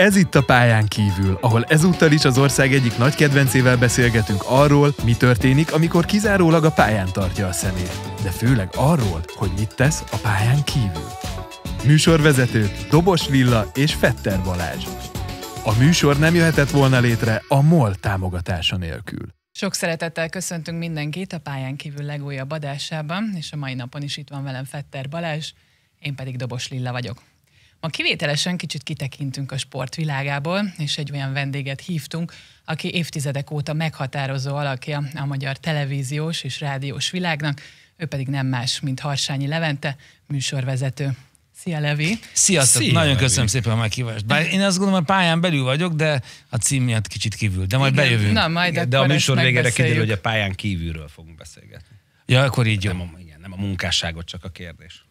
Ez itt a Pályán kívül, ahol ezúttal is az ország egyik nagy kedvencével beszélgetünk arról, mi történik, amikor kizárólag a pályán tartja a szemét. De főleg arról, hogy mit tesz a pályán kívül. Műsorvezetők Dobos Lilla és Fetter Balázs. A műsor nem jöhetett volna létre a MOL támogatása nélkül. Sok szeretettel köszöntünk mindenkit a Pályán kívül legújabb adásában, és a mai napon is itt van velem Fetter Balázs, én pedig Dobos Lilla vagyok. Ma kivételesen kicsit kitekintünk a sportvilágából, és egy olyan vendéget hívtunk, aki évtizedek óta meghatározó alakja a magyar televíziós és rádiós világnak, ő pedig nem más, mint Harsányi Levente, műsorvezető. Szia, Levi! Sziasztok! Szia, nagyon Levi. köszönöm szépen a meghívást. Bár én azt gondolom, hogy pályán belül vagyok, de a cím miatt kicsit kívül. De majd bejövünk. Na, majd De a akkor műsor ezt végére megbeszéljük. kiderül, hogy a pályán kívülről fogunk beszélgetni. Ja, akkor így jó. Nem a munkásságot, csak a kérdés.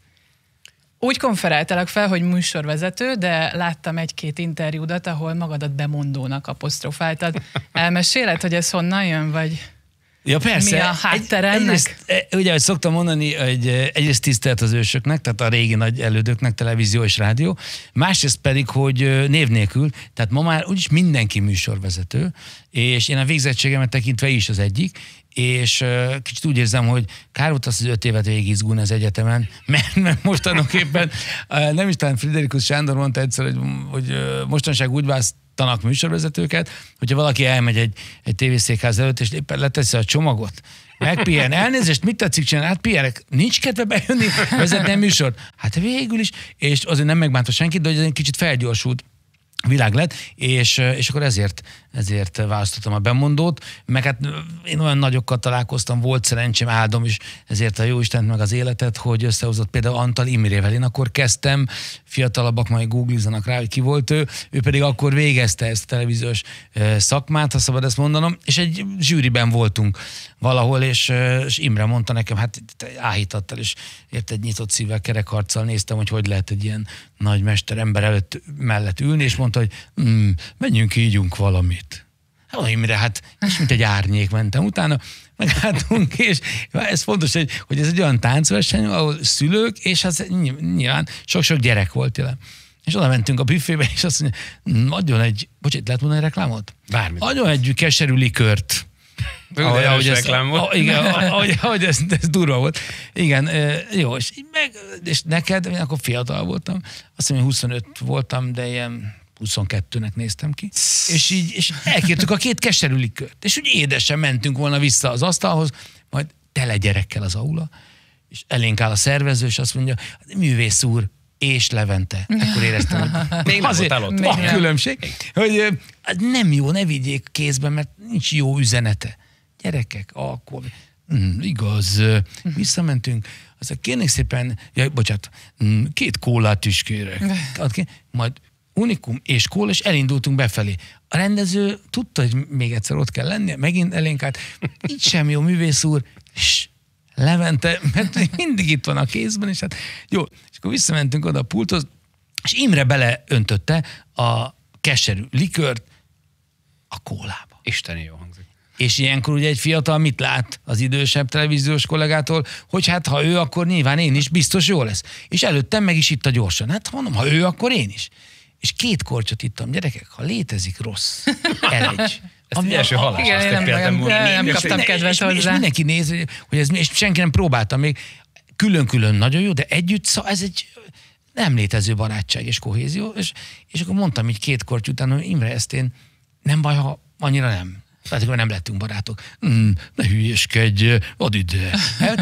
Úgy konferáltalak fel, hogy műsorvezető, de láttam egy-két interjúdat, ahol magadat bemondónak apostrofáltad. Elmeséled, hogy ez honnan jön, vagy Ja, persze. mi a háttere ennek? Egyrészt, ugye, ahogy szoktam mondani, hogy egyrészt tisztelt az ősöknek, tehát a régi nagy elődöknek, televízió és rádió, másrészt pedig, hogy név nélkül, tehát ma már úgyis mindenki műsorvezető, és én a végzettségemet tekintve is az egyik, és kicsit úgy érzem, hogy kár volt az 5 évet végigizgulni az egyetemen, mert mostanokképpen nem is talán Friderikus Sándor mondta egyszer, hogy mostanság úgy választanak műsorvezetőket, hogyha valaki elmegy egy tévészékház előtt, és éppen leteszi a csomagot, megpihen, elnézést, mit tetszik csinálni? Hát pihenek, nincs kedve bejönni, vezetni a műsort? Hát végül is, és azért nem megbánta senkit, de hogy egy kicsit felgyorsult világ lett, és akkor ezért választottam a bemondót, meg hát én olyan nagyokkal találkoztam, volt szerencsém, áldom is ezért a jóistent meg az életet, hogy összehozott például Antal Imrével. Én akkor kezdtem, fiatalabbak majd googlizzanak rá, hogy ki volt ő pedig akkor végezte ezt a televíziós szakmát, ha szabad ezt mondanom, és egy zsűriben voltunk valahol, és Imre mondta nekem, hát áhítattal, és egy nyitott szívvel, kerekharccal néztem, hogy lehet egy ilyen nagy mester ember mellett ülni, és mondta, hogy menjünk, ígyunk valamit. Hát Imre, hát és mint egy árnyék mentem. Utána megálltunk, és ez fontos, hogy ez egy olyan táncverseny, ahol szülők, és az nyilván sok-sok gyerek volt jelen. És oda mentünk a büfébe, és azt mondja, adjon egy, bocsánat, lehet mondani reklámot? Bármit. Adjon egy keserű likört. Ahogy ez durva volt. Igen, jó, és neked, én akkor fiatal voltam, azt mondom, 25 voltam, de ilyen 22-nek néztem ki, és elkértük a 2 keserű likört, és úgy édesen mentünk volna vissza az asztalhoz, majd tele gyerekkel az aula, és elénk áll a szervező, és azt mondja, művész úr, és Levente. Akkor éreztem, hogy még nem volt van különbség, hogy nem jó, ne vigyék kézben, mert nincs jó üzenete. Gyerekek, akkor igaz, visszamentünk, aztán kérnék szépen, bocsánat, 2 kólát is kérek. Majd unikum és kóla, és elindultunk befelé. A rendező tudta, hogy még egyszer ott kell lennie, megint elénk állt, így sem jó, művész úr, Levente, mert mindig itt van a kézben, és hát jó, és akkor visszamentünk oda a pulthoz, és Imre beleöntötte a keserű likört a kólába. Isteni jó hangzik. És ilyenkor ugye egy fiatal mit lát az idősebb televíziós kollégától, hogy hát ha ő, akkor nyilván én is, biztos jó lesz. És előttem meg is itta gyorsan. Hát mondom, ha ő, akkor én is. És 2 kortyot ittam, gyerekek, ha létezik rossz, elegy. Ezt egy első hallás. Igen, nem kaptam kedvet hozzá. És mindenki néz, hogy ez, és senki nem próbálta még. Külön-külön nagyon jó, de együtt, ez egy nem létező barátság és kohézió. És akkor mondtam így 2 korty után, hogy Imre, ezt én nem baj, ha annyira nem. Tehát akkor nem lettünk barátok. Ne hülyeskedj, add ide.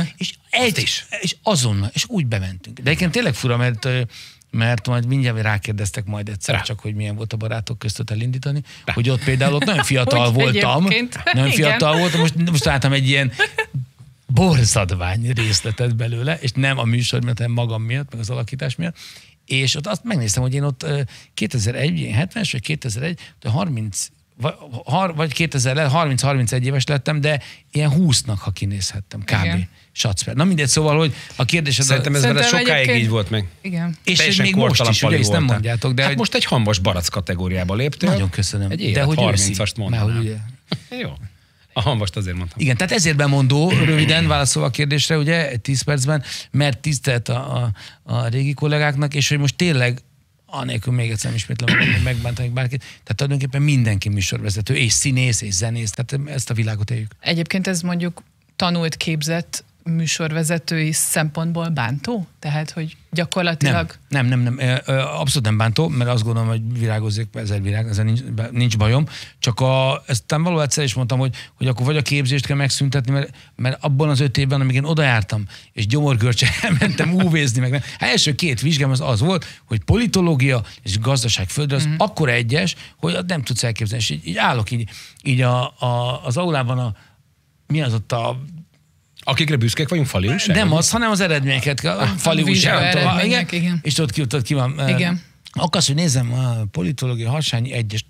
És azonnal, és úgy bementünk. De egyébként tényleg fura, mert majd mindjárt rákérdeztek majd egyszer, csak hogy milyen volt a barátok között elindítani, hogy ott például ott nagyon fiatal voltam. Nagyon fiatal voltam, most láttam egy ilyen borzadvány részletet belőle, és nem a műsor miatt, hanem magam miatt, meg az alakítás miatt. És ott azt megnéztem, hogy én ott 2001, 70-es vagy 2001, 30 vagy 30-31 éves lettem, de ilyen 20-nak, ha kinézhettem, kb. Igen. Sacper. Na mindegy, szóval, hogy a kérdésed... Szerintem ez vele sokáig így volt meg. Igen. És még most is, ugye, ezt nem mondjátok. De hát most egy hamvas barack kategóriába léptél. Nagyon köszönöm. Egy de hogy 30-ast mondanám. Ugye... Jó. A hamvast azért mondtam. Igen, tehát ezért bemondó, röviden válaszolva a kérdésre, ugye, 10 percben, mert tisztelt a régi kollégáknak, és hogy most tényleg anélkül még egyszer ismétlem, hogy megbántanék bárkit. Tehát tulajdonképpen mindenki műsorvezető, és színész, és zenész, tehát ezt a világot éljük. Egyébként ez mondjuk tanult, képzett műsorvezetői szempontból bántó? Tehát, hogy gyakorlatilag... Nem. Abszolút nem bántó, mert azt gondolom, hogy virágozzék ezer virág, ezzel nincs bajom. Csak ezt való egyszer is mondtam, hogy akkor vagy a képzést kell megszüntetni, mert abban az 5 évben, amíg én oda jártam, és gyomorgörcsel elmentem úvézni, meg első 2 vizsgám az volt, hogy politológia és gazdaságföldre az akkora egyes, hogy nem tudsz elképzelni. És így állok így az aulában mi az ott a... Akikre büszkék vagyunk, fali újság? Nem az, hanem az eredményeket. A fali újság. Igen. És ott ki van. Igen. Akarsz, hogy nézzem a politológia Harsányi 1-es,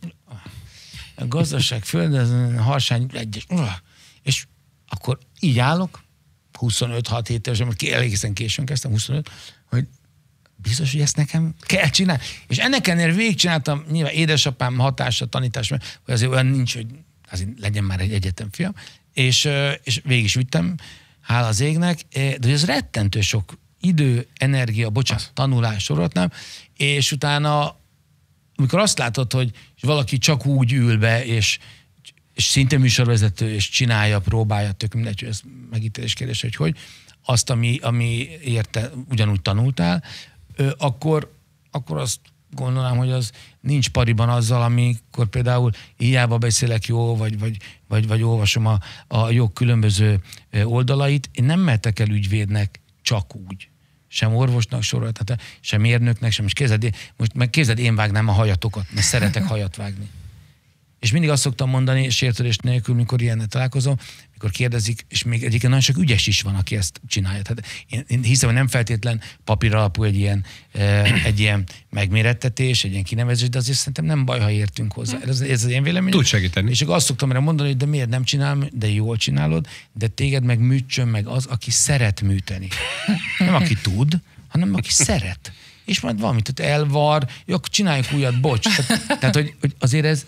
a gazdaság föld, Harsányi 1-es. És akkor így állok, 25-6 évesen, mert egészen későn kezdtem, 25, hogy biztos, hogy ezt nekem kell csinálni. És ennek ellenére végigcsináltam, nyilván édesapám hatása, tanítás, hogy azért olyan nincs, hogy azért legyen már egy egyetemfiam, és végig is vittem, hála az égnek, de ez rettentő sok idő, energia, tanulás sorolhatnám, és utána, amikor azt látod, hogy valaki csak úgy ül be, és szintén műsorvezető, és csinálja, próbálja, tök mindegy, hogy ez megítélés kérdés, hogy azt, ami érte, ugyanúgy tanultál, akkor azt gondolom, hogy az nincs pariban azzal, amikor például hiába beszélek jó, vagy olvasom a jog különböző oldalait. Én nem mehetek el ügyvédnek csak úgy. Sem orvosnak sorolhat, sem mérnöknek, sem. Most képzeld, én vágnám a hajatokat, mert szeretek hajat vágni. És mindig azt szoktam mondani, sértődés nélkül, mikor ilyennel találkozom, mikor kérdezik, és még egyébként nagyon sok ügyes is van, aki ezt csinálja. Tehát én hiszem, hogy nem feltétlen papír alapú egy ilyen megmérettetés, egy ilyen kinevezés, de azért szerintem nem baj, ha értünk hozzá. Ez az én véleményem. Tud segíteni. És akkor azt szoktam erre mondani, hogy de miért nem csinálom, de jól csinálod, de téged meg műtsön meg az, aki szeret műteni. Nem aki tud, hanem aki szeret. És majd valamit elvar, jó, akkor csináljuk újat, bocs. Tehát hogy azért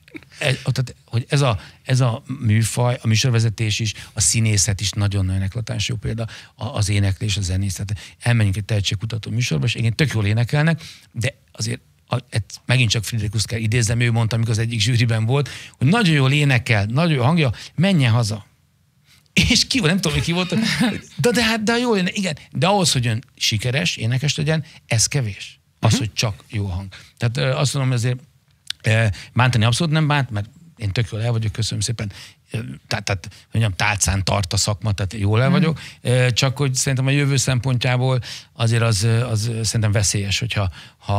hogy ez a műfaj, a műsorvezetés is, a színészet is nagyon-nagyon eklatás jó példa, az éneklés, a zenészet. Elmenjünk egy tehetségkutató műsorba, és igen, tök jól énekelnek, de azért megint csak Friedrich kell idézem, ő mondta, amikor az egyik zsűriben volt, hogy nagyon jól énekel, nagyon jó hangja, menjen haza. És ki volt, nem tudom, hogy ki volt, de jó, igen, de ahhoz, hogy ön sikeres, énekes legyen, ez kevés. Az, hogy csak jó hang. Tehát azt mondom, azért bántani abszolút nem bánt, mert én tök jól el vagyok, köszönöm szépen. Tehát mondjam, tálcán tart a szakma, tehát jól el vagyok. Csak hogy szerintem a jövő szempontjából azért az szerintem veszélyes, hogyha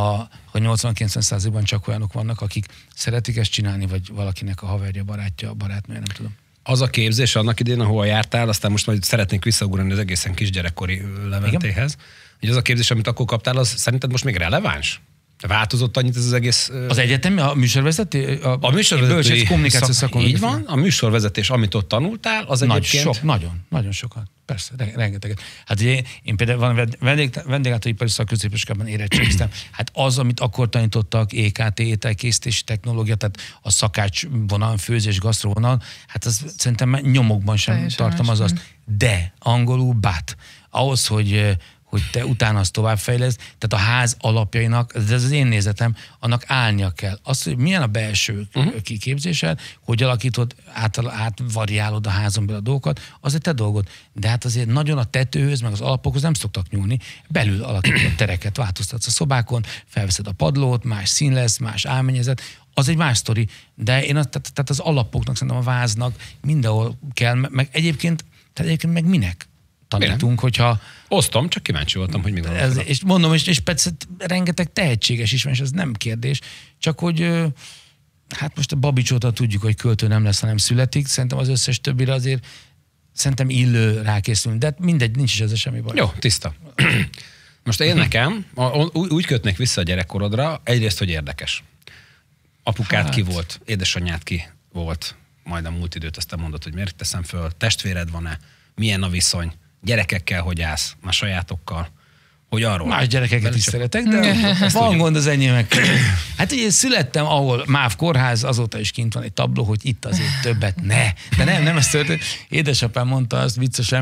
80-90%-ban csak olyanok vannak, akik szeretik ezt csinálni, vagy valakinek a haverja, barátja, barátnője, nem tudom. Az a képzés annak idén, ahol jártál, aztán most majd szeretnénk visszaugrani az egészen kisgyerekkori Leventéhez. Hogy az a képzés, amit akkor kaptál, az szerinted most még releváns? Változott annyit ez az egész... Az egyetemi, a műsorvezető? A műsorvezetői kommunikáció szakon. Így van, a műsorvezetés, amit ott tanultál, az egyébként... Nagyon sokat. Persze, rengeteget. Hát ugye én például vendéglátóipari szakközépiskolában érettségiztem. Hát az, amit akkor tanítottak, EKT, ételkészítési technológia, tehát a szakács vonal, főzés, gasztró vonal, hát az szerintem nyomokban sem teljesen tartalmaz. De angolul ahhoz, hogy te utána azt továbbfejleszd, tehát a ház alapjainak, ez az én nézetem, annak állnia kell. Az, hogy milyen a belső kiképzésed, hogy alakítod, átvariálod a házon belül a dolgokat, az egy te dolgod. De hát azért nagyon a tetőhöz, meg az alapokhoz nem szoktak nyúlni. Belül alakítod a tereket, változtatsz a szobákon, felveszed a padlót, más szín lesz, más álményezet, az egy más sztori. De én tehát az alapoknak, szerintem a váznak mindenhol kell, meg egyébként meg minek tanítunk, hogyha... Osztom, csak kíváncsi voltam, hogy mi van. És mondom, és persze rengeteg tehetséges is van, és ez nem kérdés, csak hogy hát most a Babics óta tudjuk, hogy költő nem lesz, hanem születik, szerintem az összes többire azért szerintem illő rákészülni, de mindegy, nincs is ezzel semmi baj. Jó, tiszta. Most én nekem úgy kötnék vissza a gyerekkorodra, egyrészt, hogy érdekes. Apukád ki volt, édesanyád ki volt, majd a múlt időt aztán mondod, hogy miért teszem föl, testvéred van-e, milyen a viszony, gyerekekkel hogy állsz, már sajátokkal, hogy arról... Más gyerekeket is szeretek, de van gond az enyémekkel. Hát ugye születtem, ahol MÁV kórház, azóta is kint van egy tabló, hogy itt azért többet ne. De nem ez történt. Édesapám mondta azt viccesen,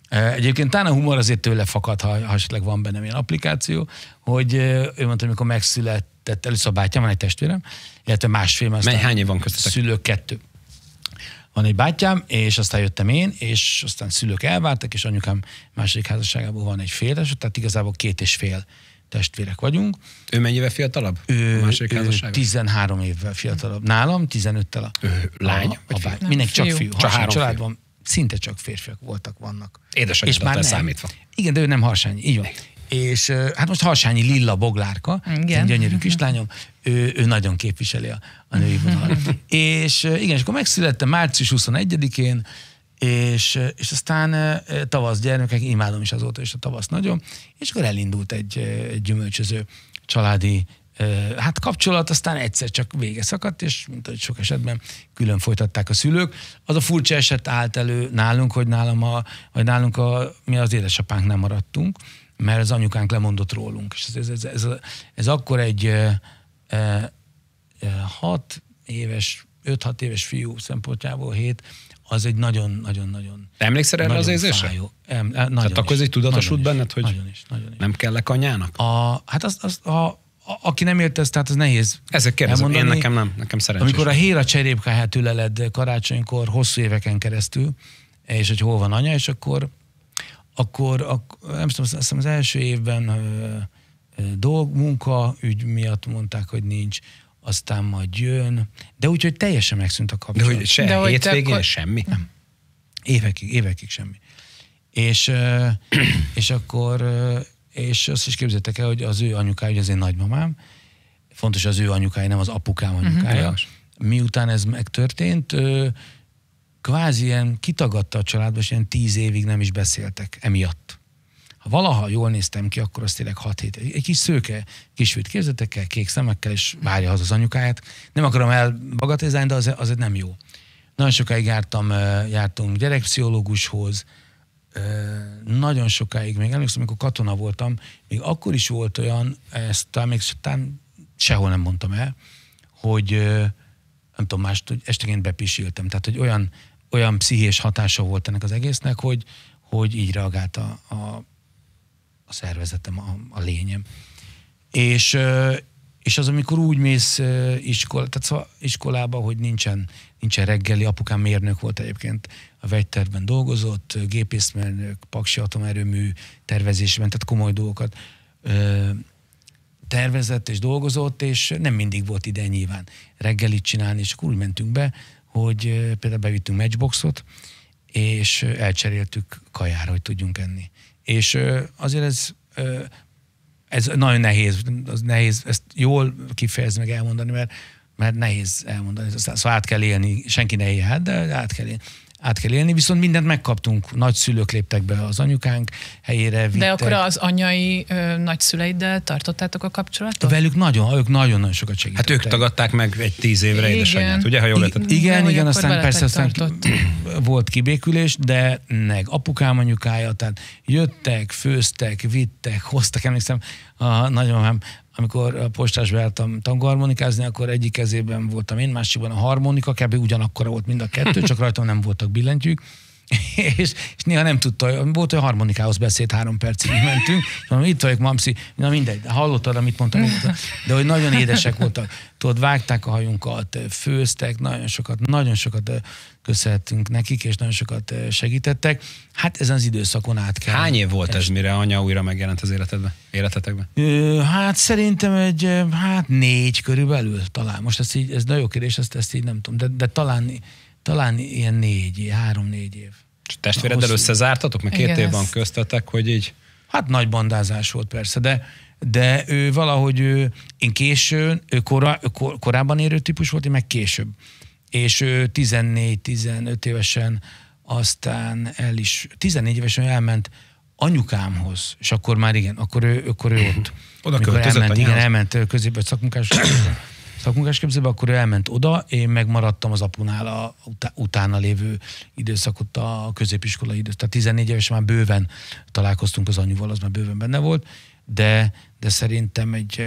Egyébként talán a humor azért tőle fakad, ha esetleg van bennem ilyen applikáció, hogy ő mondta, amikor megszületett, először a bátyám, van egy testvérem, illetve másfél, Hány év van köztetek? Szülők 2. Van egy bátyám, és aztán jöttem én, és aztán szülők elváltak, és anyukám második házasságában van egy féltestvére, tehát igazából 2,5 testvérek vagyunk. Ő mennyivel fiatalabb? Ő a második házasságban? 13 évvel fiatalabb. Nálam 15-tel lány? Mindenki csak fiú. Csak 3 családban szinte csak férfiak vannak. Édesanyádat számítva. Igen, de ő nem Harsányi, így van. És hát most Harsányi Lilla Boglárka, egy gyönyörű kislányom, ő nagyon képviseli a női vonalat. És igen, és akkor megszülettem március 21-én, és aztán tavasz gyermekek, imádom is azóta is a tavasz nagyon, és akkor elindult egy gyümölcsöző családi kapcsolat, aztán egyszer csak vége szakadt, és mint ahogy sok esetben külön folytatták a szülők. Az a furcsa eset állt elő nálunk, hogy mi az édesapánk nem maradtunk, mert az anyukánk lemondott rólunk. És ez akkor egy 5-6 éves fiú szempontjából 7, az egy nagyon-nagyon-nagyon... Emlékszel erre az érzésre? Tehát akkor ez így tudatosult benned, hogy nagyon is. Nem kellek anyának? Aki nem ért ezt, tehát az nehéz. Ezek kérdezem, én nekem szerencsés. Amikor a héra cserépkáját üleled karácsonykor hosszú éveken keresztül, és hogy hol van anya, és akkor nem tudom, azt hiszem az első évben munka ügy miatt mondták, hogy nincs, aztán majd jön, de úgyhogy teljesen megszűnt a kapcsolat. De hogy hétvégén semmi? Nem. Évekig semmi. És azt is képzeljétek el, hogy az ő anyukája, ugye az én nagymamám, fontos az ő anyukája, nem az apukám anyukája. Miután ez megtörtént, kvázi ilyen kitagadta a családba, és ilyen 10 évig nem is beszéltek emiatt. Ha valaha jól néztem ki, akkor az tényleg 6-7. Egy kis szőke kisfiút képzettekkel, kék szemekkel, és várja haza az anyukáját. Nem akarom elbagatelizálni, de az nem jó. Nagyon sokáig jártunk gyerekpszichológushoz, nagyon sokáig, még emlékszem, amikor katona voltam, még akkor is volt olyan, ezt talán sehol nem mondtam el, hogy nem tudom mást, hogy esteként bepisíltem. Tehát, hogy olyan pszichés hatása volt ennek az egésznek, hogy így reagált a szervezetem, a lényem. És az, amikor úgy mész iskolába, hogy nincsen reggeli, apukám mérnök volt egyébként, a vegytervben dolgozott, gépészmérnök, paksi atomerőmű tervezésben, tehát komoly dolgokat tervezett és dolgozott, és nem mindig volt ide nyilván reggelit csinálni, és akkor úgy mentünk be, hogy például bevittünk matchboxot, és elcseréltük kajára, hogy tudjunk enni. És azért ez nagyon nehéz, ezt jól kifejezni, meg elmondani, mert nehéz elmondani. Szóval át kell élni, senki ne élje át, de át kell élni, viszont mindent megkaptunk. Nagyszülők léptek be az anyukánk helyére, vittek. De akkor az anyai nagyszüleiddel tartottátok a kapcsolatot? Velük ők nagyon sokat segítettek. Hát ők tagadták meg egy 10 évre édesanyját, ugye, ha jól érted? Igen, aztán persze volt kibékülés, de meg apukám anyukája, tehát jöttek, főztek, vittek, hoztak, emlékszem, a nagymamám, amikor a postásba jártam tangharmonikázni, akkor egyik kezében voltam én, másikban a harmonika, kb. Ugyanakkora volt mind a kettő, csak rajtam nem voltak billentyűk, és néha nem tudta, volt, hogy a harmonikához beszélt 3 percig mentünk, és mondom, itt vagyok, mamszi, na mindegy, hallottad, amit mondtam, de hogy nagyon édesek voltak. Tudod, vágták a hajunkat, főztek, nagyon sokat köszönhetünk nekik, és nagyon sokat segítettek. Hát ezen az időszakon át kell. Hány év volt ez, mire anya újra megjelent az életetekben? Hát szerintem 4 körülbelül talán. Most ez nagyon jó kérdés, ezt így nem tudom, de talán ilyen 3-4 év. És testvéreddel összezártatok? Meg 2 év van köztetek, hogy így... Hát nagy bandázás volt persze, de ő valahogy én későn, korábban érő típus volt, én meg később. És ő 14-15 évesen aztán 14 évesen elment anyukámhoz, és akkor már igen, akkor ő ott. Oda költözött anyához? Elment középbe szakmunkásképzőbe, akkor ő elment oda, én megmaradtam az apunál utána lévő időszakot, a középiskola időszak. Tehát 14 évesen már bőven találkoztunk az anyuval, az már bőven benne volt, de szerintem egy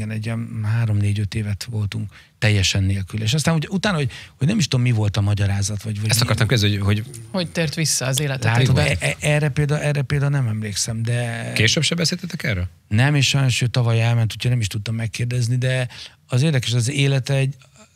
3-4-5 évet voltunk teljesen nélkül. És aztán utána, hogy nem is tudom, mi volt a magyarázat. Vagy ezt akartam kezdeni, hogy... Hogy tért vissza az életetekbe? Erre például nem emlékszem, de... Később se beszéltetek erről? Nem, és sajnos ő tavaly elment, úgyhogy nem is tudtam megkérdezni, de az érdekes, az élete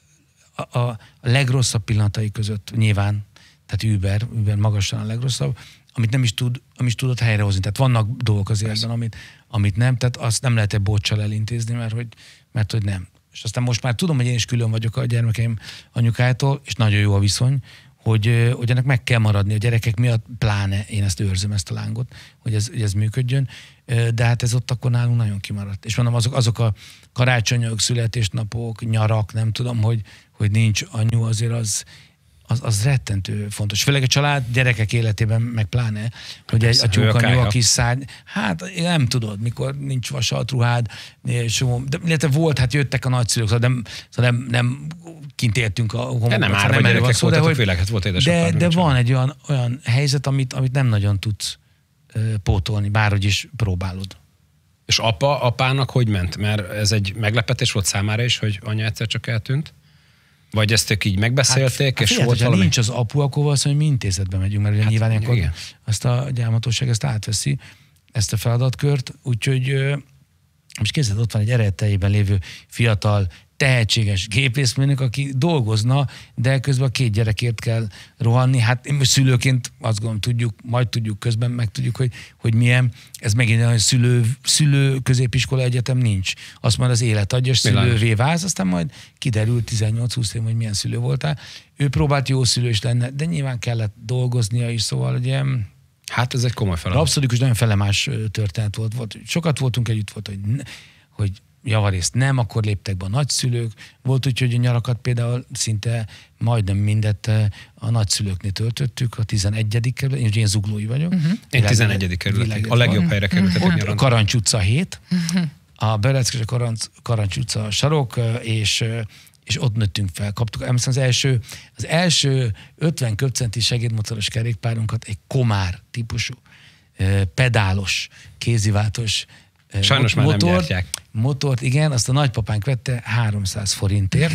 a legrosszabb pillanatai között nyilván, tehát Uber magasan a legrosszabb, amit nem is tudott helyrehozni. Tehát vannak dolgok az életben, amit nem, tehát azt nem lehet egy bóccsal elintézni, mert hogy nem. És aztán most már tudom, hogy én is külön vagyok a gyermekeim anyukájától, és nagyon jó a viszony, hogy ennek meg kell maradni. A gyerekek miatt pláne én ezt őrzöm, ezt a lángot, hogy ez működjön, de hát ez ott akkor nálunk nagyon kimaradt. És mondom, azok a karácsonyok, születésnapok, nyarak, nem tudom, hogy nincs anyu, azért az rettentő fontos. Főleg a család gyerekek életében meg pláne, hogy a tyúkanyú, a kis szárny, hát nem tudod, mikor nincs vasalt ruhád, illetve volt, hát jöttek a nagyszülők, szóval nem kint éltünk a homokban. De nem árva gyerekek voltatok, főleg, hát volt édesapám. De van egy olyan helyzet, amit nem nagyon tudsz pótolni, bárhogy is próbálod. És apának hogy ment? Mert ez egy meglepetés volt számára is, hogy anya egyszer csak eltűnt? Vagy ezt ők így megbeszélték, és volt valami? Nincs az apu, akkor valószínűleg mi intézetbe megyünk, mert ugye nyilván ilyenkor azt a gyámhatóság ezt átveszi, ezt a feladatkört, úgyhogy most képzeld, ott van egy eredeteiben lévő fiatal, tehetséges gépészmérnök, aki dolgozna, de közben a 2 gyerekért kell rohanni. Hát most szülőként azt gondolom, tudjuk közben megtudjuk, hogy milyen. Ez megint olyan szülő középiskola egyetem nincs. Azt majd az élet adja, és szülővé válsz, aztán majd kiderül 18-20 év, hogy milyen szülő voltál. Ő próbált jó szülő is lenne, de nyilván kellett dolgoznia is, szóval ugye... Hát ez egy komoly feladat. Abszolút, nagyon felemás történet volt. Sokat voltunk együtt, volt, hogy javarészt nem, akkor léptek be a nagyszülők. Volt úgy, hogy a nyarakat például szinte majdnem mindet a nagyszülőknél töltöttük, a 11. kerület, én zuglói vagyok. Én 11. kerület, a legjobb helyre kerültetek nyaranta. Karancs utca 7, a Bereckés Karancs utca sarok, és ott nőttünk fel. Kaptuk az első 50 köbcenti segédmotoros kerékpárunkat egy Komár típusú, pedálos, kéziváltos sajnos már nem gyártják. Motort, igen, azt a nagypapánk vette 300 forintért.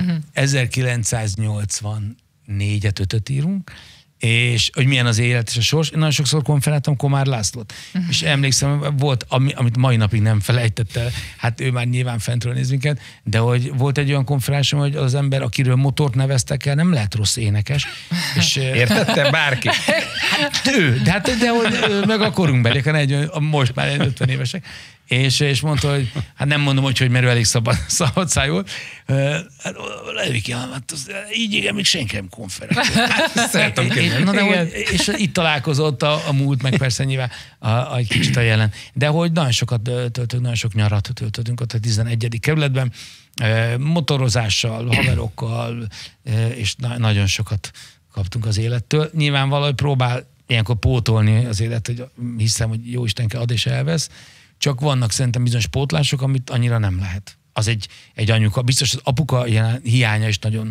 1984-et 5-öt írunk, és hogy milyen az élet és a sors. Én nagyon sokszor konferáltam Komár Lászlót. És emlékszem, volt, amit mai napig nem felejtette, hát ő már nyilván fentről néz minket, de hogy volt egy olyan konferásom, hogy az ember, akiről motort neveztek el, nem lehet rossz énekes. És, értette bárki? Hát ő, de hogy meg a korunkbeliek, most már 50 évesek. És mondta, hogy hát nem mondom, hogy mert ő elég szabad száj volt. Hát így igen, még senki nem konferál. Szeretem kérni. És itt találkozott a múlt, meg persze nyilván egy kicsit a jelen. De hogy nagyon sokat töltöttünk, nagyon sok nyarat töltöttünk ott a 11. kerületben, motorozással, haverokkal, és nagyon sokat kaptunk az élettől. Nyilván valahogy próbál ilyenkor pótolni az élet, hogy hiszem, hogy jó Istenke ad és elvesz. Csak vannak szerintem bizonyos pótlások, amit annyira nem lehet. Az egy anyuka, biztos az apuka hiánya is nagyon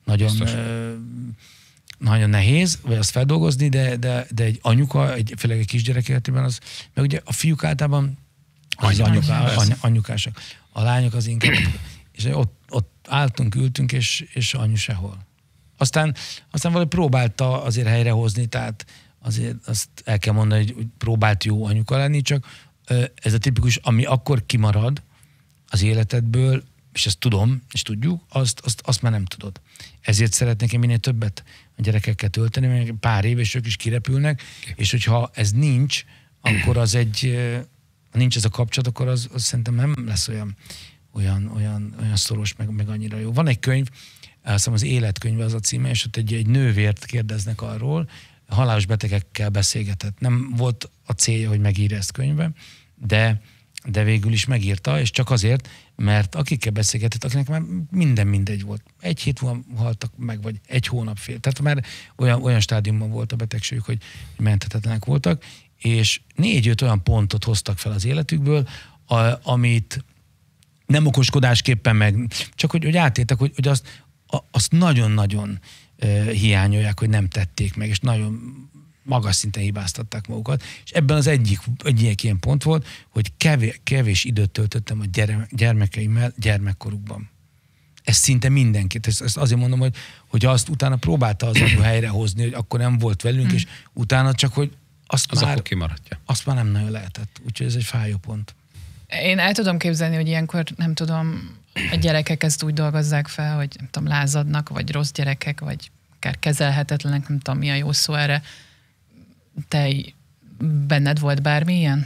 nehéz, vagy azt feldolgozni, de egy anyuka, főleg egy kisgyerek életében az, meg ugye a fiúk általában az anyukásak. A lányok az inkább, és ott álltunk, ültünk, és anyu sehol. Aztán valahogy próbálta azért helyrehozni, tehát azért azt el kell mondani, hogy próbált jó anyuka lenni, csak ez a tipikus, ami akkor kimarad az életedből, és ezt tudom, és tudjuk, azt már nem tudod. Ezért szeretnék én minél többet a gyerekekkel tölteni, mert pár év, és ők is kirepülnek, és hogyha ez nincs, akkor ha nincs ez a kapcsolat, akkor az szerintem nem lesz olyan szoros, meg annyira jó. Van egy könyv, azt hiszem az Életkönyve az a címe, és ott egy nővért kérdeznek arról, halálos betegekkel beszélgetett. Nem volt a célja, hogy megírja ezt könyvbe, de végül is megírta, és csak azért, mert akikkel beszélgetett, akinek már minden mindegy volt. 1 hét múlva haltak meg, vagy 1 hónap fél. Tehát már olyan stádiumban volt a betegségük, hogy menthetetlenek voltak, és 4-5 olyan pontot hoztak fel az életükből, amit nem okoskodásképpen meg, csak hogy átéltek, hogy azt nagyon-nagyon hiányolják, hogy nem tették meg, és nagyon magas szinten hibáztatták magukat, és ebben az egyik ilyen pont volt, hogy kevés időt töltöttem a gyermekeimmel gyermekkorukban. Ez szinte mindenkit. Ezt azért mondom, hogy azt utána próbálta az anyu helyrehozni, hogy akkor nem volt velünk, és utána csak, hogy azt már nem nagyon lehetett. Úgyhogy ez egy fájó pont. Én el tudom képzelni, hogy ilyenkor, nem tudom, a gyerekek ezt úgy dolgozzák fel, hogy nem tudom, lázadnak, vagy rossz gyerekek, vagy akár kezelhetetlenek, nem tudom, mi a jó szó erre. Te benned volt bármi ilyen?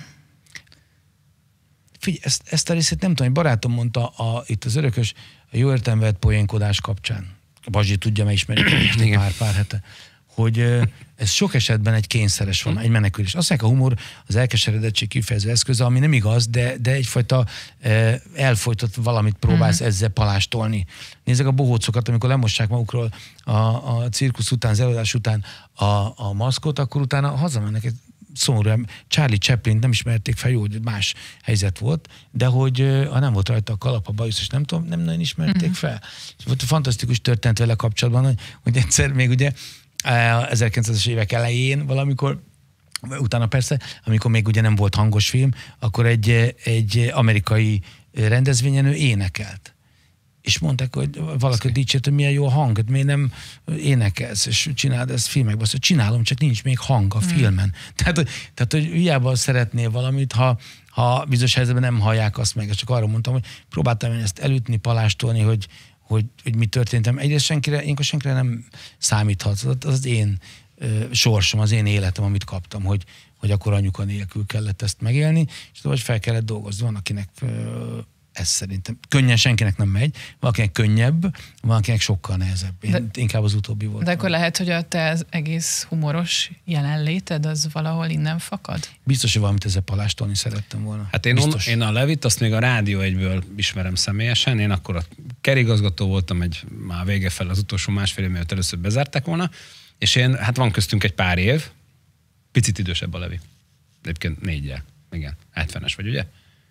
Figyelj, ezt a részét nem tudom, egy barátom mondta itt az örökös, a jó értelemben vett poénkodás kapcsán. A Bazsi tudja, mert ismerik pár hete, hogy ez sok esetben egy kényszeres van, egy menekülés. Azt mondják, a humor az elkeseredettség kifejező eszköze, ami nem igaz, de egyfajta elfolytott valamit próbálsz ezzel palástolni. Nézzek a bohócokat, amikor lemossák magukról a cirkusz után, az előadás után a maszkot, akkor utána hazamennek egy szomorú, Charlie Chaplin nem ismerték fel, jó, hogy más helyzet volt, de hogy ha nem volt rajta a kalap, a bajusz, és nem tudom, nem nagyon ismerték fel. És volt egy fantasztikus történet vele kapcsolatban, hogy egyszer még ugye 1900-es évek elején valamikor, utána persze, amikor még ugye nem volt hangos film, akkor egy amerikai rendezvényen ő énekelt. És mondták, hogy valaki dicsért, hogy milyen jó a hang, hogy miért nem énekelsz, és csináld ezt filmekben. Azt csinálom, csak nincs még hang a filmen. Tehát, hogy hiába szeretnél valamit, ha bizonyos helyzetben nem hallják azt meg. És csak arra mondtam, hogy próbáltam én ezt elütni, palástolni, hogy mi történtem. Egyrészt senkire nem számíthat. Az én sorsom, az én életem, amit kaptam, hogy akkor anyuka nélkül kellett ezt megélni, és vagy fel kellett dolgozni. Van, akinek ez szerintem könnyen senkinek nem megy, valakinek könnyebb, valakinek sokkal nehezebb. Inkább az utóbbi volt. De akkor lehet, hogy a te az egész humoros jelenléted az valahol innen fakad? Biztos, hogy valamit ezzel palástolni szerettem volna. Hát én a Levit azt még a Rádió 1-ből ismerem személyesen. Én akkor a kerigazgató voltam, már vége fel az utolsó másfél év, mielőtt először bezárták volna, és hát van köztünk egy pár év, picit idősebb a Levi. Egyébként 4-jel. Igen, 70-es vagy, ugye?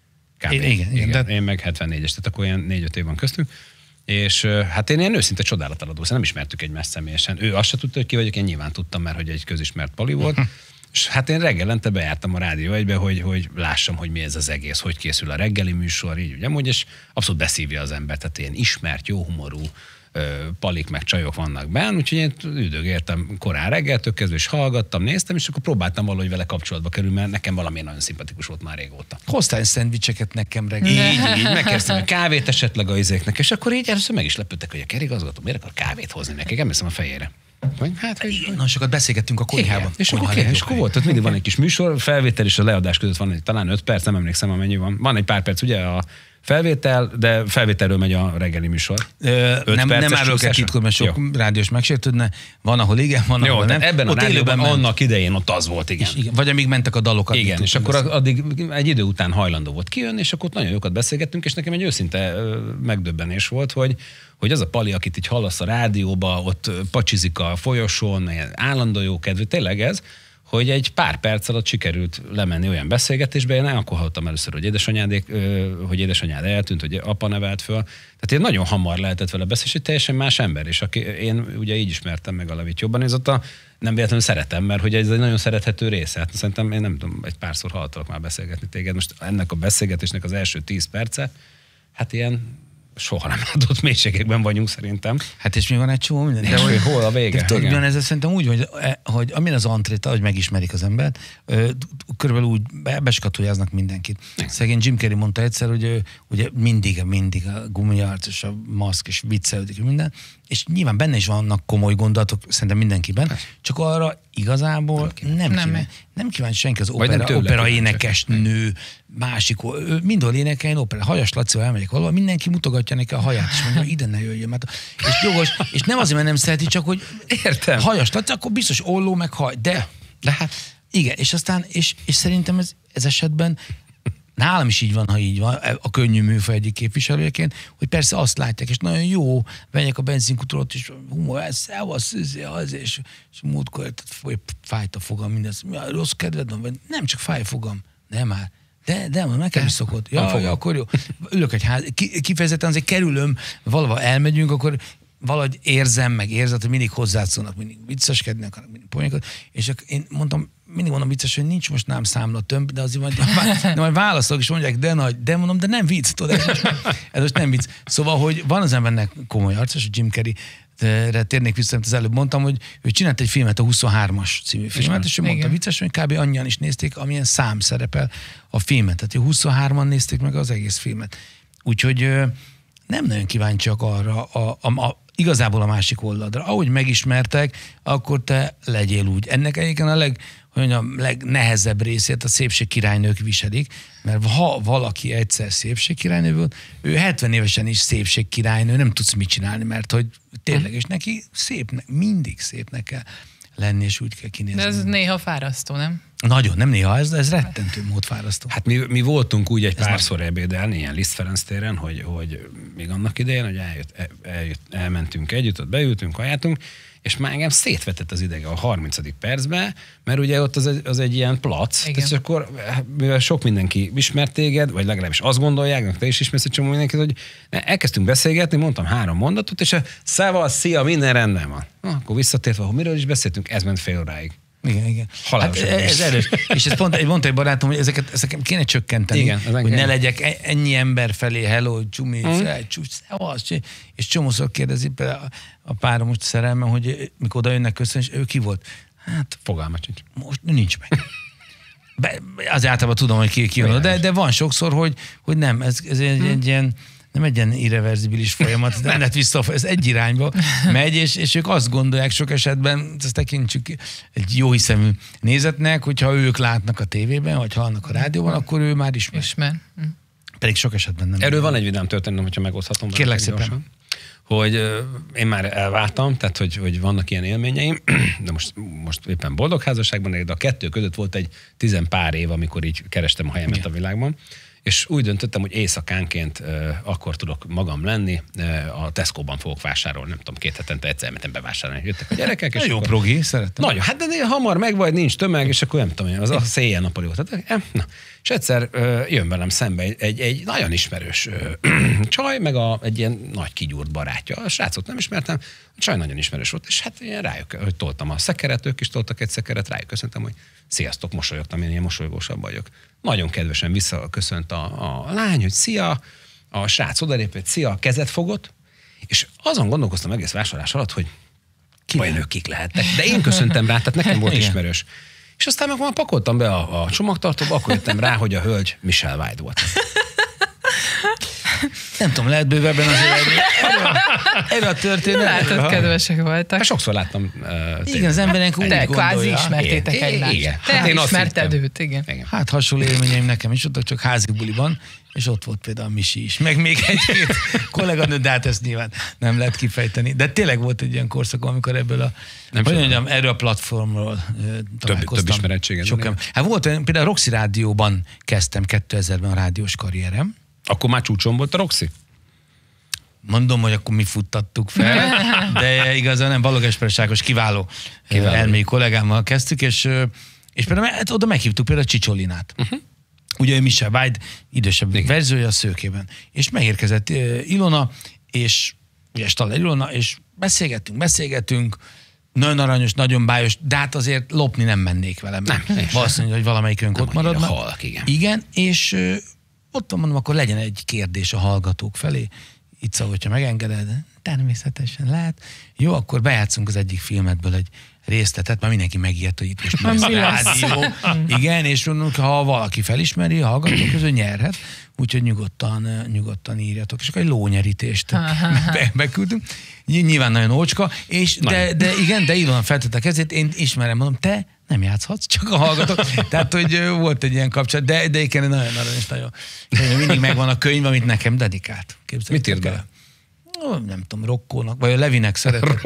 Igen. Én meg 74-es, tehát akkor ilyen 4-5 év van köztünk. És hát én ilyen őszinte csodálatalad nem ismertük egymást személyesen. Ő azt se tudta, hogy ki vagyok, én nyilván tudtam, mert hogy egy közismert pali volt. És hát én reggelente bejártam a Rádió 1-be, hogy lássam, hogy mi ez az egész, hogy készül a reggeli műsor, így ugye, és abszolút beszívja az ember. Tehát ilyen ismert, jó humorú palik meg csajok vannak benne, úgyhogy én üldögéltem korán reggeltől kezdve, és hallgattam, néztem, és akkor próbáltam valahogy vele kapcsolatba kerülni, mert nekem valami nagyon szimpatikus volt már régóta. Hoztál szendvicseket nekem reggel. Így megkezdtem a kávét esetleg a izéknek, és akkor így először meg is lepődtek, hogy a kerigazgató miért akar kávét hozni nekik, emlékszem a fejére. Na, sokat beszélgettünk a konyhában. És akkor volt, ott mindig van egy kis műsor, felvétel és a leadás között van talán 5 perc, nem emlékszem, amennyi van. Van egy pár perc, ugye a felvétel, de felvételről megy a reggeli műsor. Nem árulok el titkot, mert sok rádiós megsértődne. Van, ahol igen, van, ahol nem. Ebben a rádióban annak idején ott az volt, igen. Vagy amíg mentek a dalok. Igen, és akkor addig egy idő után hajlandó volt kijönni, és akkor nagyon jókat beszélgettünk, és nekem egy őszinte megdöbbenés volt, hogy az a pali, akit így hallasz a rádióba, ott pacsizik a folyosón, állandó jó kedvű, tényleg ez, hogy egy pár perc alatt sikerült lemenni olyan beszélgetésbe, én akkor hallottam először, hogy édesanyád eltűnt, hogy apa nevelt föl. Tehát én nagyon hamar lehetett vele beszélni, hogy teljesen más ember, és én ugye így ismertem meg a Levit jobban, ez ott nem véletlenül szeretem, mert hogy ez egy nagyon szerethető része. Hát szerintem én nem tudom, egy párszor hallottalak már beszélgetni téged. Most ennek a beszélgetésnek az első 10 perce, hát ilyen soha nem látott mélységekben vagyunk szerintem. Hát és még van egy csomó minden. De hogy hol a vége? Tudod, ez szerintem úgy, hogy amilyen az antréta, hogy megismerik az embert, körülbelül úgy beskatujázznak mindenkit. Szegény Jim Carrey mondta egyszer, hogy ugye mindig a gumiarc és a maszk és viccelődik minden, és nyilván benne is vannak komoly gondolatok, szerintem mindenkiben, csak arra igazából nem kíváncsi senki az opera énekes nő, másik, mindenhol énekeljen opera. Hajas Lacival elmegyek valahol, mindenki mutogatja neki a haját, és mondja, ide ne jöjjön. És jogos, és nem azért, mert nem szereti, csak hogy értem. Hajas Laci, akkor biztos olló meg haj. De hát igen, és aztán, és szerintem ez esetben nálam is így van, ha így van, a könnyű műfaj egyik képviselőjeként, hogy persze azt látják, és nagyon jó, megyek a benzinkútról, és humor, szevasz, és múltkor fájt a fogam, mindez, rossz kedved van, vagy nem csak fáj a fogam, nem már. De nekem is szokott. Ja, akkor jó. Ülök egy ház, kifejezetten azért kerülöm, valahol elmegyünk, akkor valahogy érzem, meg érzed, hogy mindig hozzászólnak, mindig vicceskednek, mindig poénkat, és én mindig mondom vicces, hogy nincs most nem számla tömb, de azért majd válaszolok, és mondják, de mondom, de nem vicc, tudod, ez most nem vicc. Szóval, hogy van az embernek komoly arca, és Jim Carrey-re térnék vissza, amit az előbb mondtam, hogy ő csinált egy filmet, a 23-as című filmet, és ő mondta vicces, hogy kb. Annyian is nézték, amilyen szám szerepel a filmet. Tehát 23-an nézték meg az egész filmet. Úgyhogy nem nagyon kíváncsiak arra, igazából a másik oldalra. Ahogy megismertek, akkor te legyél úgy. Ennek egyébként a legnehezebb részét a szépségkirálynők viselik, mert ha valaki egyszer szépségkirálynő volt, ő 70 évesen is szépségkirálynő, nem tudsz mit csinálni, mert hogy tényleg, és neki mindig szépnek kell lenni, és úgy kell kinézni. De ez néha fárasztó, nem? Nagyon, nem néha, ez rettentő mód fárasztó. Hát mi voltunk úgy egy párszor ebédelni, ilyen Liszt Ferenc téren, hogy még annak idején, hogy elmentünk együtt, ott beültünk, kajáltunk, és már engem szétvetett az idege a 30. percben, mert ugye ott az egy ilyen plac, és akkor mivel sok mindenki ismert téged, vagy legalábbis azt gondolják, te is ismersz egy csomó mindenkit, hogy elkezdtünk beszélgetni, mondtam 3 mondatot, és szevasz, szia, minden rendben van. Akkor visszatérve, hogy miről is beszéltünk, ez ment fél óráig. Igen. Halálos. Hát ez erős. És ez mondta egy barátom, hogy ezeket kéne csökkenteni, igen, hogy ne legyek ennyi ember felé, hello, csumi, szevasz, és csomószor kérdezi például a párom most szerelmem, hogy mikor oda jönnek köszönni, és ő ki volt? Hát fogalmat sincs. Most nincs meg. Az általában tudom, hogy ki jön, de van sokszor, hogy nem, ez egy ilyen nem egy ilyen irreverzibilis folyamat, nem lehet ez egy irányba megy, és ők azt gondolják sok esetben, ezt tekintsük egy jó hiszemű nézetnek, hogyha ők látnak a tévében, vagy hallnak a rádióban, akkor ő már ismer. Pedig sok esetben nem. Erről van egy vidám történet, hogyha megoszthatom. Kérlek szépen. Hogy én már elváltam, tehát hogy vannak ilyen élményeim, de most éppen boldog házasságban, de a 2 között volt egy 10 pár év, amikor így kerestem a helyemet a világban, és úgy döntöttem, hogy éjszakánként akkor tudok magam lenni, a Tesco-ban fogok vásárolni, nem tudom, 2 hetente egyszer mentem bevásárolni. Jöttek a gyerekek, és jó progi, szeretem. Nagyon, hát de hamar meg vagy, nincs tömeg, és akkor nem tudom, az a széjjel nappali volt. És egyszer jön velem szembe egy nagyon ismerős csaj, meg egy ilyen nagy kigyúrt barátja. A srácot nem ismertem, a csaj nagyon ismerős volt, és hát ilyen rájuk, hogy toltam a szekeret, ők is toltak egy szekeret, rájuk köszöntem, hogy sziasztok, mosolyogtam, én ilyen mosolygósabb vagyok. Nagyon kedvesen visszaköszönt a lány, hogy szia, a srác odalép, hogy szia, kezet fogott, és azon gondolkoztam egész vásárlás alatt, hogy vajon ők kik lehettek. De én köszöntem rá, tehát nekem volt ismerős. És aztán meg már pakoltam be a csomagtartóba, akkor jöttem rá, hogy a hölgy Michelle White volt. Nem tudom, lehet bővebben azért erre a történet. Látod, kedvesek voltak. Sokszor láttam. Igen, az emberek úgy gondolja. Kvázi ismertétek egymást. Igen. Te ismerted őt, igen. Hát hasonló élményeim nekem is voltak, csak házi buliban, és ott volt például Misi is. Meg még egy-két kolléganő, de hát ezt nyilván nem lehet kifejteni. De tényleg volt egy ilyen korszak, amikor ebből erről a platformról találkoztam. Több ismerettséget. Hát volt, például a Roxy Rádióban kezdtem 2000-ben a rádiós karrierem. Akkor már csúcson volt a Roxy? Mondom, hogy akkor mi futtattuk fel, de igazán nem, Balog Esperes Ákos kiváló elmélyű kollégámmal kezdtük, és például oda meghívtuk például Csicsolinát. Ugye Michelle White idősebb verziója a Szőkében. És megérkezett Ilona, és ugye Staller Ilona, és beszélgettünk, nagyon aranyos, nagyon bájos, de hát azért lopni nem mennék velem. Nem. Valószínű, hogy valamelyikünk ott maradna. Halk, igen, és ott van, mondom, akkor legyen egy kérdés a hallgatók felé. Itt szóval, hogyha megengeded, természetesen lehet. Jó, akkor bejátszunk az egyik filmetből egy részletet, már mindenki megijedt, hogy itt most mi rádió. Igen, és mondom, ha valaki felismeri, a hallgatók közül nyerhet, úgyhogy nyugodtan írjatok. És akkor egy lónyerítést beküldtünk. Nyilván nagyon ócska, és de Ilona feltette a kezét, én ismerem, mondom, te nem játszhatsz, csak a hallgatók. Tehát, hogy volt egy ilyen kapcsolat, de igen, nagyon aranyos, nagyon. Mindig megvan a könyv, amit nekem dedikált. Mit írt be? Nem tudom, Rokkónak, vagy a Levinek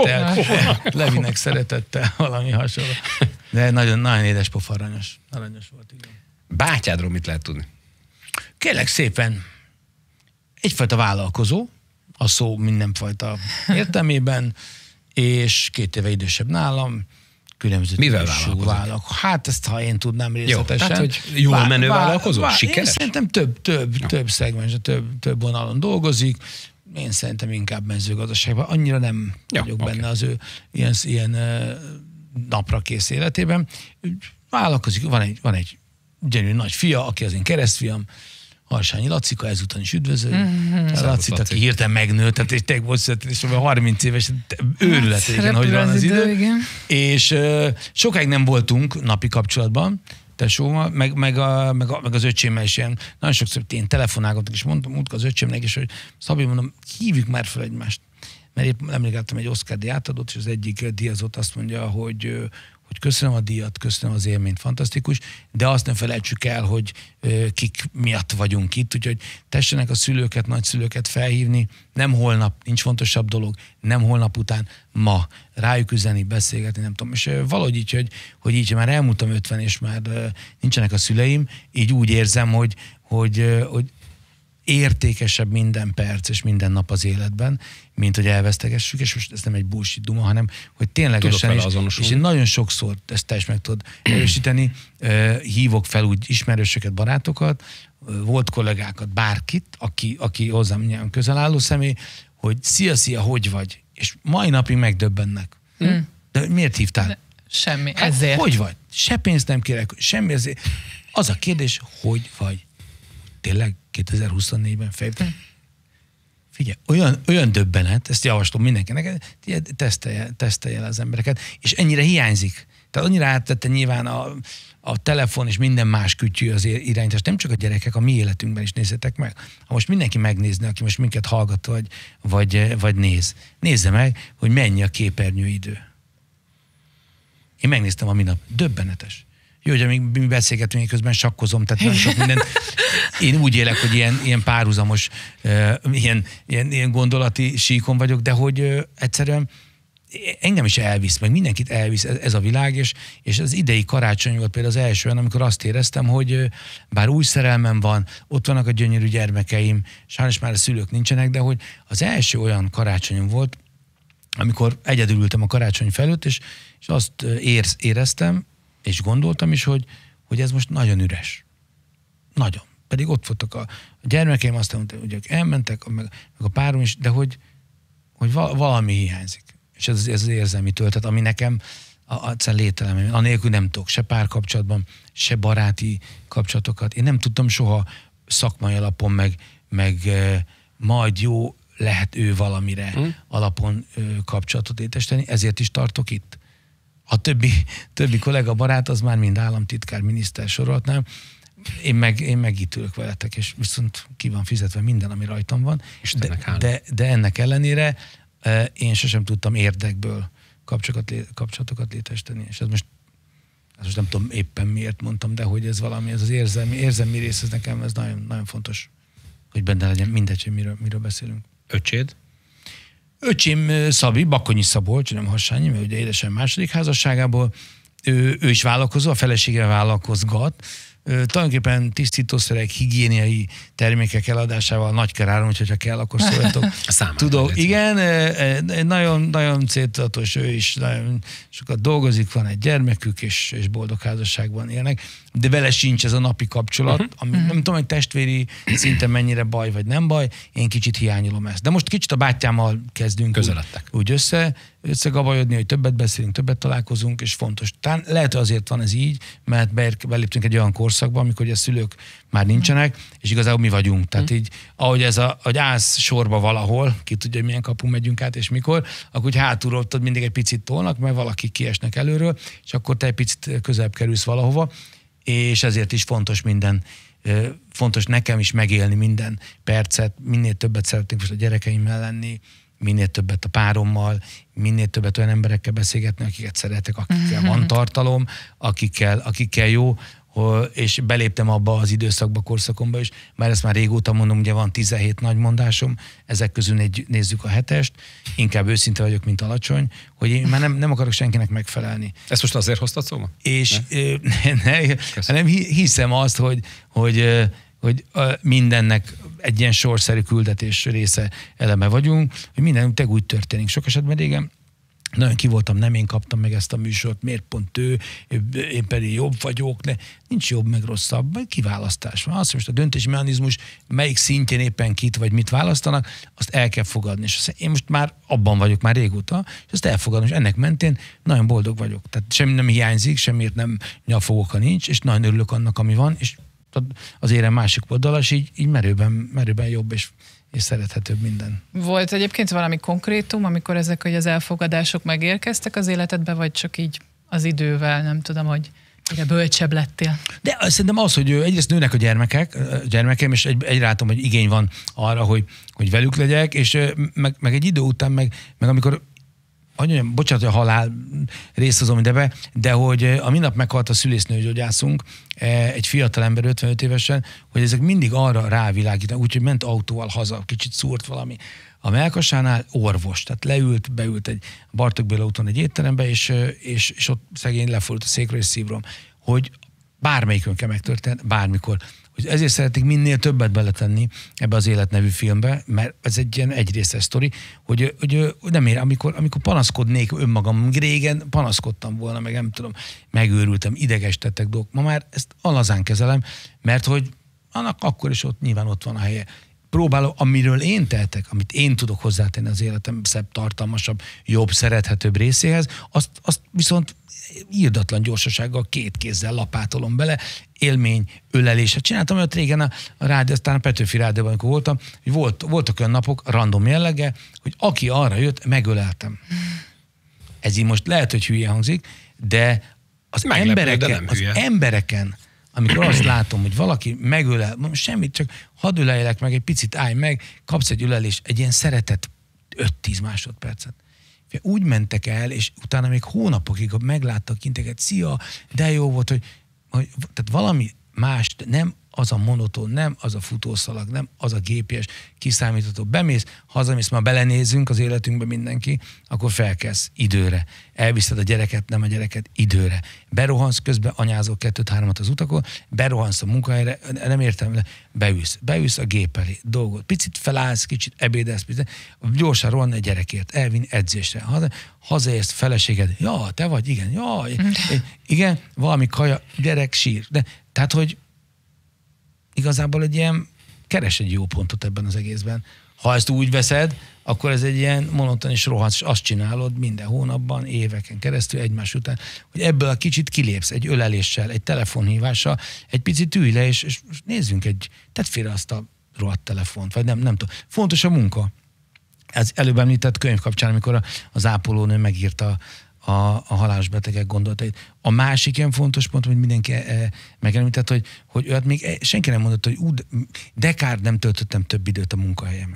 szeretettel, valami hasonló. De nagyon, nagyon édes pofa, aranyos volt. Igen. Bátyádról mit lehet tudni? Kérlek szépen, egyfajta vállalkozó, a szó mindenfajta értelmében, és 2 éve idősebb nálam, különböző mivel vállalkozik? Hát ezt, ha én tudnám részletesen. Jó, tehát, hogy jól menő vállalkozó? Sikeres? Én szerintem több szegmens, több vonalon dolgozik, én szerintem inkább mezőgazdaságban. Annyira nem vagyok benne az ő ilyen napra kész életében. Vállalkozik, van egy gyönyörű nagy fia, aki az én keresztfiam, Harsányi Lacika, ezúton is üdvözöljük. Lacit, aki hirtelen megnőtt, tehát egy teg volt születés, 30 éves, őrület, igen, hogy van az idő. Igen. És sokáig nem voltunk napi kapcsolatban, tesóval, meg az öcsémmel is ilyen. Nagyon sokszor én telefonálgatok, és mondtam az öcsémnek is, hogy Szabi, mondom, hívjuk már fel egymást. Mert épp emlékeztem, egy Oscar-díj átadott, és az egyik díjazott azt mondja, hogy köszönöm a díjat, köszönöm az élményt, fantasztikus, de azt nem felejtsük el, hogy kik miatt vagyunk itt, úgyhogy tessenek a szülőket, nagyszülőket felhívni, nem holnap, nincs fontosabb dolog, nem holnap után, ma rájuk üzenni, beszélgetni, nem tudom. És valahogy így, hogy így már elmúltam 50, és már nincsenek a szüleim, így úgy érzem, hogy értékesebb minden perc és minden nap az életben, mint hogy elvesztegessük, és most ez nem egy bullshit duma, hanem hogy ténylegesen, és én nagyon sokszor ezt te is meg tudod erősíteni, hívok fel úgy ismerősöket, barátokat, volt kollégákat, bárkit, aki hozzám közel álló személy, hogy szia, hogy vagy? És mai napig megdöbbennek. De miért hívtál? Semmi, ezért. Hogy vagy? Se pénzt nem kérek, semmi ezért. Az a kérdés, hogy vagy? Tényleg 2024-ben fejlődtem. Figyelj, olyan döbbenet, ezt javaslom mindenkinek, tesztelje el az embereket, és ennyire hiányzik. Tehát annyira áttette nyilván a telefon és minden más kütyű az irányítást. Nem csak a gyerekek, a mi életünkben is nézzétek meg. Ha most mindenki megnézne, aki most minket hallgat vagy néz, nézze meg, hogy mennyi a képernyőidő. Én megnéztem a minap. Döbbenetes. Jó, hogy amíg mi beszélgetünk, közben sakkozom, tehát nagyon sok mindent. Én úgy élek, hogy ilyen párhuzamos, ilyen gondolati síkon vagyok, de hogy egyszerűen engem is elvisz, meg mindenkit elvisz ez a világ, és az idei karácsony volt például az első olyan, amikor azt éreztem, hogy bár új szerelmem van, ott vannak a gyönyörű gyermekeim, sajnos már a szülők nincsenek, de hogy az első olyan karácsonyom volt, amikor egyedül ültem a karácsony felőtt, és azt éreztem, és gondoltam is, hogy ez most nagyon üres. Nagyon. Pedig ott voltak a gyermekeim, aztán mondták, hogy ők elmentek, meg a párom is, de hogy valami hiányzik. És ez az érzelmi töltet, ami nekem egyszerűen lételem. Anélkül nem tudok se párkapcsolatban, se baráti kapcsolatokat. Én nem tudtam soha szakmai alapon, meg majd jó lehet ő valamire alapon kapcsolatot létesíteni, ezért is tartok itt. A többi kollega barát az már mind államtitkár, miniszter sorolhatnám. Én meg itt ülök veletek, és viszont ki van fizetve minden, ami rajtam van. De ennek ellenére én sosem tudtam érdekből kapcsolatokat létesíteni. És ez most nem tudom éppen miért mondtam, de hogy ez valami, ez az érzelmi rész, ez nekem ez nagyon, nagyon fontos, hogy benne legyen mindegy, hogy miről beszélünk. Öcséd? Öcsém Szabi, Bakonyi Szabolcs, nem Harsányi, mert ugye édesem második házasságából, ő is vállalkozó, a feleségével vállalkozgat, tulajdonképpen tisztítószerek, higiéniai termékek eladásával nagy keráron, hogyha kell, akkor szóljatok. Tudok, igen, nagyon, nagyon céltudatos, ő is nagyon sokat dolgozik, van egy gyermekük, és boldog házasságban élnek, de vele sincs ez a napi kapcsolat, ami nem tudom, hogy testvéri szinten mennyire baj, vagy nem baj, én kicsit hiányolom ezt. De most kicsit a bátyámmal kezdünk úgy összegabajodni, hogy többet beszélünk, többet találkozunk, és fontos. Talán lehet, hogy azért van ez így, mert beléptünk egy olyan korszakba, amikor a szülők már nincsenek, és igazából mi vagyunk. Tehát így, ahogy állsz sorba valahol, ki tudja, hogy milyen kapun megyünk át, és mikor, akkor úgy hátulról mindig egy picit tolnak, mert valaki kiesnek előről, és akkor te egy picit közelebb kerülsz valahova, és ezért is fontos nekem is megélni minden percet, minél többet szeretnék most a gyerekeimmel lenni, minél többet a párommal, minél többet olyan emberekkel beszélgetni, akiket szeretek, akikkel van tartalom, akikkel jó, és beléptem abba az időszakba, korszakomba is, mert ezt már régóta mondom, ugye van 17 nagy mondásom, ezek közül nézzük a 7-est, inkább őszinte vagyok, mint alacsony, hogy én már nem akarok senkinek megfelelni. Ezt most azért hoztad szóba? És hanem hiszem azt, hogy mindennek egy ilyen sorszerű küldetés része eleme vagyunk, hogy minden úgy történik. Sok esetben régen nagyon ki voltam, nem én kaptam meg ezt a műsort, miért pont ő, én pedig jobb vagyok, de nincs jobb meg rosszabb, vagy kiválasztás van. Azt most a döntési mechanizmus, melyik szintjén éppen kit vagy mit választanak, azt el kell fogadni. És én most már abban vagyok már régóta, és azt elfogadom, és ennek mentén nagyon boldog vagyok. Tehát semmi nem hiányzik, semmiért nem nyafogok, ha nincs, és nagyon örülök annak, ami van, és az érem másik oldala, és így merőben jobb, és szerethetőbb minden. Volt egyébként valami konkrétum, amikor ezek hogy az elfogadások megérkeztek az életedbe, vagy csak így az idővel, nem tudom, hogy egyre bölcsebb lettél? De szerintem az, hogy egyrészt nőnek a gyermekeim, és egyre látom, hogy igény van arra, hogy velük legyek, és meg egy idő után, meg amikor bocsánat, hogy a halál részt hozom ide de hogy a minap meghalt a szülésznőgyógyászunk, egy fiatal ember 55 évesen, hogy ezek mindig arra rávilágítanak, úgyhogy ment autóval haza, kicsit szúrt valami. A melkasánál orvos, tehát beült egy Bartók Béla úton egy étterembe, és ott szegény lefordult a székről és szívrom, hogy bármelyikön kell megtörténni, bármikor. Ezért szeretnék minél többet beletenni ebbe az Élet nevű filmbe, mert ez egy ilyen egyrészes sztori, hogy nem ér, amikor panaszkodnék önmagam, régen panaszkodtam volna, meg nem tudom, megőrültem, idegestettek dolgok. Ma már ezt alazán kezelem, mert hogy annak akkor is nyilván ott van a helye. Próbálom, amiről én tehetek, amit én tudok hozzátenni az életem szebb, tartalmasabb, jobb, szerethetőbb részéhez, azt viszont írdatlan gyorsasággal 2 kézzel lapátolom bele, élmény, ölelés. Csináltam olyat régen a rádió, aztán a Petőfi Rádióban, amikor voltam, hogy voltak olyan napok, random jellege, hogy aki arra jött, megöleltem. Ez így most lehet, hogy hülye hangzik, de az embereken, amikor azt látom, hogy valaki megölel, semmit, csak hadd öleljelek meg, egy picit állj meg, kapsz egy ölelés, egy ilyen szeretet 5-10 másodpercet. Úgy mentek el, és utána még hónapokig megláttak inteket, szia, de jó volt, hogy tehát valami mást, nem az a monoton, nem az a futószalag, nem az a GPS kiszámítható. Bemész, hazamész, már belenézünk az életünkbe mindenki, akkor felkelsz időre. Elviszed a gyereket, nem a gyereket időre. Berohansz közben, anyázol 2-3-at az utakon, berohansz a munkahelyre, nem értem, de beülsz a gép elé, dolgot. Picit felállsz, kicsit ebédelsz, gyorsan rohanni a gyerekért, elvinni edzésre. Hazaérsz, feleséged, ja, te vagy, igen, ja, igen, valami kaja, gyerek sír. De, tehát, hogy igazából egy ilyen, keres egy jó pontot ebben az egészben. Ha ezt úgy veszed, akkor ez egy ilyen monoton és rohansz, és azt csinálod minden hónapban, éveken keresztül egymás után, hogy ebből a kicsit kilépsz egy öleléssel, egy telefonhívással, egy picit ülj le, és nézzünk tedd félre azt a rohadt telefont, vagy nem tudom. Fontos a munka. Ez előbb említett könyv kapcsán, amikor az ápolónő megírta a halálos betegek gondolatait. A másik ilyen fontos pont, hogy mindenki megemlített, hogy olyat még senki nem mondott, hogy de kár nem töltöttem több időt a munkahelyemen.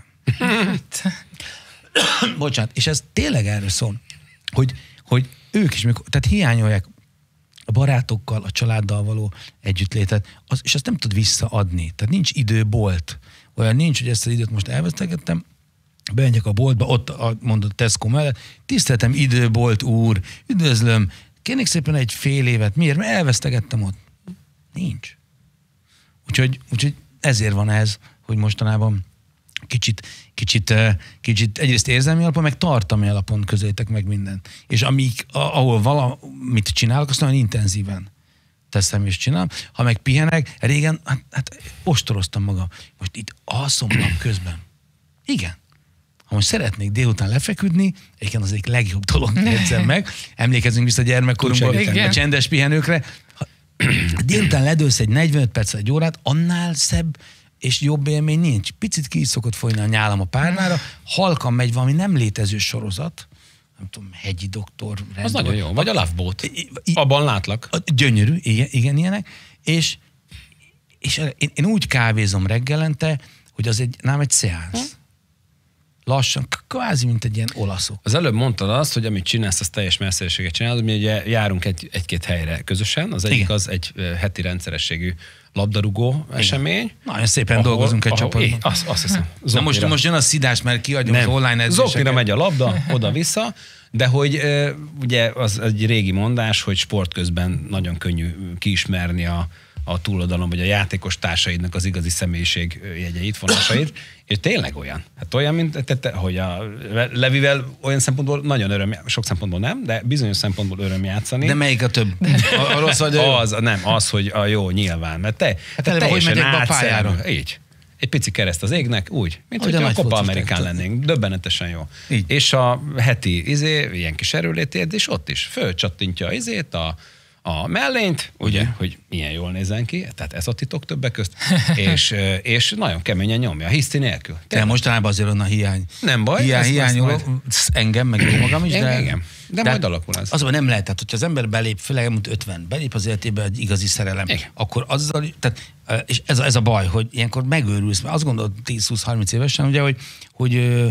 Bocsánat, és ez tényleg erről szól, hogy ők is, tehát hiányolják a barátokkal, a családdal való együttlétet, és azt nem tud visszaadni. Tehát nincs időbolt. Olyan nincs, hogy ezt az időt most elvesztegettem, bemegyek a boltba, ott mondott Tesco mellett, tiszteltem időbolt úr, üdvözlöm, kérnék szépen egy fél évet, miért? Mert elvesztegettem ott. Nincs. Úgyhogy ezért van ez, hogy mostanában kicsit egyrészt érzelmi alapon, meg tartalmi alapon közelítek meg mindent. És ahol valamit csinálok, azt nagyon intenzíven teszem és csinálom. Ha meg pihenek, régen, hát ostoroztam magam. Most itt alszom nap közben. Igen. Ha most szeretnék délután lefeküdni, egyébként az egyik legjobb dolog, jegyzem meg, emlékezünk vissza a gyermekkorunkban a csendes pihenőkre. Ha délután ledőlsz egy 45 perc, egy órát, annál szebb és jobb élmény nincs. Picit ki is szokott folyni a nyálam a párnára, halkan megy valami nem létező sorozat, nem tudom, Hegyi doktor. Az nagyon jó. Vagy a Love Boat. Abban látlak. Gyönyörű, igen, ilyenek. És én úgy kávézom reggelente, hogy az nálam egy szeánsz. Lassan, kvázi, mint egy ilyen olaszok. Az előbb mondtad azt, hogy amit csinálsz, az teljes messzélséget csinálod. Mi ugye járunk egy-két helyre közösen. Az egyik az egy heti rendszerességű labdarúgó esemény. Nagyon szépen dolgozunk egy csapatban. Azt hiszem. Na most jön a szidás, mert kiadjuk az online edzéseket. Zoknira megy a labda, oda-vissza, de hogy ugye az egy régi mondás, hogy sport közben nagyon könnyű kiismerni a túloldalon, vagy a játékos társaidnak az igazi személyiség jegyeit, vonásait, és tényleg olyan. Hát olyan, mint hogy a Levivel olyan szempontból nagyon öröm, sok szempontból nem, de bizonyos szempontból öröm játszani. De melyik a több? A rossz vagy az, hogy a jó nyilván, mert hogy megyek be a pályára. Így. Egy pici kereszt az égnek, úgy, mint hogy a Copa Amerikán lennénk. Döbbenetesen jó. Így. És a heti ilyen kis erőlétét, és ott is fölcsattintja a mellényt, ugye, hogy milyen jól nézzen ki, tehát ez a titok többek közt, és nagyon keményen nyomja, hiszti nélkül. De mostanában azért onnan hiány. Nem baj. Hiányol engem, meg jó magam is, de majd alakul ez. Azonban nem lehet, tehát hogyha az ember belép, főleg elmúlt 50, belép az életébe egy igazi szerelem, akkor azzal, tehát, és ez a baj, hogy ilyenkor megőrülsz, mert azt gondolod 10-20-30 évesen, ugye, hogy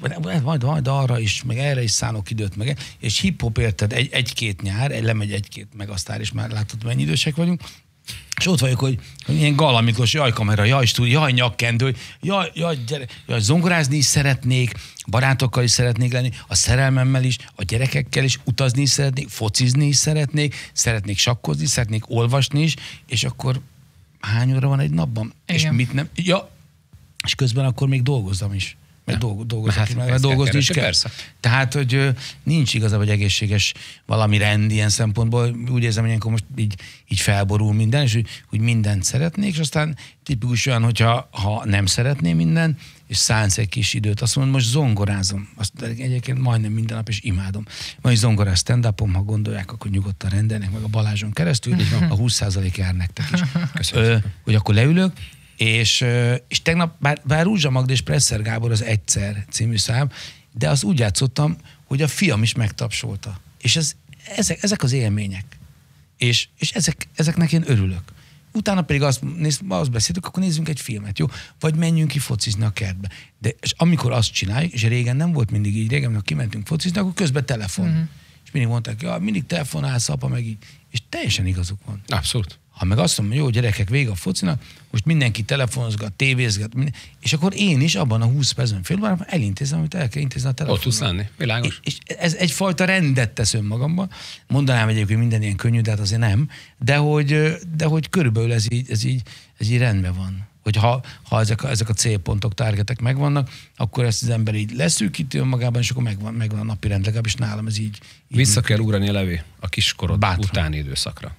majd arra is, meg erre is szánok időt, meg, és hip-hop érted egy-két nyár, lemegy egy-két megasztár, és már látod, mennyi idősek vagyunk, és ott vagyok, hogy ilyen galamikos, jaj kamera, jaj stúdió, jaj nyakkendő, jaj zongorázni is szeretnék, barátokkal is szeretnék lenni, a szerelmemmel is, a gyerekekkel is, utazni is szeretnék, focizni is szeretnék sakkozni, szeretnék olvasni is, és akkor hány óra van egy napban? Igen. És mit nem? Ja, és közben akkor még dolgozzam is. Mert dolgozni is kell. Persze. Tehát, hogy nincs igazából egy egészséges valami rend ilyen szempontból. Úgy érzem, hogy ilyenkor most így felborul minden, és hogy mindent szeretnék, és aztán tipikus olyan, hogyha nem szeretném minden, és szánsz egy kis időt, azt mondom, most zongorázom. Azt egyébként majdnem minden nap, és imádom. Van is zongorás stand-upom, ha gondolják, akkor nyugodtan rendelnek meg a Balázson keresztül, a 20% jár nektek is. Hogy akkor leülök, és tegnap, bár Rúzsa Magda és Presser Gábor az Egyszer című szám, de azt úgy játszottam, hogy a fiam is megtapsolta. És ezek az élmények. És ezeknek én örülök. Utána pedig azt beszéltük, akkor nézzünk egy filmet, jó? Vagy menjünk ki focizni a kertbe. De és amikor azt csináljuk, és régen nem volt mindig így, régen, amikor kimentünk focizni, akkor közben telefon. Mm-hmm. És mindig mondták, mindig telefonálsz, apa, meg így. És teljesen igazuk van. Abszolút. Ha meg azt mondom, jó gyerekek, vége a focinak, most mindenki telefonozgat, tévézgat, és akkor én is abban a 20 percben, fél órában elintézem, amit el kell intézni a telefonon. Ott tudsz lenni, világos. És ez egyfajta rendet tesz önmagamban. Mondanám egyébként, hogy minden ilyen könnyű, de hát azért nem. De hogy körülbelül ez így rendben van. Hogy ha ezek a célpontok, targetek megvannak, akkor ezt az ember így leszűkíti önmagában, és akkor megvan a napi rend, legalábbis nálam ez így Vissza kell ugrani, Levi, a kiskorod utáni időszakra.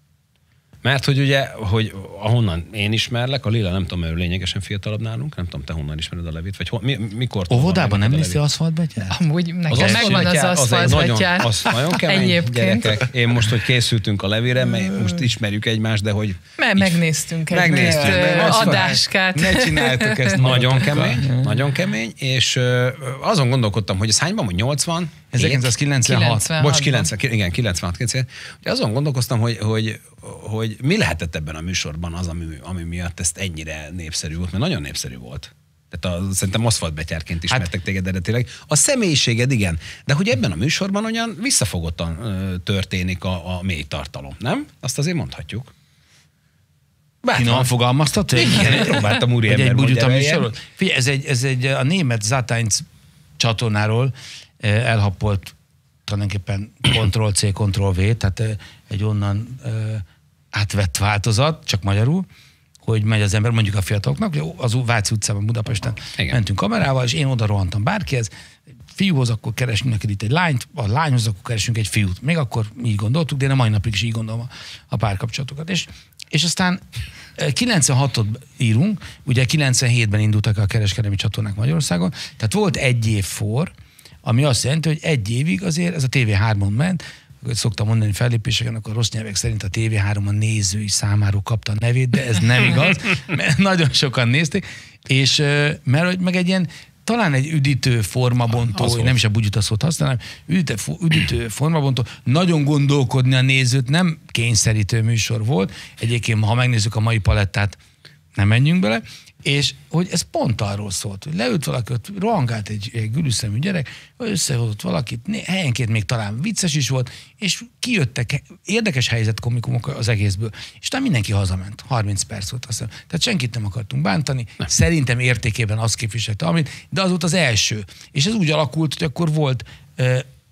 Mert hogy ugye, hogy ahonnan én ismerlek, a Lila nem tudom, ő lényegesen fiatalabb nálunk, nem tudom, te honnan ismered a Levit, vagy mikor... Óvodában nem néztél aszfaltbetyár? Amúgy nekem megvan az aszfaltbetyár. Az nagyon kemény, gyerekek. Én most, hogy készültünk a Levire, mert most ismerjük egymást, de hogy... Megnéztünk egy adáskát. Ne csináljátok ezt. Nagyon kemény, és azon gondolkodtam, hogy ez hányban, hogy 80? 1996. Bocs, 96. Ugye azon gondolkoztam, hogy mi lehetett ebben a műsorban az, ami miatt ezt ennyire népszerű volt, mert nagyon népszerű volt. Tehát szerintem aszfaltbetyárként ismertek téged eredetileg. A személyiséged igen, de hogy ebben a műsorban olyan visszafogottan történik a mély tartalom, nem? Azt azért mondhatjuk. Finom fogalmaztat? Igen, próbáltam úriember mondja. Figyelj, ez a német Sat.1 csatornáról elhapolt tulajdonképpen Ctrl-C, Ctrl-V, tehát egy onnan átvett változat, csak magyarul, hogy megy az ember, mondjuk a fiataloknak, az Váci utcában Budapesten mentünk kamerával, és én oda rohantam bárkihez, fiúhoz, akkor keresünk neked itt egy lányt, a lányhoz, akkor keresünk egy fiút. Még akkor így gondoltuk, de én a mai napig is így gondolom a párkapcsolatokat. És aztán 96-ot írunk, ugye 97-ben indultak a kereskedelmi csatornák Magyarországon, tehát volt egy év ami azt jelenti, hogy egy évig azért ez a TV3-on ment, szoktam mondani fellépéseken, akkor rossz nyelvek szerint a TV3 a nézői számáról kapta a nevét, de ez nem igaz, mert nagyon sokan nézték, és mert meg egy ilyen, talán egy üdítő formabontó, nem is a bugyuta szót használom, üdítő formabontó, nagyon gondolkodni a nézőt, nem kényszerítő műsor volt, egyébként ha megnézzük a mai palettát, nem menjünk bele, és hogy ez pont arról szólt, hogy leült valaki, rohangált egy gülüszemű gyerek, összehozott valakit, helyenként még talán vicces is volt, és kijöttek érdekes helyzetkomikumok az egészből, és talán mindenki hazament, 30 perc volt azt hiszem. Tehát senkit nem akartunk bántani, szerintem értékében azt képviselte, de az volt az első. És ez úgy alakult, hogy akkor volt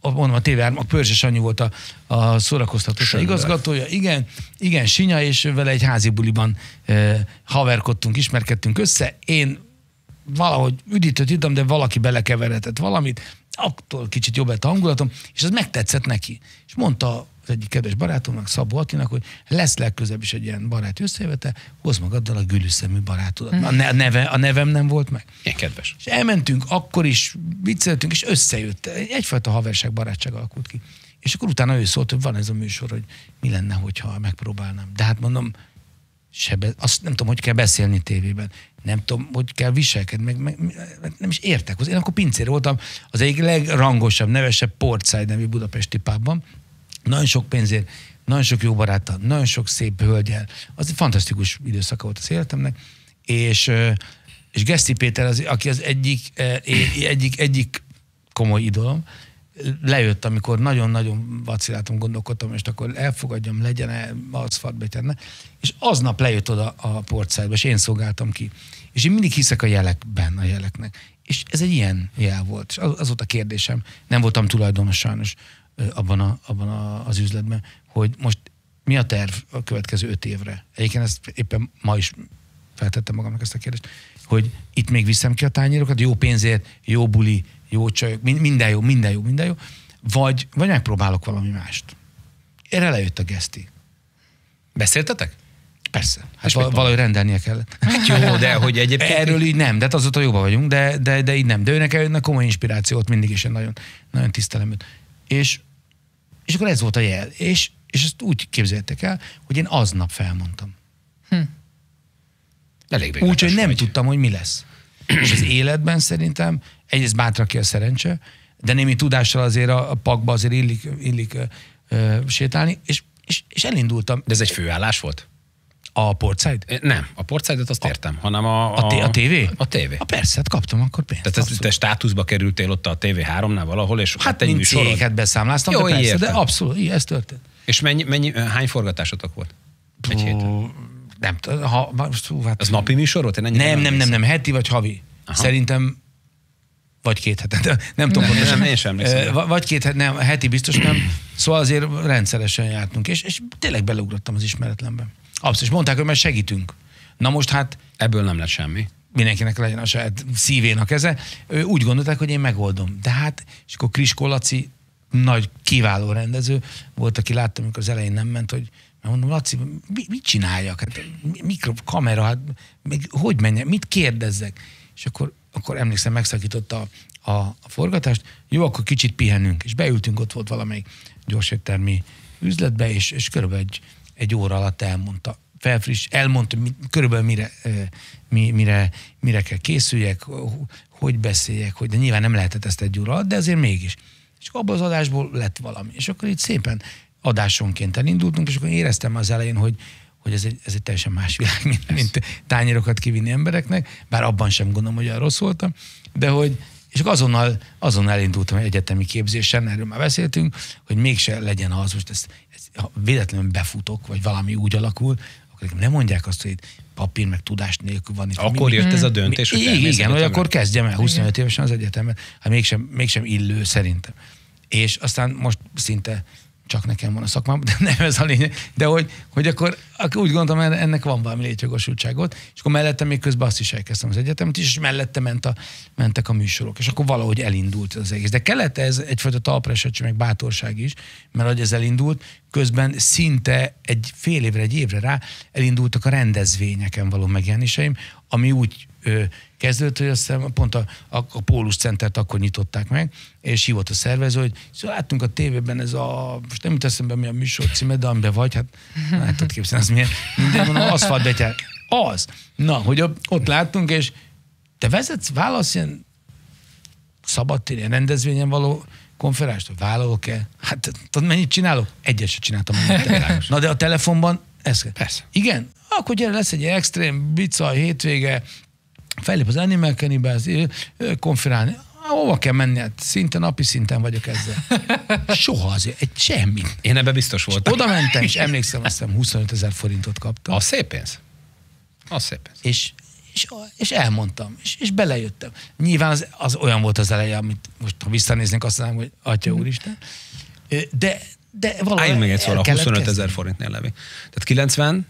mondom, a TV3, a Pörzses Anyu volt a szórakoztató igazgatója, igen, Sinya, és vele egy házi buliban haverkodtunk, ismerkedtünk össze. Én valahogy üdítőt ittam, de valaki belekeveredett valamit, attól kicsit jobb lett a hangulatom, és az megtetszett neki. És mondta az egyik kedves barátomnak, Szabó Attinak, hogy lesz legközelebb is egy ilyen barát összejövete, hozd magaddal a gülüszemű barátodat. A nevem nem volt meg. Ilyen kedves. És elmentünk, akkor is vicceltünk, és összejött. Egyfajta haverság, barátság alakult ki. És akkor utána ő szólt, hogy van ez a műsor, hogy mi lenne, hogyha megpróbálnám. De hát mondom, azt nem tudom, hogy kell beszélni tévében. Nem tudom, hogy kell viselkedni, meg nem is értek hozzá. Én akkor pincér voltam az egyik legrangosabb, nevesebb Portside nevű budapesti pubban. Nagyon sok pénzért, nagyon sok jó baráttal, nagyon sok szép hölgyel. Az egy fantasztikus időszaka volt az életemnek. És Geszti Péter, aki az egyik komoly idolom, lejött, amikor nagyon-nagyon vaciláltam, gondolkodtam, és akkor elfogadjam, legyen arcfartbejtenne, és aznap lejött oda a Portside-ba, és én szolgáltam ki. És én mindig hiszek a jeleknek. És ez egy ilyen jel volt. És az volt a kérdésem. Nem voltam tulajdonos sajnos abban az üzletben, hogy most mi a terv a következő 5 évre. Egyébként ezt éppen ma is feltettem magamnak ezt a kérdést, hogy itt még viszem ki a tányérokat, jó pénzért, jó buli, jó csajok, minden jó, vagy megpróbálok valami mást. Erre lejött a Geszti. Beszéltetek? Persze. Hát valahogy rendelnie kellett. Hát jó, de hogy egyébként... Erről így nem, de hát azóta jobban vagyunk, de így nem. De őnek komoly inspirációt mindig is, én nagyon, nagyon tisztelem őt. És akkor ez volt a jel. És ezt úgy képzeljétek el, hogy én aznap felmondtam. Úgy, hogy nem tudtam, hogy mi lesz. És az életben szerintem egyrészt bátran ki a szerencse, de némi tudással azért a pakba azért illik sétálni, és elindultam. De ez egy főállás volt? A Portside? Nem, a Portside-ot azt értem, hanem a TV? A TV. Persze, hát kaptam akkor pénzt. Tehát te státuszba kerültél ott a TV3-nál valahol, és hát egy műsorod. Céget beszámláztam, jó, de persze, értem. de abszolút, ez történt. És hány forgatásotok volt? Egy héten? Nem, hát az napi műsor volt? Nem, heti vagy havi. Aha. Szerintem vagy 2 hetente. Nem tudom pontosan. Én sem emlékszem. Vagy 2 heti, nem, heti biztos nem. Szóval azért rendszeresen jártunk, és tényleg beleugrottam az ismeretlenben. Abszolút, és mondták, hogy már segítünk. Na most hát... Ebből nem lett semmi. Mindenkinek legyen a saját szívén a keze. Úgy gondolták, hogy én megoldom. De hát, és akkor Kriskó Laci, nagy, kiváló rendező volt, aki láttam, amikor az elején nem ment, hogy mondom, Laci, mit csináljak? Hát, kamera, hát, hogy menjek, mit kérdezzek? És akkor emlékszem, megszakította a forgatást, jó, akkor kicsit pihenünk, és beültünk, ott volt valamelyik gyorséttermi üzletbe, és körülbelül egy óra alatt elmondta, elmondta körülbelül mire kell készüljek, hogy beszéljek, de nyilván nem lehetett ezt egy óra alatt, de azért mégis. És abban az adásból lett valami. És akkor itt szépen adásonként elindultunk, és akkor éreztem az elején, hogy ez egy teljesen más világ, mint tányérokat kivinni embereknek, bár abban sem gondolom, hogy olyan rossz voltam, de hogy, és akkor azonnal elindultam egy egyetemi képzésen, erről már beszéltünk, hogy mégse legyen az, most ha véletlenül befutok, vagy valami úgy alakul, akkor nem mondják azt, hogy itt papír meg tudás nélkül van itt. Akkor jött ez a döntés, hogy igen, hogy akkor kezdjem el 25 évesen az egyetemet, hát mégsem illő szerintem. És aztán most szinte csak nekem van a szakmám, de nem ez a lényeg, de hogy akkor úgy gondoltam, ennek van valami létjogosultságot, és akkor mellette még közben azt is elkezdtem az egyetemet is, és mellette mentek a műsorok, és akkor valahogy elindult az egész. De kellett ez egyfajta talpraesetség, meg bátorság is, mert hogy ez elindult, közben szinte egy fél évre, egy évre rá elindultak a rendezvényeken való megjelenéseim, ami úgy kezdődött, hogy azt hiszem, pont a Pólus Centert akkor nyitották meg, és hívott a szervező, hogy szóval láttunk a tévében ez most nem jut eszembe, mi a műsor címe, de amiben vagy, hát tudod képzelni, az milyen, minden mondom, aszfaltbetyár. Az. Na, hogy ott láttunk, és te válasz ilyen szabadtéri, ilyen rendezvényen való konferást, hogy vállalok-e? Hát tudod, mennyit csinálok? Egyet se csináltam. Na, de a telefonban ez. Persze. Igen? Akkor gyere, lesz egy extrém bicaj hétvége, fellép az Animal Cannibal, konferálni. Hova kell menni? Hát szinte napi szinten vagyok ezzel. Soha azért, semmit. Én ebbe biztos voltam. Oda mentem, és emlékszem, azt hiszem 25 000 forintot kaptam. Az szép pénz. Az szép pénz. És és elmondtam, és belejöttem. Nyilván az olyan volt az eleje, amit most, ha visszanéznénk, azt mondom, hogy Atya Úristen. De valahol álljunk még egy szóra, 25 000 forintnél, Levi. Tehát 90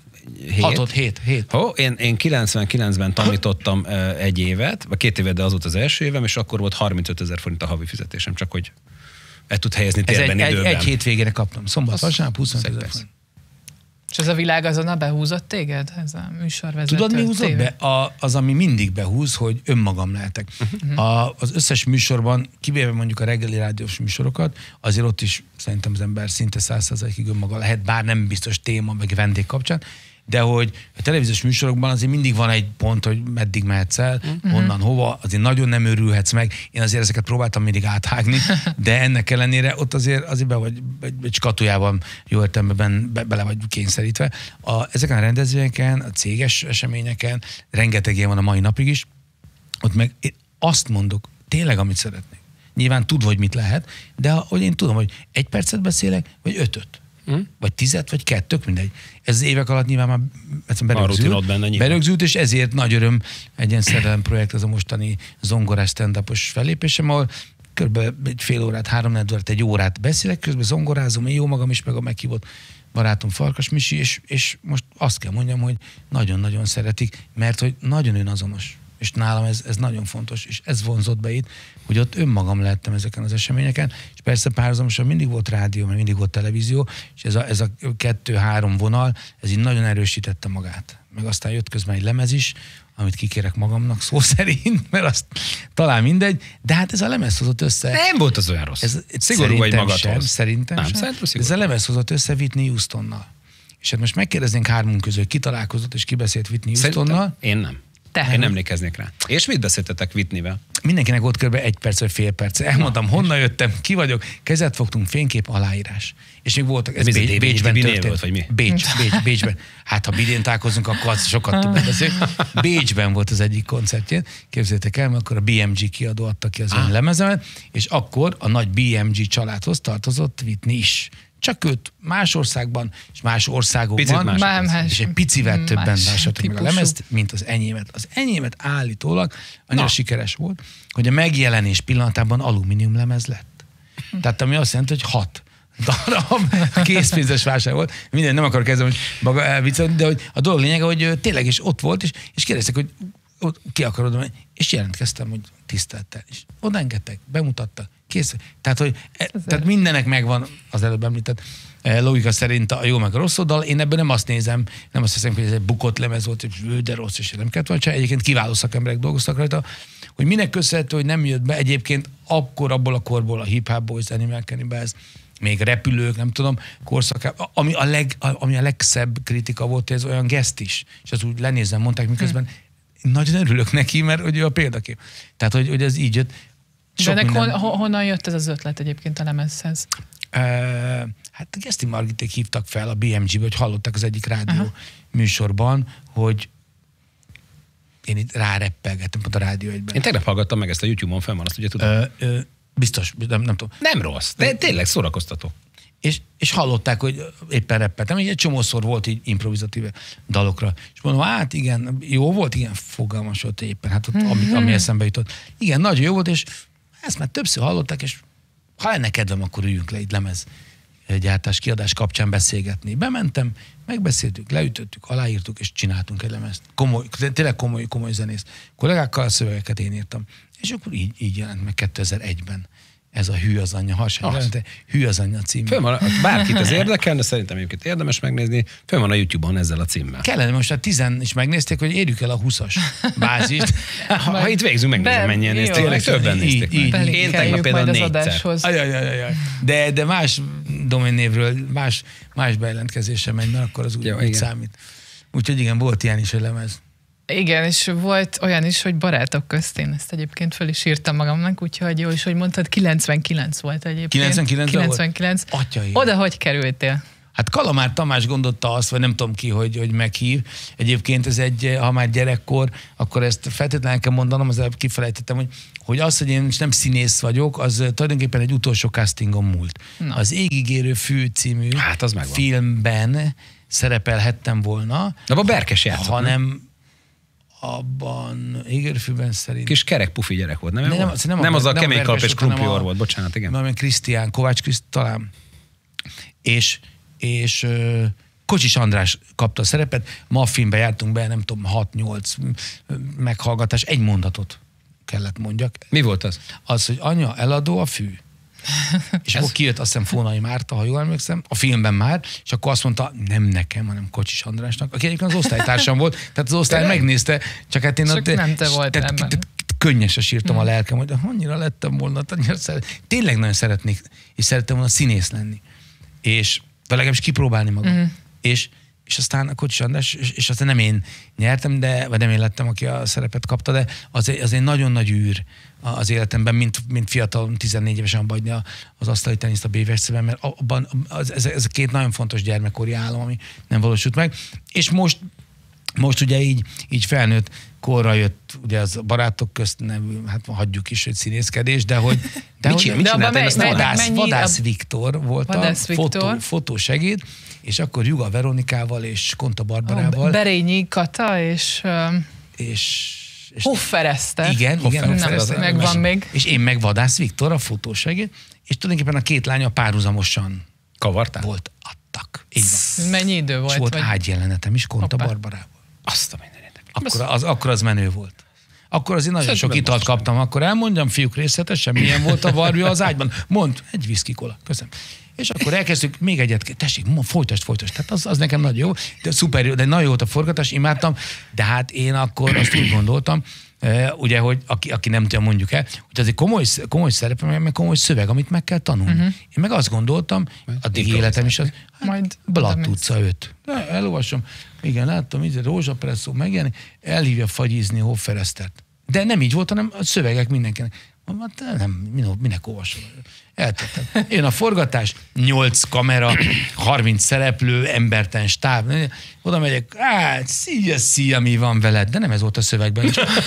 7. Én 99-ben tanítottam egy évet, vagy 2 évet, de az volt az első évem, és akkor volt 35 000 forint a havi fizetésem, csak hogy el tud helyezni térben, időben. Egy hétvégére kaptam. Szombat, vasárnap 25 000 forint. És ez a világ azonnal behúzott téged? Ez a műsorvezető? Tudod, mi húzott be? Az, ami mindig behúz, hogy önmagam lehetek. Az összes műsorban, kivéve mondjuk a reggeli rádiós műsorokat, azért ott is szerintem az ember szinte 100%-ig önmaga lehet, bár nem biztos téma, meg vendég kapcsán, de hogy a televíziós műsorokban azért mindig van egy pont, hogy meddig mehetsz el, honnan, hova, azért nagyon nem őrülhetsz meg. Én azért ezeket próbáltam mindig áthágni, de ennek ellenére ott azért be vagy egy skatujában jó értelemben bele vagy kényszerítve. Ezeken a rendezvényeken, a céges eseményeken, rengeteg ilyen van a mai napig is, ott meg én azt mondok, tényleg, amit szeretnék. Nyilván tudva, hogy mit lehet, de hogy én tudom, hogy 1 percet beszélek, vagy 5-öt. Vagy 10, vagy 2, mindegy. Ez az évek alatt nyilván már berögzült, és ezért nagy öröm egy ilyen szerelem projekt, az a mostani zongorás stand-upos fellépésem, ahol körülbelül egy fél órát, 3-4 órát, 1 órát beszélek, közben zongorázom, én jó magam is, meg a meghívott barátom Farkas Misi, és most azt kell mondjam, hogy nagyon-nagyon szeretik, mert hogy nagyon önazonos. És nálam ez nagyon fontos, és ez vonzott be itt, hogy ott önmagam lehettem ezeken az eseményeken, és persze párhuzamosan mindig volt rádió, mert mindig volt televízió, és ez a 2-3 vonal, ez így nagyon erősítette magát. Meg aztán jött közben egy lemez is, amit kikérek magamnak szó szerint, mert azt talán mindegy, de hát ez a lemez hozott össze. Nem volt az olyan rossz. Szigorú vagy magadhoz. Szerintem ez a lemez hozott össze Whitney Houstonnal. És hát most megkérdeznénk 3 közül, ki találkozott és ki beszélt Whitney Houstonnal. Én nem. Én nem emlékeznék rá. És mit beszéltetek Whitneyvel? Mindenkinek volt kb. 1 perc vagy fél perc. Elmondtam, honnan jöttem, ki vagyok, kezet fogtunk, fénykép, aláírás. És még voltak, ez Bécsben történt. Volt, vagy mi? Bécsben. Hát, ha Bidén találkozunk, akkor azt sokat tudnak beszélni. Bécsben volt az egyik koncertjén. Képzeljétek el, mert akkor a BMG kiadó adta ki az ön lemezemet, és akkor a nagy BMG családhoz tartozott Whitney is. Csak őt más országban és más országokban, és egy picivel többen vásároltak meg a lemezt, mint az enyémet. Az enyémet állítólag annyira sikeres volt, hogy a megjelenés pillanatában alumínium lemez lett. Tehát ami azt jelenti, hogy 6 darab készpénzes vásár volt. Minden, nem akarok kezdeni, hogy maga elviccelni, de hogy a dolog lényege, hogy tényleg is ott volt, és kérdeztek, hogy ki akarod menni, és jelentkeztem, hogy tisztelettel is. Odaengedtek, bemutattak, kész. Tehát mindenek megvan az előbb említett logika szerint a jó meg a rossz oldal. Én ebben nem azt nézem, nem azt hiszem, hogy ez egy bukott lemez volt, és de rossz, és nem kellett volna, egyébként kiváló szakemberek dolgoztak rajta, hogy minek köszönhető, hogy nem jött be egyébként akkor abból a korból a Hip Hop Boys, Animal Cannibals, még repülők, nem tudom, korszakában, ami a legszebb kritika volt, ez olyan geszt is. És az úgy lenézem, mondták, miközben nagyon örülök neki, mert hogy ő a példakép. Tehát, hogy ez így jött. De honnan jött ez az ötlet egyébként a lemezhez? Hát Geszti Margiték hívtak fel a BMG-be, hogy hallották az egyik rádió műsorban, hogy én itt ráreppelgettem pont a Rádió 1-ben. Én tegnap hallgattam meg ezt a YouTube-on, fenn van, azt ugye tudom. Biztos, nem tudom. Nem rossz, de tényleg szórakoztató. És hallották, hogy éppen reppeltem. Egy csomószor volt így improvizatív dalokra. És mondom, hát igen, jó volt, igen, fogalmas volt éppen, hát ott, ami eszembe jutott. Igen, nagyon jó volt, és ezt már többször hallották, és ha lenne kedvem, akkor üljünk le egy lemez gyártás, kiadás kapcsán beszélgetni. Bementem, megbeszéltük, leütöttük, aláírtuk, és csináltunk egy lemezt. Tényleg komoly zenész. Kollégákkal a szövegeket én írtam. És akkor így jelent meg 2001-ben. Ez a Hű az anyja, Hű az anyja cím. Bárkit ez érdekel, de szerintem egyébként érdemes megnézni. Fönn van a YouTube-on ezzel a címmel. Kellene most a 10 is megnézték, hogy érjük el a 20-as bázist. Ha itt végzünk, megnézem, mennyien nézték. Többen nézték meg. Én tegnap például 4-szer. De más doménnévről, más bejelentkezésre megy, mert akkor az úgy számít. Úgyhogy igen, volt ilyen is a lemez. Igen, és volt olyan is, hogy barátok közt, én ezt egyébként föl is írtam magamnak, úgyhogy jó is, hogy mondtad, 99 volt egyébként. 99. Oda hogy kerültél? Hát Kalamár Tamás gondolta azt, vagy nem tudom ki, hogy meghív. Egyébként ez ha már gyerekkor, akkor ezt feltétlenül kell mondanom, az előbb kifelejtettem, hogy az, hogy én nem színész vagyok, az tulajdonképpen egy utolsó castingon múlt. Na. Az Égigérő fű című filmben szerepelhettem volna. De a Berkes játszott, hanem abban Égerfűben szerint... Kis kerek pufi gyerek volt, nem? Nem az a nem kemény Verkes kalap és volt, hanem krumplior volt, bocsánat, igen. Nem, Krisztián, Kovács Kriszt talán. És Kocsis András kapta a szerepet, ma a filmbe jártunk be, nem tudom, 6-8 meghallgatás, egy mondatot kellett mondjak. Mi volt az? Az, hogy anya, eladó a fű. És akkor kijött azt hiszem Fónai Márta, ha jól emlékszem, a filmben már, és akkor azt mondta, nem nekem, hanem Kocsis Andrásnak, aki egyébként az osztálytársam volt, tehát az osztály megnézte, csak hát én csak nem te voltál ebben. Könnyesre sírtam a lelkem, hogy annyira lettem volna, tényleg nagyon szeretnék, és szerettem volna színész lenni. És legalábbis kipróbálni magam. És aztán a Kocsis András, és aztán nem én nyertem, vagy nem én lettem, aki a szerepet kapta, de az egy nagyon nagy űr az életemben, mint fiatal, 14 évesen abba hagyni az asztali teniszt a BVSC-ben, mert abban ez két nagyon fontos gyermekkori álom, ami nem valósult meg. És most ugye így felnőtt korra jött, ugye az Barátok közt nevű, hát hagyjuk is, hogy színészkedés, de hogy... Vadász Viktor volt a fotósegéd, és akkor Juga Veronikával és Konta Barbarával. Berényi Kata és Hofer Eszter. Igen, Hofer Eszter. Megvan még. És én meg Vadász Viktor, a fotósegéd, és tulajdonképpen a két lánya párhuzamosan kavartál? Volt, adtak. Így van. Mennyi idő volt? És volt ágyjelenetem is Konta Barbarával. Azt a mindenit. Akkor az menő volt. Akkor azért nagyon sok italt kaptam. Akkor elmondjam, fiúk, részletesen, milyen volt a Barbie az ágyban. Mondd, egy whisky kola. Köszönöm. És akkor elkezdtük, még egyet, tessék, folytasd. Tehát az nekem nagyon jó, de szuper jó, de nagyon jó volt a forgatás, imádtam, de hát én akkor azt úgy gondoltam, ugye, hogy aki nem tudja, mondjuk el, hogy az egy komoly szerep, meg komoly szöveg, amit meg kell tanulni. Én meg azt gondoltam, addig életem is az, majd Blatt utca 5. Elolvasom, igen, láttam, így Rózsapresszó megjelenik, elhívja fagyizni Hofer Esztert. De nem így volt, hanem a szövegek mindenkinek. Nem, minek olvasom? Eltettem. Én a forgatás, 8 kamera, 30 szereplő, embertelen stáb. Oda megyek, szia, mi van veled? De nem ez volt a szövegben.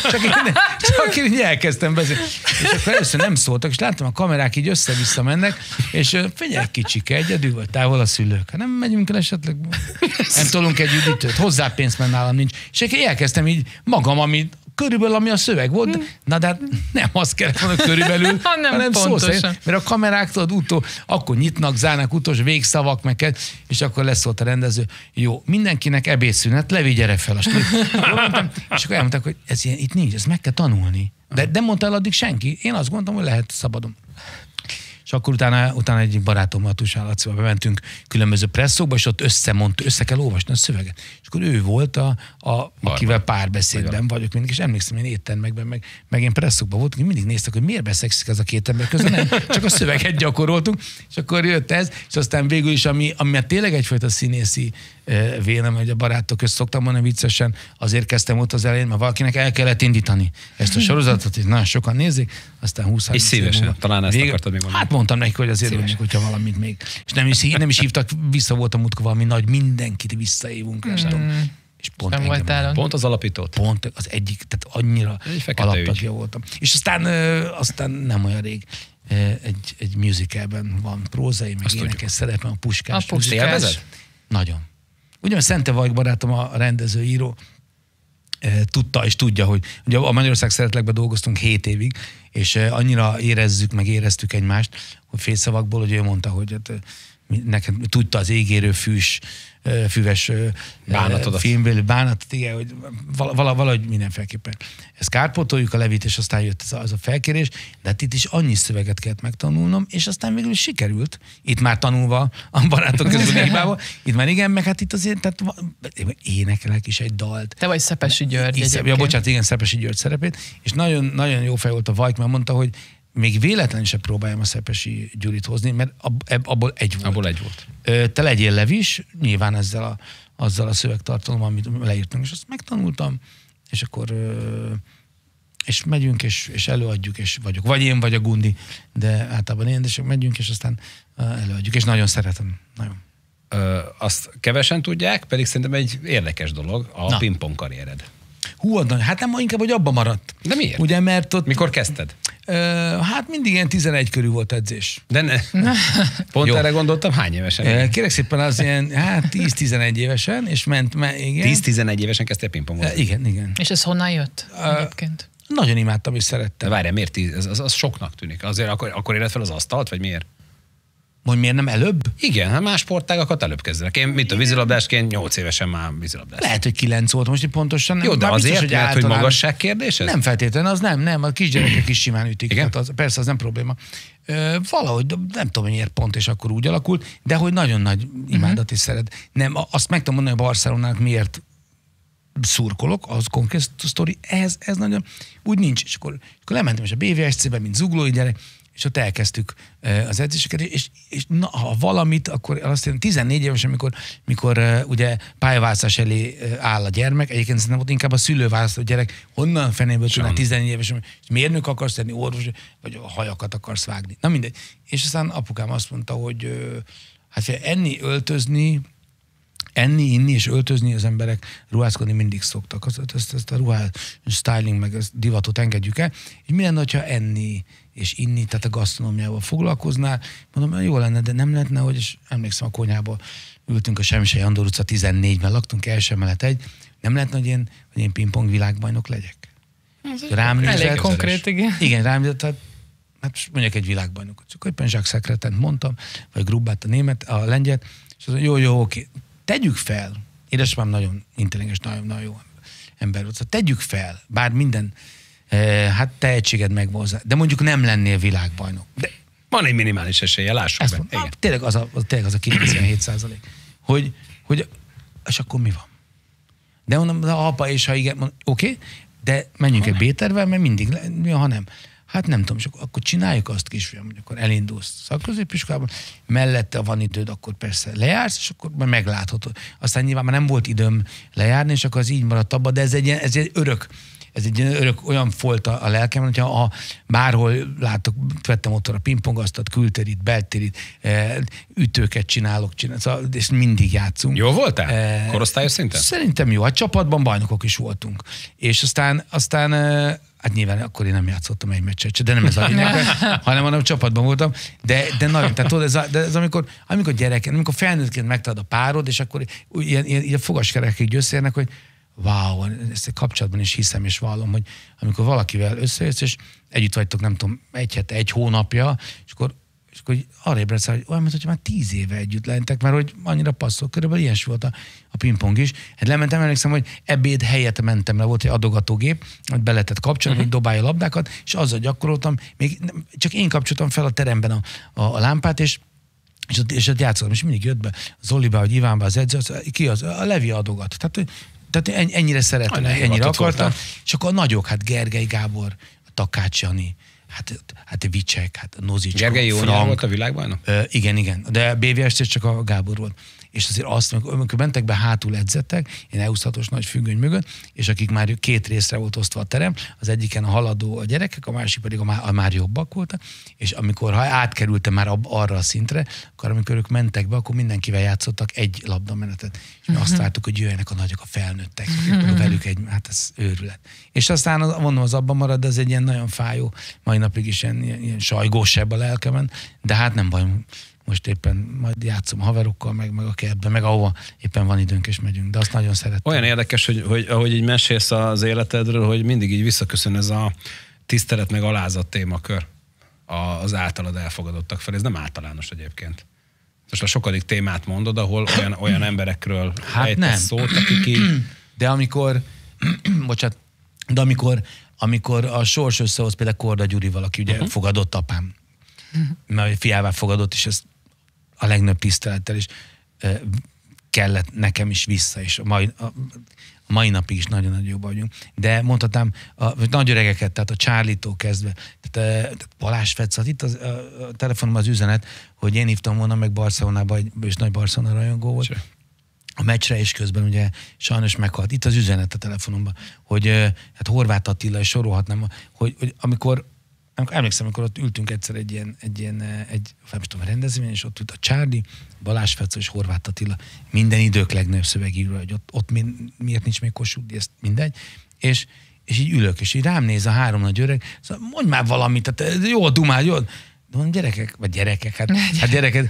Csak én elkezdtem beszélni. És akkor először nem szóltak, és láttam, a kamerák így össze-vissza mennek, és figyelj, kicsike, egyedül vagy, távol a szülők. Hát nem megyünk el esetleg, nem tolunk egy üdítőt, hozzá pénzt, mert nálam nincs. És elkezdtem így magam, amit körülbelül, ami a szöveg volt, na de hát nem azt kellett volna körülbelül, hanem szó szerint, mert a kamerák akkor nyitnak, zárnak utolsó végszavak, és akkor leszólt a rendező, jó, mindenkinek ebédszünet, Levi, gyere fel a stúdióba. És akkor elmondták, hogy ez ilyen, itt nincs, ezt meg kell tanulni. De mondta el addig senki. Én azt gondoltam, hogy lehet szabadon. És akkor utána egy barátommal, Tusán Lacival bementünk különböző presszókba, és ott össze kell olvasni a szöveget. És akkor ő volt akivel párbeszédben vagyok mindig, és emlékszem, én éttermekben, meg én presszókban voltunk, mindig néztek, hogy miért beszekszik ez a két ember közben, nem, csak a szöveget gyakoroltunk, és akkor jött ez, és aztán végül is, ami tényleg egyfajta színészi vélem, hogy a Barátok közt szoktam mondani viccesen, azért kezdtem ott az elején, mert valakinek el kellett indítani ezt a sorozatot, hogy nagyon sokan nézik, aztán 20-30 és szívesen, talán ezt akartad még mondani. Hát mondtam neki, hogy azért mondjuk, hogyha valamit még. És nem is hívtak, vissza volt a múltkor valami nagy, mindenkit visszaívunk. És pont az alapítót. Pont az egyik, tehát annyira alaptagja voltam. És aztán nem olyan rég egy musicalben van prózai, meg énekes szerepem, a Puskás. Nagyon. Ugye Szente Vajk barátom, a rendező, író, tudta és tudja, hogy ugye a Magyarország Szeretlekben dolgoztunk 7 évig, és annyira éreztük egymást, hogy félszavakból, hogy ő mondta, hogy nekem tudta az égérő füves filmből, bánatot, igen, hogy valahogy mindenféleképpen. Ezt kárpótoljuk a Levit, és aztán jött az a felkérés, de hát itt is annyi szöveget kellett megtanulnom, és aztán végül is sikerült. Itt már tanulva a Barátok közben hibával. Itt már igen, meg hát itt azért, tehát énekelek is egy dalt. Te vagy Szepesi György. Bocsánat, igen, Szepesi György szerepét, és nagyon, nagyon jó fej volt a Vajk, mert mondta, hogy még véletlenül sem próbáljam a Szepesi Gyurit hozni, mert abból egy volt. Te legyél Levis, nyilván azzal a szövegtartalommal, amit leírtunk, és azt megtanultam, és akkor és megyünk, és előadjuk, és vagyok. Vagy én, vagy a Gundi, de általában én, és megyünk, és aztán előadjuk, és nagyon szeretem. Nagyon. Azt kevesen tudják, pedig szerintem egy érdekes dolog, a pingpong karriered. Hát nem, inkább, hogy abba maradt. De miért? Ugye, mert ott... Mikor kezdted? Hát mindig ilyen 11 körül volt edzés. De pont erre gondoltam, hány évesen? Kérek szépen az ilyen, 10-11 évesen, és ment, igen. 10-11 évesen kezdtél pingpongozni? Igen. És ez honnan jött egyébként? Nagyon imádtam és szerettem. De várjál, miért az soknak tűnik? Azért akkor éred fel az asztalt, vagy miért? Hogy miért nem előbb? Igen, hát más sportágakat előbb kezdenek. Én a vízilabdásként 8 évesen már vízilabdás. Lehet, hogy 9 volt most pontosan. Jó, de azért, biztos, hogy magasság kérdés ez? Nem feltétlenül, az nem. A kisgyerekek is simán ütik. Igen? Hát persze, az nem probléma. Valahogy, nem tudom, miért pont, és akkor úgy alakult, de hogy nagyon nagy imádat is szeret. Nem, azt meg tudom mondani, hogy Barcelonának miért szurkolok, az konkrét sztori, ez nagyon, úgy nincs. És akkor lementem is a BVSC-be, mint zuglói gyerek, és ott elkezdtük az edzéseket, és na, ha valamit, akkor azt hiszem 14 éves, mikor ugye pályaválasztás elé áll a gyermek, egyébként szerintem ott inkább a szülőválasztó gyerek, honnan fenéből tudná 14 éves, hogy mérnök akarsz lenni, orvos, vagy a hajakat akarsz vágni. Na mindegy. És aztán apukám azt mondta, hogy hát enni, inni és öltözni az emberek, ruházkodni mindig szoktak. Ezt a ruhás styling, meg ezt divatot engedjük el. És mi lenne, ha enni és inni, tehát a gasztronómiával foglalkoznál? Mondom, jó lenne, de nem lehetne, hogy és emlékszem, a konyhába ültünk a Semmisei Andor utca 14-ben, laktunk első emelet egy. Nem lehetne, hogy én pingpong világbajnok legyek? Rám elég konkrét, igen. Igen, rám nézett, hát mondjuk egy világbajnokot. Csak éppen Jacques Secretent mondtam, vagy Grubbát a német, a lengyet, és az, jó, oké. Tegyük fel, édesapám nagyon intelligens, nagyon jó ember volt, szóval tegyük fel, bár minden tehetséged megvan, de mondjuk nem lennél világbajnok. De van egy minimális esélye, lássuk be. Igen. Tényleg az a 97%. Hogy és akkor mi van? De mondom, ha apa és ha igen, oké, de menjünk egy B-tervvel, mert mindig, ha nem. Hát nem tudom, és akkor csináljuk azt, kisfiam, hogy akkor elindulsz szakközépiskolában, mellette van időd, akkor persze lejársz, és akkor majd megláthatod. Aztán nyilván már nem volt időm lejárni, és akkor az így maradt abba, de ez egy örök olyan folt a lelkem, hogyha bárhol látok, vettem ott a pingpongasztat, kültérit, beltérit, ütőket csinálok, szóval, és mindig játszunk. Jó voltál? Korosztályos szinten? Szerintem jó. Hát csapatban bajnokok is voltunk. És aztán hát nyilván akkor én nem játszottam egy meccset, de nem ez a lényeg, hanem csapatban voltam, de nagyon, tehát tudod, ez amikor gyerek, amikor felnőttként megtalad a párod, és akkor ilyen a fogaskerekig összeérnek, hogy wow, ezt kapcsolatban is hiszem és vallom, hogy amikor valakivel összejössz, és együtt vagytok, nem tudom, egy hónapja, és akkor arra ébredsz, hogy olyan, mintha már 10 éve együtt lentek, mert hogy annyira passzol, körülbelül ilyen volt a pingpong is. Hát lementem, emlékszem, hogy ebéd helyett mentem le, volt egy adogatógép, hogy be lehetett kapcsolni, hogy dobálja a labdákat, és azzal gyakoroltam, még csak én kapcsoltam fel a teremben a lámpát, és ott játszottam, és mindig jött be Zoliba, vagy Ivánba az edző, ki az? A Levi adogat. Tehát ennyire szeretem, ennyire akartam. És akkor a nagyok, hát Gergely Gábor, Takács Jani, hát Vicsek, hát Nozics, Gergely Jónyár volt a világbajnok? Igen. De BVSC csak a Gábor volt. És azért azt, amikor mentek be, hátul edzettek, én EU26-os nagy függöny mögött, és akik már 2 részre volt osztva a terem, az egyiken a haladó a gyerekek, a másik pedig a már jobbak voltak, és amikor átkerültem már arra a szintre, akkor amikor ők mentek be, akkor mindenkivel játszottak egy labdamenetet. És mi azt vártuk, hogy jöjjenek a nagyok, a felnőttek, velük hát ez őrület. És aztán mondom, az abban marad, de ez egy ilyen nagyon fájó, mai napig is ilyen sajgósebb a lelkemen, de hát nem baj, most éppen majd játszom a haverokkal, meg a kertben, meg ahova éppen van időnk és megyünk, de azt nagyon szeretem. Olyan érdekes, hogy ahogy így mesélsz az életedről, hogy mindig így visszaköszön ez a tisztelet meg alázat témakör az általad elfogadottak fel. Ez nem általános egyébként. Most a sokadik témát mondod, ahol olyan emberekről ejtesz szót, akik így... De amikor a sors összehoz például Korda Gyurival, aki ugye fogadott apám, mert fiává fogadott, és ez a legnagyobb tisztelettel is kellett nekem is vissza, és a mai napig is nagyon-nagyon jobban vagyunk. De mondhatnám, nagy öregeket, tehát a Charlie-tól kezdve, tehát Balázs Fetszat, itt a telefonomban az üzenet, hogy én hívtam volna meg Barcelonába, és nagy Barcelona rajongó volt. Sure. A meccsre is közben ugye sajnos meghalt. Itt az üzenet a telefonomban, hogy hát Horváth Attila, és sorolhatnám, hogy amikor Emlékszem, amikor ott ültünk egyszer egy nem tudom, rendezvény, és ott ült a Csárdi, Balázs Fecó és Horváth Attila, minden idők legnagyobb szövegíró, hogy ott miért nincs még Kossuth Díj, ezt mindegy. És így ülök, és így rám néz a 3 nagy öreg, szóval mondj már valamit, tehát jó a dumál, jó. De mondom, gyerekek, hát gyerekek,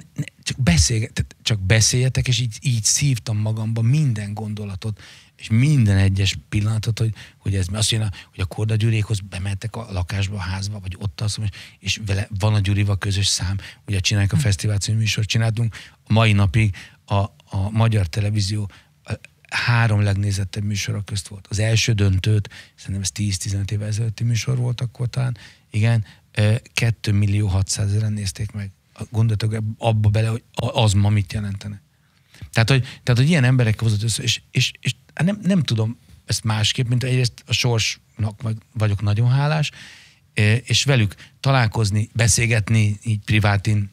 csak beszéljetek, és így szívtam magamba minden gondolatot, és minden egyes pillanatot, hogy ez azt mondja, hogy a Korda Gyuriékhoz bementek a lakásba, a házba, vagy ott azt mondja, és vele van a Gyurival közös szám, ugye csináljuk a Fesztivál című műsort, csináltunk, a mai napig a magyar televízió 3 legnézettebb műsorok közt volt. Az első döntőt, szerintem ez 10-15 évvel ezelőtti műsor volt akkor talán, igen, 2.600.000-en nézték meg. Gondoltok abba bele, hogy az ma mit jelentene. Tehát, hogy ilyen emberekkel hozott össze, és nem tudom ezt másképp, mint egyrészt a sorsnak vagyok nagyon hálás, és velük találkozni, beszélgetni így privátin,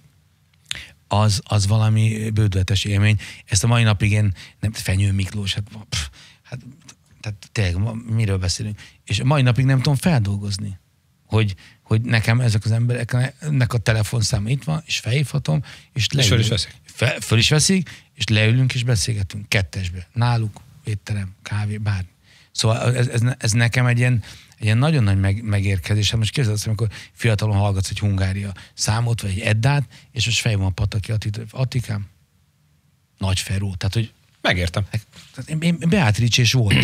az valami bődületes élmény. Ezt a mai napig én, nem Fenyő Miklós, tehát tényleg, miről beszélünk? És a mai napig nem tudom feldolgozni, hogy nekem ezek az embereknek a telefonszáma itt van, és felhívhatom, és föl is veszik. Föl is veszik, és leülünk, és beszélgetünk kettesbe. Náluk, étterem, kávé, bármi. Szóval ez nekem egy ilyen nagyon nagy megérkezés. Hát most képzeld azt, amikor fiatalon hallgatsz egy Hungária számot, vagy egy Eddát, és most fejben a Pataki Attikám. Nagy Feró. Tehát, hogy megértem. Én Beatrice volt.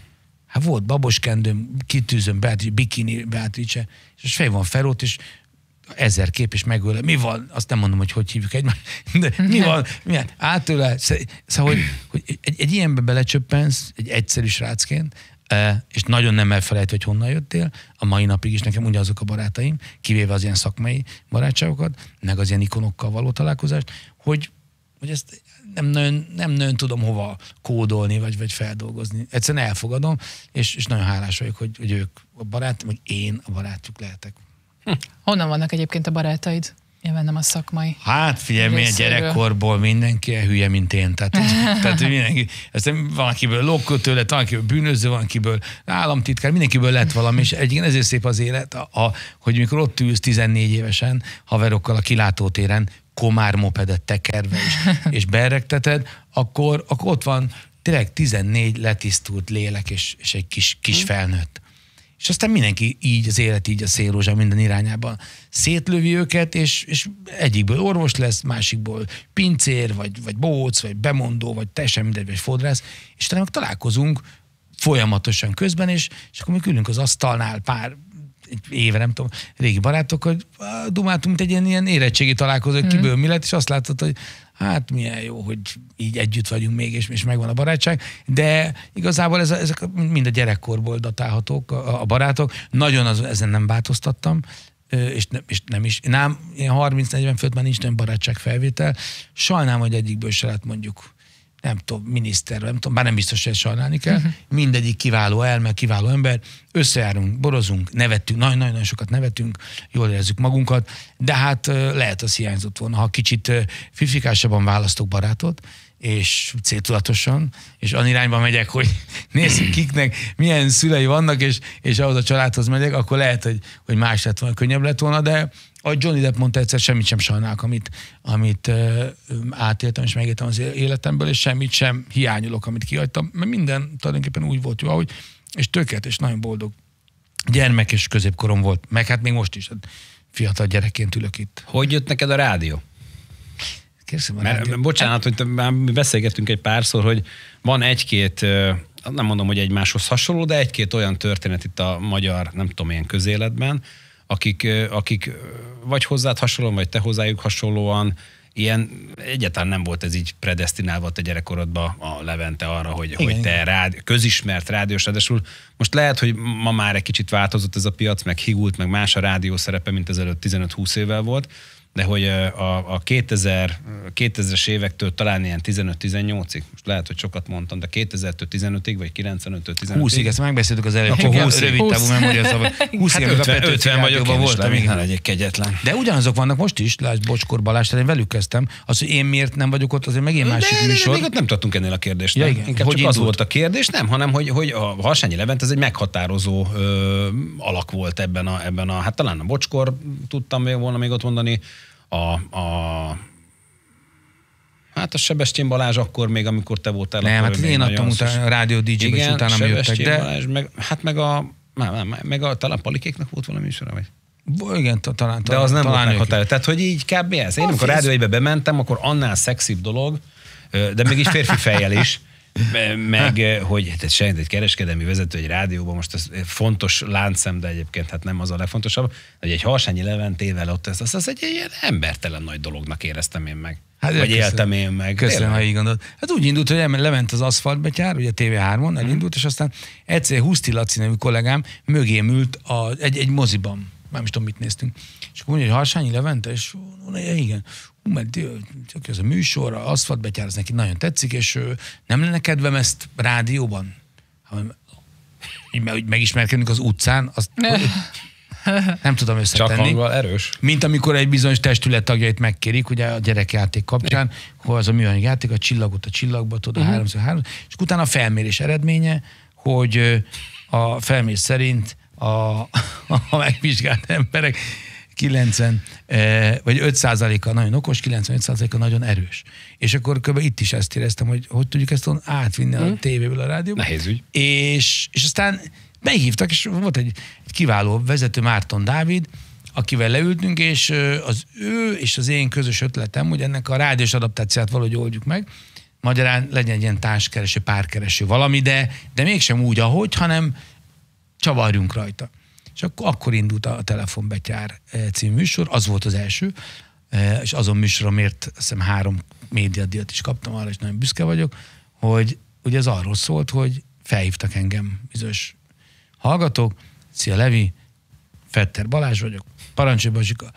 Hát volt baboskendőm, kitűzöm, bikini Beatrice, és most fejben van Ferót, és 1000 kép is megöl. Mi van? Azt nem mondom, hogy hívjuk egymást. De mi van? Milyen? Átőle. Szóval, hogy egy ilyenbe belecsöppensz, egy egyszerű srácként, és nagyon nem elfelejt, hogy honnan jöttél. A mai napig is nekem ugyanazok a barátaim, kivéve az ilyen szakmai barátságokat, meg az ilyen ikonokkal való találkozást, hogy ezt nem nagyon tudom hova kódolni, vagy feldolgozni. Egyszerűen elfogadom, és nagyon hálás vagyok, hogy ők a barátom, hogy én a barátjuk lehetek. Honnan vannak egyébként a barátaid? Nyilván nem a szakmai. Hát figyelj, milyen gyerekkorból mindenki hülye, mint én. Tehát mindenki, van akiből lókötő lett, van akiből bűnöző, van akiből államtitkár, mindenkiből lett valami, és egyébként ezért szép az élet, hogy mikor ott ülsz 14 évesen haverokkal a kilátótéren, komár mopedet tekerve és beregteted, akkor ott van tényleg 14 letisztult lélek és egy kis felnőtt. És aztán mindenki így, az élet így a szélrózsa minden irányában szétlövi őket, és egyikből orvos lesz, másikból pincér, vagy bóc, vagy bemondó, vagy teljesen mindegy, vagy fodrász, és talán találkozunk folyamatosan közben, és akkor mi ülünk az asztalnál pár egy éve, nem tudom, régi barátok, hogy dumáltunk, mint egy ilyen érettségi találkozó, kiből mi lett, és azt látod, hogy hát milyen jó, hogy így együtt vagyunk még, és megvan a barátság, de igazából ezek mind a gyerekkorból datálhatók a barátok. Nagyon ezen nem változtattam, és nem is. Ilyen 30-40 főt már nincs nagyon barátságfelvétel. Sajnálom, hogy egyikből se lett mondjuk nem tudom, miniszter, nem tudom, bár nem biztos, hogy ezt sajnálni kell. Mindegyik kiváló elme, kiváló ember, összejárunk, borozunk, nevettünk, nagyon-nagyon sokat nevetünk, jól érezzük magunkat, de hát lehet, az hiányzott volna, ha kicsit fifikásabban választok barátot, és céltudatosan, és olyan irányba megyek, hogy nézzük kiknek milyen szülei vannak, és ahhoz a családhoz megyek, akkor lehet, hogy más lett volna, könnyebb lett volna, de ahogy Johnny Depp mondta egyszer, semmit sem sajnálok, amit átéltem és megéltem az életemből, és semmit sem hiányolok, amit kihagytam, mert minden tulajdonképpen úgy volt jó, ahogy, és tökéletes, nagyon boldog gyermek és középkorom volt, meg hát még most is, hát fiatal gyerekként ülök itt. Hogy jött neked a rádió? Bocsánat, hogy már beszélgettünk egy párszor, hogy van egy-két, nem mondom, hogy egymáshoz hasonló, de egy-két olyan történet itt a magyar, nem tudom én, közéletben, akik vagy hozzád hasonlóan, vagy te hozzájuk hasonlóan, ilyen egyáltalán nem volt ez így predesztinálva a te gyerekkorodban a Levente arra, hogy te közismert rádiós, ráadásul most lehet, hogy ma már egy kicsit változott ez a piac, meg higult, meg más a rádió szerepe, mint ezelőtt 15-20 évvel volt, de hogy a 2000 2000-es évektől talán ilyen 15-18-ig. Most lehet, hogy sokat mondtam, de 2000-től 15-ig, vagy 95-től 15-ig. 20-ig, ezt megbeszéltük az előbb. Akkor 20-ig. Rövid távú memória szava. 20-ig, Hát 50 vagyok én is, voltam, ne legyek kegyetlen. De ugyanazok vannak most is, lásd Bocskor Balázs, tehát én velük kezdtem. Az, hogy én miért nem vagyok ott, azért megint másik műsor. De még ott nem tartunk ennél a kérdésnél. Ja, igen. Inkább Hogy csak az indult? volt a kérdés, nem, hanem hogy a Harsányi Levent ez egy meghatározó alak volt ebben a, hát talán a Bocskor tudtam volna még ott mondani, hát a Sebestyén Balázs akkor még, amikor te voltál. Nem, hát én adtam utána, a rádió DJ-be, és utána jöttek, de... Balázs, meg a talán Palikéknak volt valami műsora, vagy? Igen, talán. De az nem talán volt meghatározó. Tehát, hogy így kb. Ez. Én amikor a Rádió 1-be bementem, akkor annál szexibb dolog, de még így férfi fejjel is, meg, hogy hát egy kereskedelmi vezető egy rádióban, most ez fontos láncszem, de egyébként hát nem az a legfontosabb, hogy egy Harsányi Leventével ott az egy ilyen embertelen nagy dolognak éreztem én meg. Hát vagy éltem én meg. Köszönöm, ha így gondolod. Hát úgy indult, hogy lement az aszfaltbetyár, ugye TV3-on elindult, és aztán egyszer Huszti Laci nevű kollégám mögém ült egy moziban. Már is tudom, mit néztünk. És akkor mondja, hogy Harsányi Levente, és igen, mert csak ez a műsor, az aszfaltbetyár, ez neki nagyon tetszik, és nem lenne kedvem ezt rádióban? Hogy megismerkedünk az utcán, azt nem tudom összetenni. Csak hanggal erős. Mint amikor egy bizonyos testület tagjait megkérik, ugye a gyerekjáték kapcsán, hogy az a műanyag játék, a csillagot a csillagba, tudod, 3x3, és utána a felmérés eredménye, hogy a felmérés szerint a megvizsgált emberek 90 vagy 5%-a nagyon okos, 95%-a nagyon erős. És akkor kb. Itt is ezt éreztem, hogy tudjuk ezt átvinni a tévéből a rádióba. Nehéz ügy. És aztán meghívtak, és volt egy kiváló vezető, Márton Dávid, akivel leültünk, és az ő és az én közös ötletem, hogy ennek a rádiós adaptációt valahogy oldjuk meg, magyarán legyen egy ilyen társkereső, párkereső valami, de mégsem úgy, ahogy, hanem csavarjunk rajta. És akkor indult a Telefonbetyár című műsor, az volt az első, és azon műsoromért azt hiszem 3 médiadíjat is kaptam, arra is nagyon büszke vagyok, hogy ugye ez arról szólt, hogy felhívtak engem bizonyos hallgatók, szia Levi, Fetter Balázs vagyok, parancsolj Bazsika.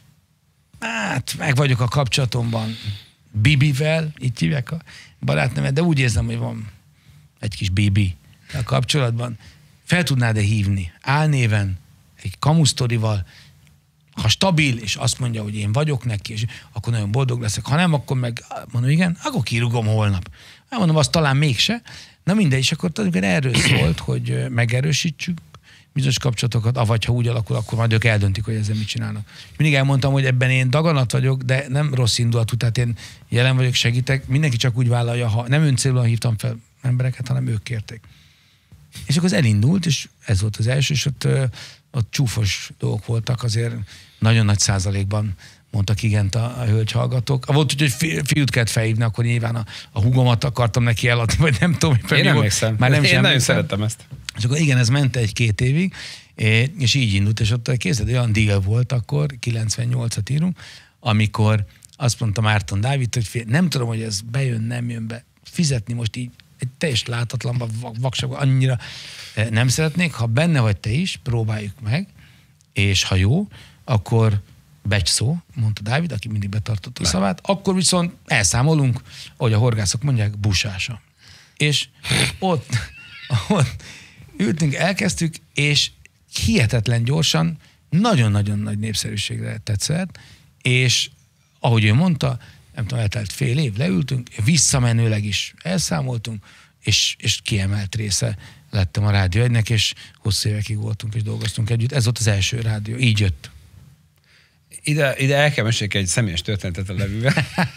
Hát, meg vagyok a kapcsolatomban Bibivel, így hívják a barátnevet, de úgy érzem, hogy van egy kis Bibi a kapcsolatban. Fel tudnád-e hívni álnéven, egy kamusztorival, ha stabil, és azt mondja, hogy én vagyok neki, és akkor nagyon boldog leszek. Ha nem, akkor meg mondom, igen, akkor kirúgom holnap. Mondom, azt talán mégse. Na mindegy, és akkor tulajdonképpen erről szólt, hogy megerősítsük bizonyos kapcsolatokat, avagy ha úgy alakul, akkor majd ők eldöntik, hogy ezzel mit csinálnak. Mindig elmondtam, hogy ebben én daganat vagyok, de nem rossz indulatú, tehát én jelen vagyok, segítek. Mindenki csak úgy vállalja, ha nem öncélúan hívtam fel embereket, hanem ők kérték. És akkor az elindult, és ez volt az első, és ott csúfos dolgok voltak, azért nagyon nagy százalékban mondtak igent a hölgyhallgatók. Volt úgy, hogy fiút kellett felhívni, akkor nyilván a húgomat akartam neki eladni, vagy nem tudom. Én emlékszem. Én nagyon szerettem ezt. És akkor igen, ez ment 1-2 évig, és így indult, és ott készített, olyan deal volt akkor, 98-at írunk, amikor azt mondta Márton Dávid, hogy nem tudom, hogy ez bejön, nem jön be, fizetni most így egy teljesen látatlanban, vaksakban, annyira nem szeretnék, ha benne vagy te is, próbáljuk meg, és ha jó, akkor becsszó, mondta Dávid, aki mindig betartotta a szavát, akkor viszont elszámolunk, ahogy a horgászok mondják, busása. És ott ültünk, elkezdtük, és hihetetlen gyorsan, nagyon-nagyon nagy népszerűségre tetszett, és ahogy ő mondta, nem tudom, eltelt fél év, leültünk, visszamenőleg is elszámoltunk, és kiemelt része lettem a Rádió 1-nek, és hosszú évekig voltunk, és dolgoztunk együtt. Ez volt az első rádió, így jött. Ide el kell meséljek egy személyes történetet a Levivel.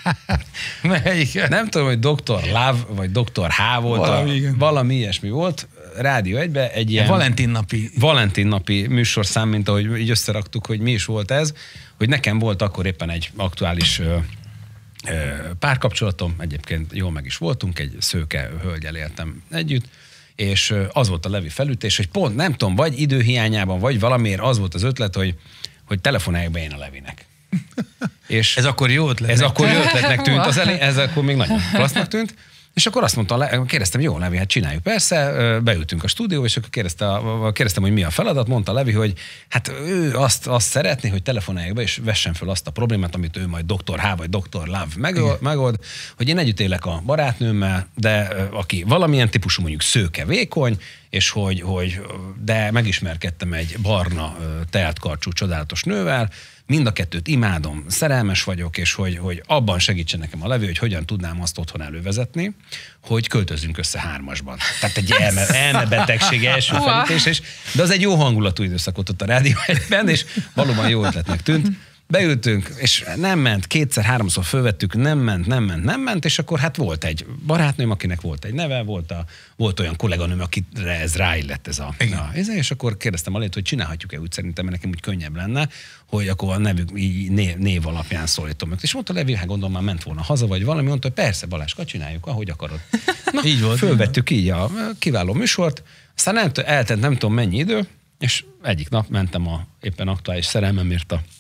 Melyik? Nem tudom, hogy Dr. Love, vagy Dr. H volt, valami ilyesmi volt. Rádió 1-ben egy ilyen... Valentin napi műsorszám, mint ahogy így összeraktuk, hogy mi is volt ez, hogy nekem volt akkor éppen egy aktuális párkapcsolatom, egyébként jól meg is voltunk, egy szőke hölgyel éltem együtt, és az volt a Levi felütés, hogy pont nem tudom, vagy időhiányában, vagy valamiért az volt az ötlet, hogy telefonáljuk be én a Levinek. És ez akkor jó ötlet. Ez akkor jó ötletnek tűnt az elején, ez akkor még nagyon klassznak tűnt, És akkor azt mondta, kérdeztem, jó, Levi, hát csináljuk. Persze, beültünk a stúdióba, és akkor kérdeztem, hogy mi a feladat. Mondta Levi, hogy hát ő azt szeretné, hogy telefonálják be, és vessen föl azt a problémát, amit ő majd Dr. H. vagy Dr. Love megold, hogy én együtt élek a barátnőmmel, de aki valamilyen típusú, mondjuk szőke, vékony, és de megismerkedtem egy barna, teátkarcsú, csodálatos nővel, mind a kettőt imádom, szerelmes vagyok, és hogy abban segítsen nekem a Levi, hogy hogyan tudnám azt otthon elővezetni, hogy költözzünk össze 3-asban. Tehát egy elmebetegség első felütés, de az egy jó hangulatú időszakot ott a Rádió 1-ben, és valóban jó ötletnek tűnt. Beültünk, és nem ment, 2-3-szor fölvettük, nem ment, és akkor hát volt egy barátnőm, akinek volt egy neve, volt olyan kolléganőm, akire ez ráillett és akkor kérdeztem Alét, hogy csinálhatjuk-e úgy, szerintem, mert nekem úgy könnyebb lenne, hogy akkor a nevük név alapján szólítom meg. És mondta Levi, hát gondolom már ment volna haza, vagy valami, mondta, hogy persze Baláska, csináljuk, ahogy akarod. Na, így volt. Fölvettük így a kiváló műsort, aztán eltelt nem tudom mennyi idő, és egyik nap mentem a éppen aktuális szerelmemért a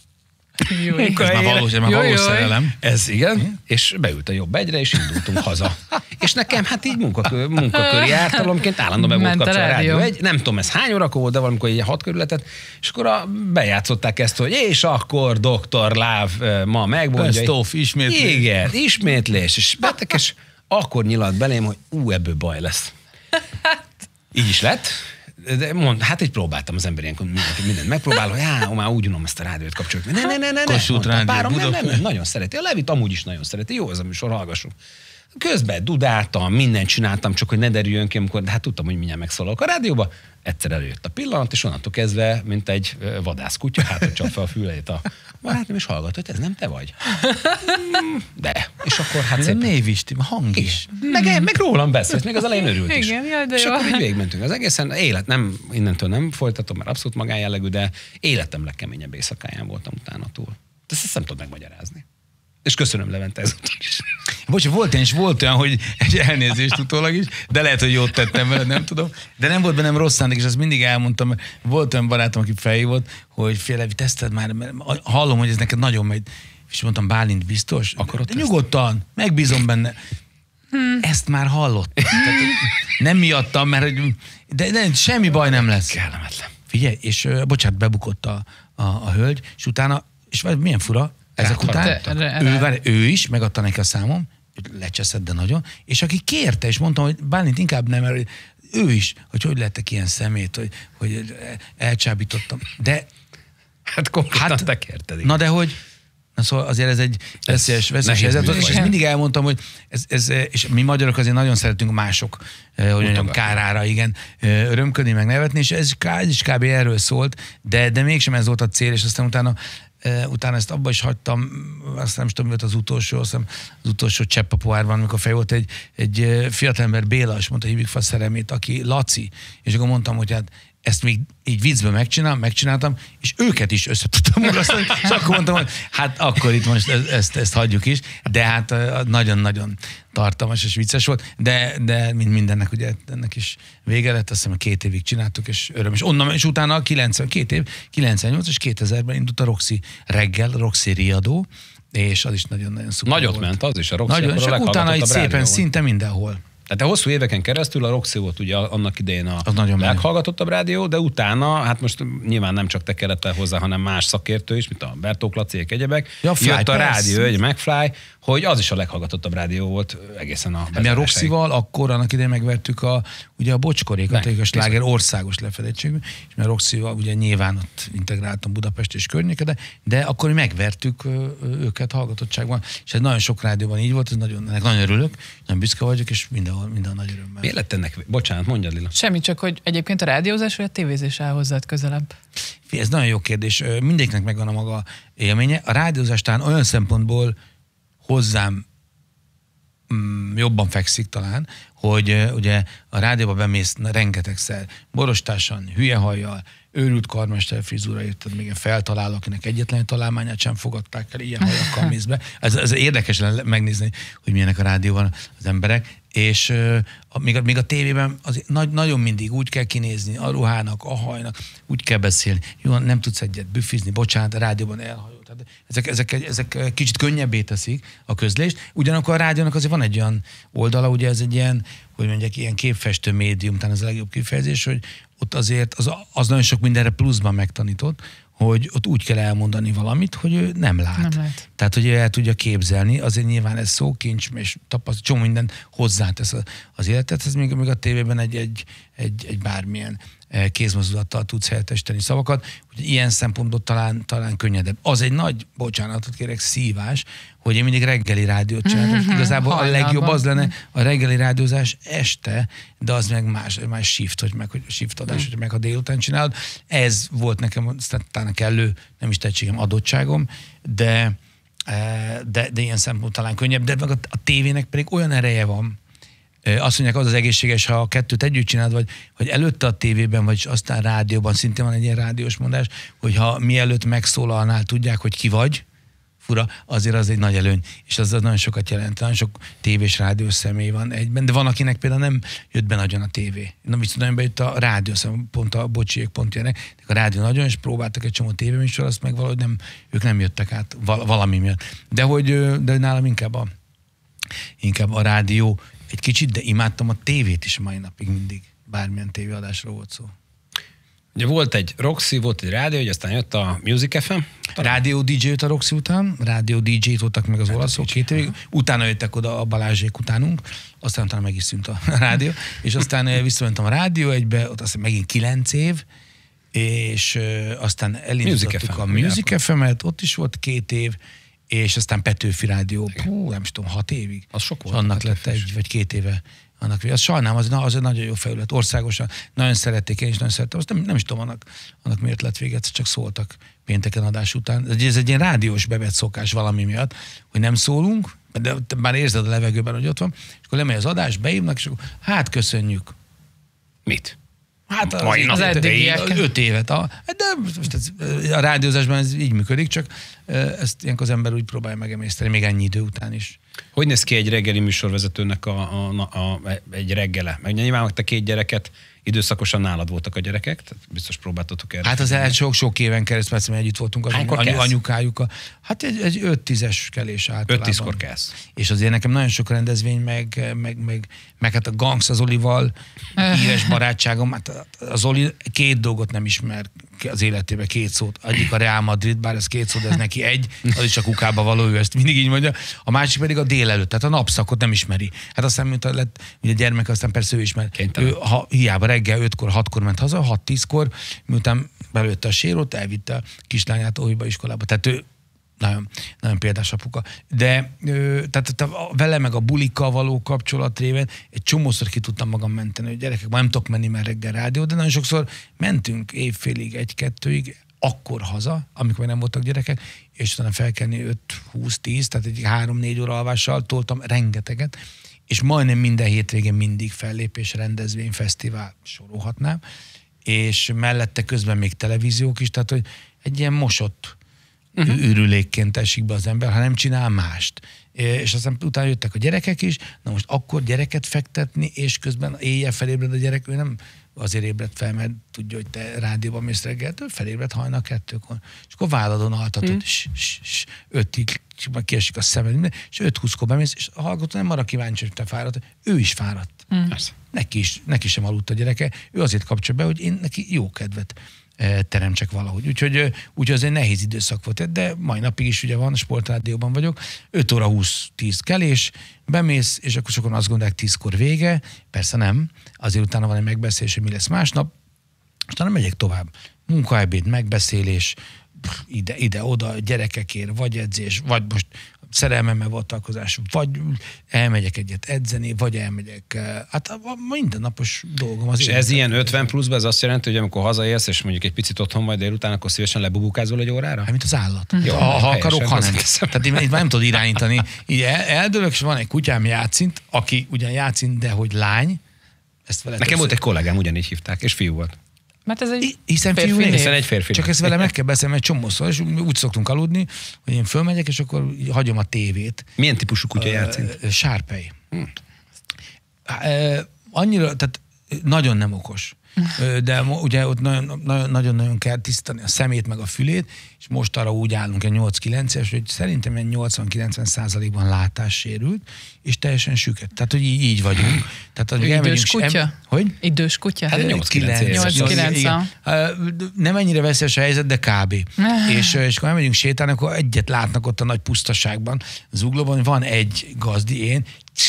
Ez már valós szerelem. Ez igen, és beült a jobb egyre, és indultunk haza. És nekem hát így munkaköri ártalomként állandóan be volt kapcsolva a Rádió 1. Nem tudom, ez hány órakor volt, de valamikor így 6 körül lehetett, és akkor bejátszották ezt, hogy és akkor Dr. Love ma megmondja. Ismétlés. Igen, ismétlés. És betekes akkor nyilat belém, hogy ebből baj lesz. Így is lett. De hát így próbáltam, az ember ilyenkor mindent megpróbál, hogy már úgy unom ezt a rádiót kapcsolatban. Ne. Kossuth Rádió, nem, nagyon szereti. A Levit amúgy is nagyon szereti. Jó ez a műsor, hallgassuk. Közben dudáltam, mindent csináltam, csak hogy ne derüljön ki, amikor, de hát tudtam, hogy mindjárt megszólalok a rádióba. Egyszer előjött a pillanat, és onnantól kezdve, mint egy vadászkutya, hát csap fel a füleit a barátnőm, és hallgat, hogy ez nem te vagy. De. És akkor hát szépen. Név is, hang is. Meg rólam beszélsz, még az elején örült is. Igen, jaj, de és jó. akkor így végigmentünk az egészen. Innentől nem folytatom, mert abszolút magánjellegű, de életem legkeményebb éjszakáján voltam utána túl. De ezt nem tudod megmagyarázni. És köszönöm, Levente, ezúttal is. Bocs, volt olyan, hogy egy elnézést utólag is, de lehet, hogy jót tettem veled, nem tudom. De nem volt bennem rossz szándék, és azt mindig elmondtam, mert volt olyan barátom, aki felhívott, hogy Levi, teszted már, mert hallom, hogy ez neked nagyon megy. És mondtam, Bálint biztos? Akarod nyugodtan, megbízom benne. Ezt már hallott. Tehát, nem miattam, mert de semmi baj nem lesz. Kellemetlen. Figyelj, és bocsánat, bebukott a hölgy, és utána, és milyen fura, ezek után ő is megadta neki a számom, lecseszett, de nagyon, és aki kérte, és mondtam, hogy Bálint inkább nem, mert ő is, hogy lettek ilyen szemét, hogy elcsábítottam. De hát konkrétan te kérted. Na de hogy, szóval azért ez egy veszélyes helyzet, és ezt mindig elmondtam, hogy és mi magyarok azért nagyon szeretünk mások, hogy mondjam, kárára, igen, örömködni, meg nevetni, és ez is kb. Erről szólt, de mégsem ez volt a cél, és aztán utána ezt abba is hagytam, azt nem tudom, mi volt az utolsó csepp a pohárban, amikor fel volt egy fiatalember, Béla, és mondta, hívjuk fel a szerelmét, aki Laci, és akkor mondtam, hogy hát ezt még így viccből megcsináltam, és őket is össze tudtam urasztani, és akkor mondtam, hogy hát akkor itt most ezt hagyjuk is, de hát nagyon-nagyon tartalmas és vicces volt, de mint mindennek ugye ennek is vége lett, azt hiszem 2 évig csináltuk, és öröm. És utána 98 és 2000-ben indult a Roxy reggel, Roxy riadó, és az is nagyon-nagyon szuper Nagyot volt. ment az is, a Roxy. Nagyon, és utána így szépen szinte mindenhol. Tehát hosszú éveken keresztül a Roxy volt ugye annak idején a leghallgatottabb rádió, de utána, hát most nyilván nem csak te kellettel hozzá, hanem más szakértő is, mint a Bertók Laciék, egyebek. Ja, jött a rádió, egy McFly, hogy az is a leghallgatottabb rádió volt egészen a mi a Roxyval akkor annak idején megvertük ugye a Bocskorékat, a sláger országos lefedettségű, és mert Roxyval ugye nyilván ott integráltam Budapest és környéke, de akkor mi megvertük őket hallgatottságban, és ez nagyon sok rádióban így volt, ennek nagyon örülök, nagyon büszke vagyok, és minden nagy örömmel. Miért lett ennek? Bocsánat, mondjad, Lila. Semmi, csak hogy egyébként a rádiózás vagy a tévézés áll hozzád közelebb? Ez nagyon jó kérdés. Mindegyiknek megvan a maga élménye. A rádiózás talán olyan szempontból hozzám jobban fekszik talán, hogy ugye a rádióba bemész rengetegszer, borostásan, hülyehajjal, őrült karmester frizura, érted, még feltalál, akinek egyetlen találmányát sem fogadták el, ilyen hajakkal mész be. Ez érdekes megnézni, hogy milyenek a rádióban az emberek, és még a tévében nagyon mindig úgy kell kinézni, a ruhának, a hajnak, úgy kell beszélni. Jó, nem tudsz egyet büfizni, bocsánat, a rádióban elhajol. Ezek kicsit könnyebbé teszik a közlést. Ugyanakkor a rádiónak azért van egy olyan oldala, ugye ez egy ilyen, hogy mondják, ilyen képfestő médium, talán az a legjobb kifejezés, hogy ott azért az nagyon sok mindenre pluszban megtanított, hogy ott úgy kell elmondani valamit, hogy ő nem lát. Tehát, hogy ő el tudja képzelni, azért nyilván ez szókincs, és tapasztalat, csomó minden hozzátesz az életet, ez még a tévében egy bármilyen kézmozdulattal tudsz helyettesíteni szavakat, hogy ilyen szempontból talán könnyedebb. Az egy nagy, bocsánatot kérek, szívás, hogy én mindig reggeli rádiót csináltam. Igazából a legjobb az lenne a reggeli rádiózás este, de az meg más shift, hogy shift adás, hogy meg a délután csinálod. Ez volt nekem talán kellő, nem is tehetségem, adottságom, de ilyen szempontból talán könnyebb, de meg a tévének pedig olyan ereje van, azt mondják, az egészséges, ha a kettőt együtt csinálod, vagy előtte a tévében, vagy aztán rádióban, szintén van egy ilyen rádiós mondás, hogy ha mielőtt megszólalnál, tudják, hogy ki vagy, fura, azért az egy nagy előny, és az nagyon sokat jelent. Nagyon sok tévés rádiós személy van egyben, de van, akinek például nem jött be nagyon a tévé. Na, viszont nagyon bejött a rádió, pont a bocsiék pont ilyenek, a rádió nagyon, és próbáltak egy csomó tévéműsor, azt meg valahogy ők nem jöttek át valami miatt. De nálam inkább a rádió egy kicsit, de imádtam a tévét is mai napig mindig. Bármilyen tévéadásról volt szó. Ugye volt egy Roxy, volt egy rádió, hogy aztán jött a Music FM. Rádió DJ jött a Roxy után, rádió DJ-t voltak meg az olaszok 2 évig, utána jöttek oda a Balázsék utánunk, aztán utána meg is szűnt a rádió, és aztán visszamentem a Rádió 1-be, ott aztán megint 9 év, és aztán elindítottuk a Music FM-et, ott is volt 2 év, és aztán Petőfi Rádió, nem tudom, 6 évig. Az sok volt. Annak lett 1 vagy 2 éve. Azt sajnálom, az egy nagyon jó felület. Országosan nagyon szerették, én is nagyon szerettem. Azt nem is tudom, annak miért lett véget, csak szóltak pénteken adás után. Ez egy ilyen rádiós bevett szokás valami miatt, hogy nem szólunk, de már érzed a levegőben, hogy ott van, és akkor lemegy az adás, beívnak, és akkor hát köszönjük. Mit? Hát az eddigiek. 5 évet. De most a rádiózásban ez így működik, csak ezt ilyenkor az ember úgy próbálja megemészteni, még ennyi idő után is. Hogy néz ki egy reggeli műsorvezetőnek egy reggele? Meg nyilván te 2 gyereket, időszakosan nálad voltak a gyerekek, tehát biztos próbáltatok erre. Hát az sok éven keresztül, mert együtt voltunk az anyukájukkal. Hát egy 5-10-es kelés általában. 5-10-kor kelsz. És azért nekem nagyon sok rendezvény, meg hát a Gangs az Olival, éves barátságom, hát az Oli 2 dolgot nem ismer az életében, 2 szót. Egyik a Real Madrid, bár ez 2 szó, de ez neki 1, az is csak kukába való, ő ezt mindig így mondja. A másik pedig a délelőtt, tehát a napszakot nem ismeri. Hát aztán, mint lett ugye gyermek, aztán persze ő ismer. Ha hiába reggel 5-kor, 6-kor ment haza, 6-10-kor, miután belőtte a sérót, elvitte a kislányát óviba, iskolába. Tehát ő nagyon, nagyon példás apuka. De tehát vele meg a bulikkal való kapcsolat révén egy csomószor ki tudtam magam menteni, hogy gyerekek, már nem tudok menni már reggel rádió, de nagyon sokszor mentünk évfélig, 1-2-ig, akkor haza, amikor még nem voltak gyerekek, és utána felkelni 5-20-10, tehát egy 3-4 óra alvással toltam rengeteget, és majdnem minden hétvégén mindig fellépés, rendezvény, fesztivál, sorolhatnám, és mellette közben még televíziók is, tehát hogy egy ilyen mosott ürülékként esik be az ember, ha nem csinál mást. És aztán utána jöttek a gyerekek is, na most akkor gyereket fektetni, és közben éjjel felébred a gyerek, ő nem azért ébredt fel, mert tudja, hogy te rádióban mész reggel, ő felébredt hajnal 2-kor. És akkor válladon altatod, 5-ig kiesik a szemed, és 5-20-kor bemész, és a hallgató nem arra kíváncsi, hogy te fáradt, ő is fáradt. Neki sem aludt a gyereke, ő azért kapcsolja be, hogy én neki jó kedvet teremtsek valahogy. Úgyhogy az egy nehéz időszak volt, de mai napig is ugye van, a Sportrádióban vagyok, 5 óra 20-10 kelés, bemész, és akkor sokan azt gondolják 10-kor vége, persze nem, azért utána van egy megbeszélés, hogy mi lesz másnap, utána megyek tovább. Munkaebéd, megbeszélés, ide-oda, gyerekekért, vagy edzés, vagy most szerelmemmel volt találkozás, vagy elmegyek egyet edzeni, vagy elmegyek, hát a mindennapos dolgom az. És ez ilyen 50 pluszban, ez azt jelenti, hogy amikor hazaérsz, és mondjuk egy picit otthon vagy délután, akkor szívesen lebubukázol egy órára? Hát, mint az állat. Jó, ha akarok, ha nem. Tehát én nem tudod irányítani. Így eldőlök, és van egy kutyám, Játszint, aki ugyan Játszint, de hogy lány. Nekem volt egy kollégám, ugyanígy hívták, és fiú volt. Mert ez egy Hiszen férfi fiú név. Hiszen egy férfi. Csak ezt vele meg kell beszélni egy csomószor, és úgy szoktunk aludni, hogy én fölmegyek, és akkor hagyom a tévét. Milyen típusú kutya játszik? Sárpei. Annyira, tehát nagyon nem okos. De ugye ott nagyon-nagyon kell tisztítani a szemét, meg a fülét, és most arra úgy állunk, egy 8-9-es, hogy szerintem egy 80-90%-ban látás sérült, és teljesen süket. Tehát, hogy így vagyunk. Tehát, idős kutya? Hogy? Idős kutya? Hát 8-9. Nem ennyire veszélyes a helyzet, de kb. és akkor elmegyünk sétálni, akkor egyet látnak ott a nagy pusztaságban, zuglóban, van egy gazdi, én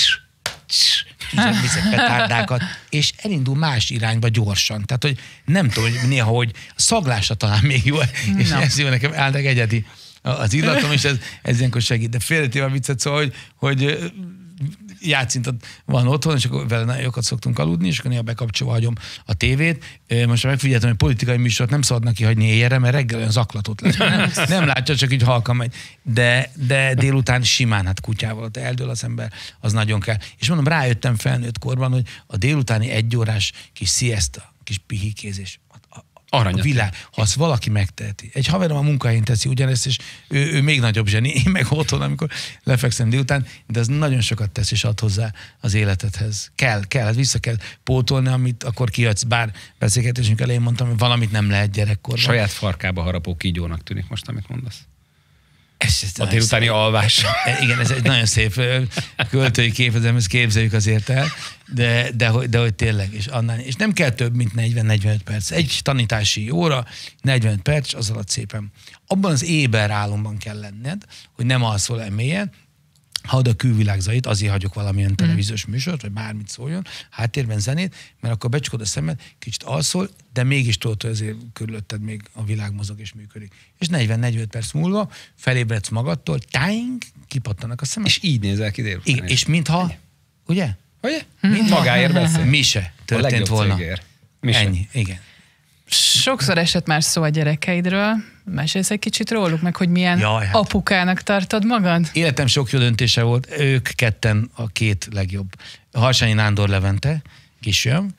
viszek petárdákat, és elindul más irányba gyorsan. Tehát, hogy nem tudom, hogy néha, hogy a szaglása talán még jó, és ez jó, nekem általában egyedi az illatom, és ez ilyenkor segít. De félretéve a viccet, szóval, hogy játszintat van otthon, és akkor vele nagyon jókat szoktunk aludni, és akkor néha bekapcsolva hagyom a tévét. Most megfigyeltem, hogy politikai műsort nem szabad kihagyni éjjelre, mert reggel olyan zaklatott lesz. Nem látja, csak így halkan megy. De délután simán, hát kutyával ott eldől az ember, az nagyon kell. És mondom, rájöttem felnőtt korban, hogy a délutáni 1 órás kis siesta, kis pihikézés, a világ, ha azt valaki megteheti. Egy haverom a munkahelyén teszi ugyanezt, és ő még nagyobb zseni, én meg otthon, amikor lefekszem délután, de az nagyon sokat tesz és ad hozzá az életedhez. Kell, hát vissza kell pótolni, amit akkor kiadsz, bár beszélgetésünk elején mondtam, hogy valamit nem lehet gyerekkorban. Saját farkába harapó kígyónak tűnik most, amit mondasz. Ez a délutáni alvás. Igen, ez egy nagyon szép költői képezem, ezt képzeljük azért el, de hogy tényleg, és nem kell több, mint 40-45 perc. Egy tanítási óra, 45 perc, az alatt szépen. Abban az éber álomban kell lenned, hogy nem alszol el mélyen, hadd a külvilág zajít, azért hagyok valamilyen televíziós műsort, vagy bármit szóljon, háttérben zenét, mert akkor becsukod a szemed, kicsit alszol, de mégis tudod, hogy azért körülötted még a világ mozog és működik. És 40-45 perc múlva felébredsz magadtól, táing, kipattanak a szemed. És így nézel ki délután. Igen, és mintha, ugye? Mint magáért beszél. Mi se történt volna. Ennyi, igen. Sokszor esett már szó a gyerekeidről. Mesélsz egy kicsit róluk, meg hogy milyen apukának tartod magad? Életem sok jó döntése volt. Ők ketten a 2 legjobb. Harsányi Nándor Levente, kisfiam.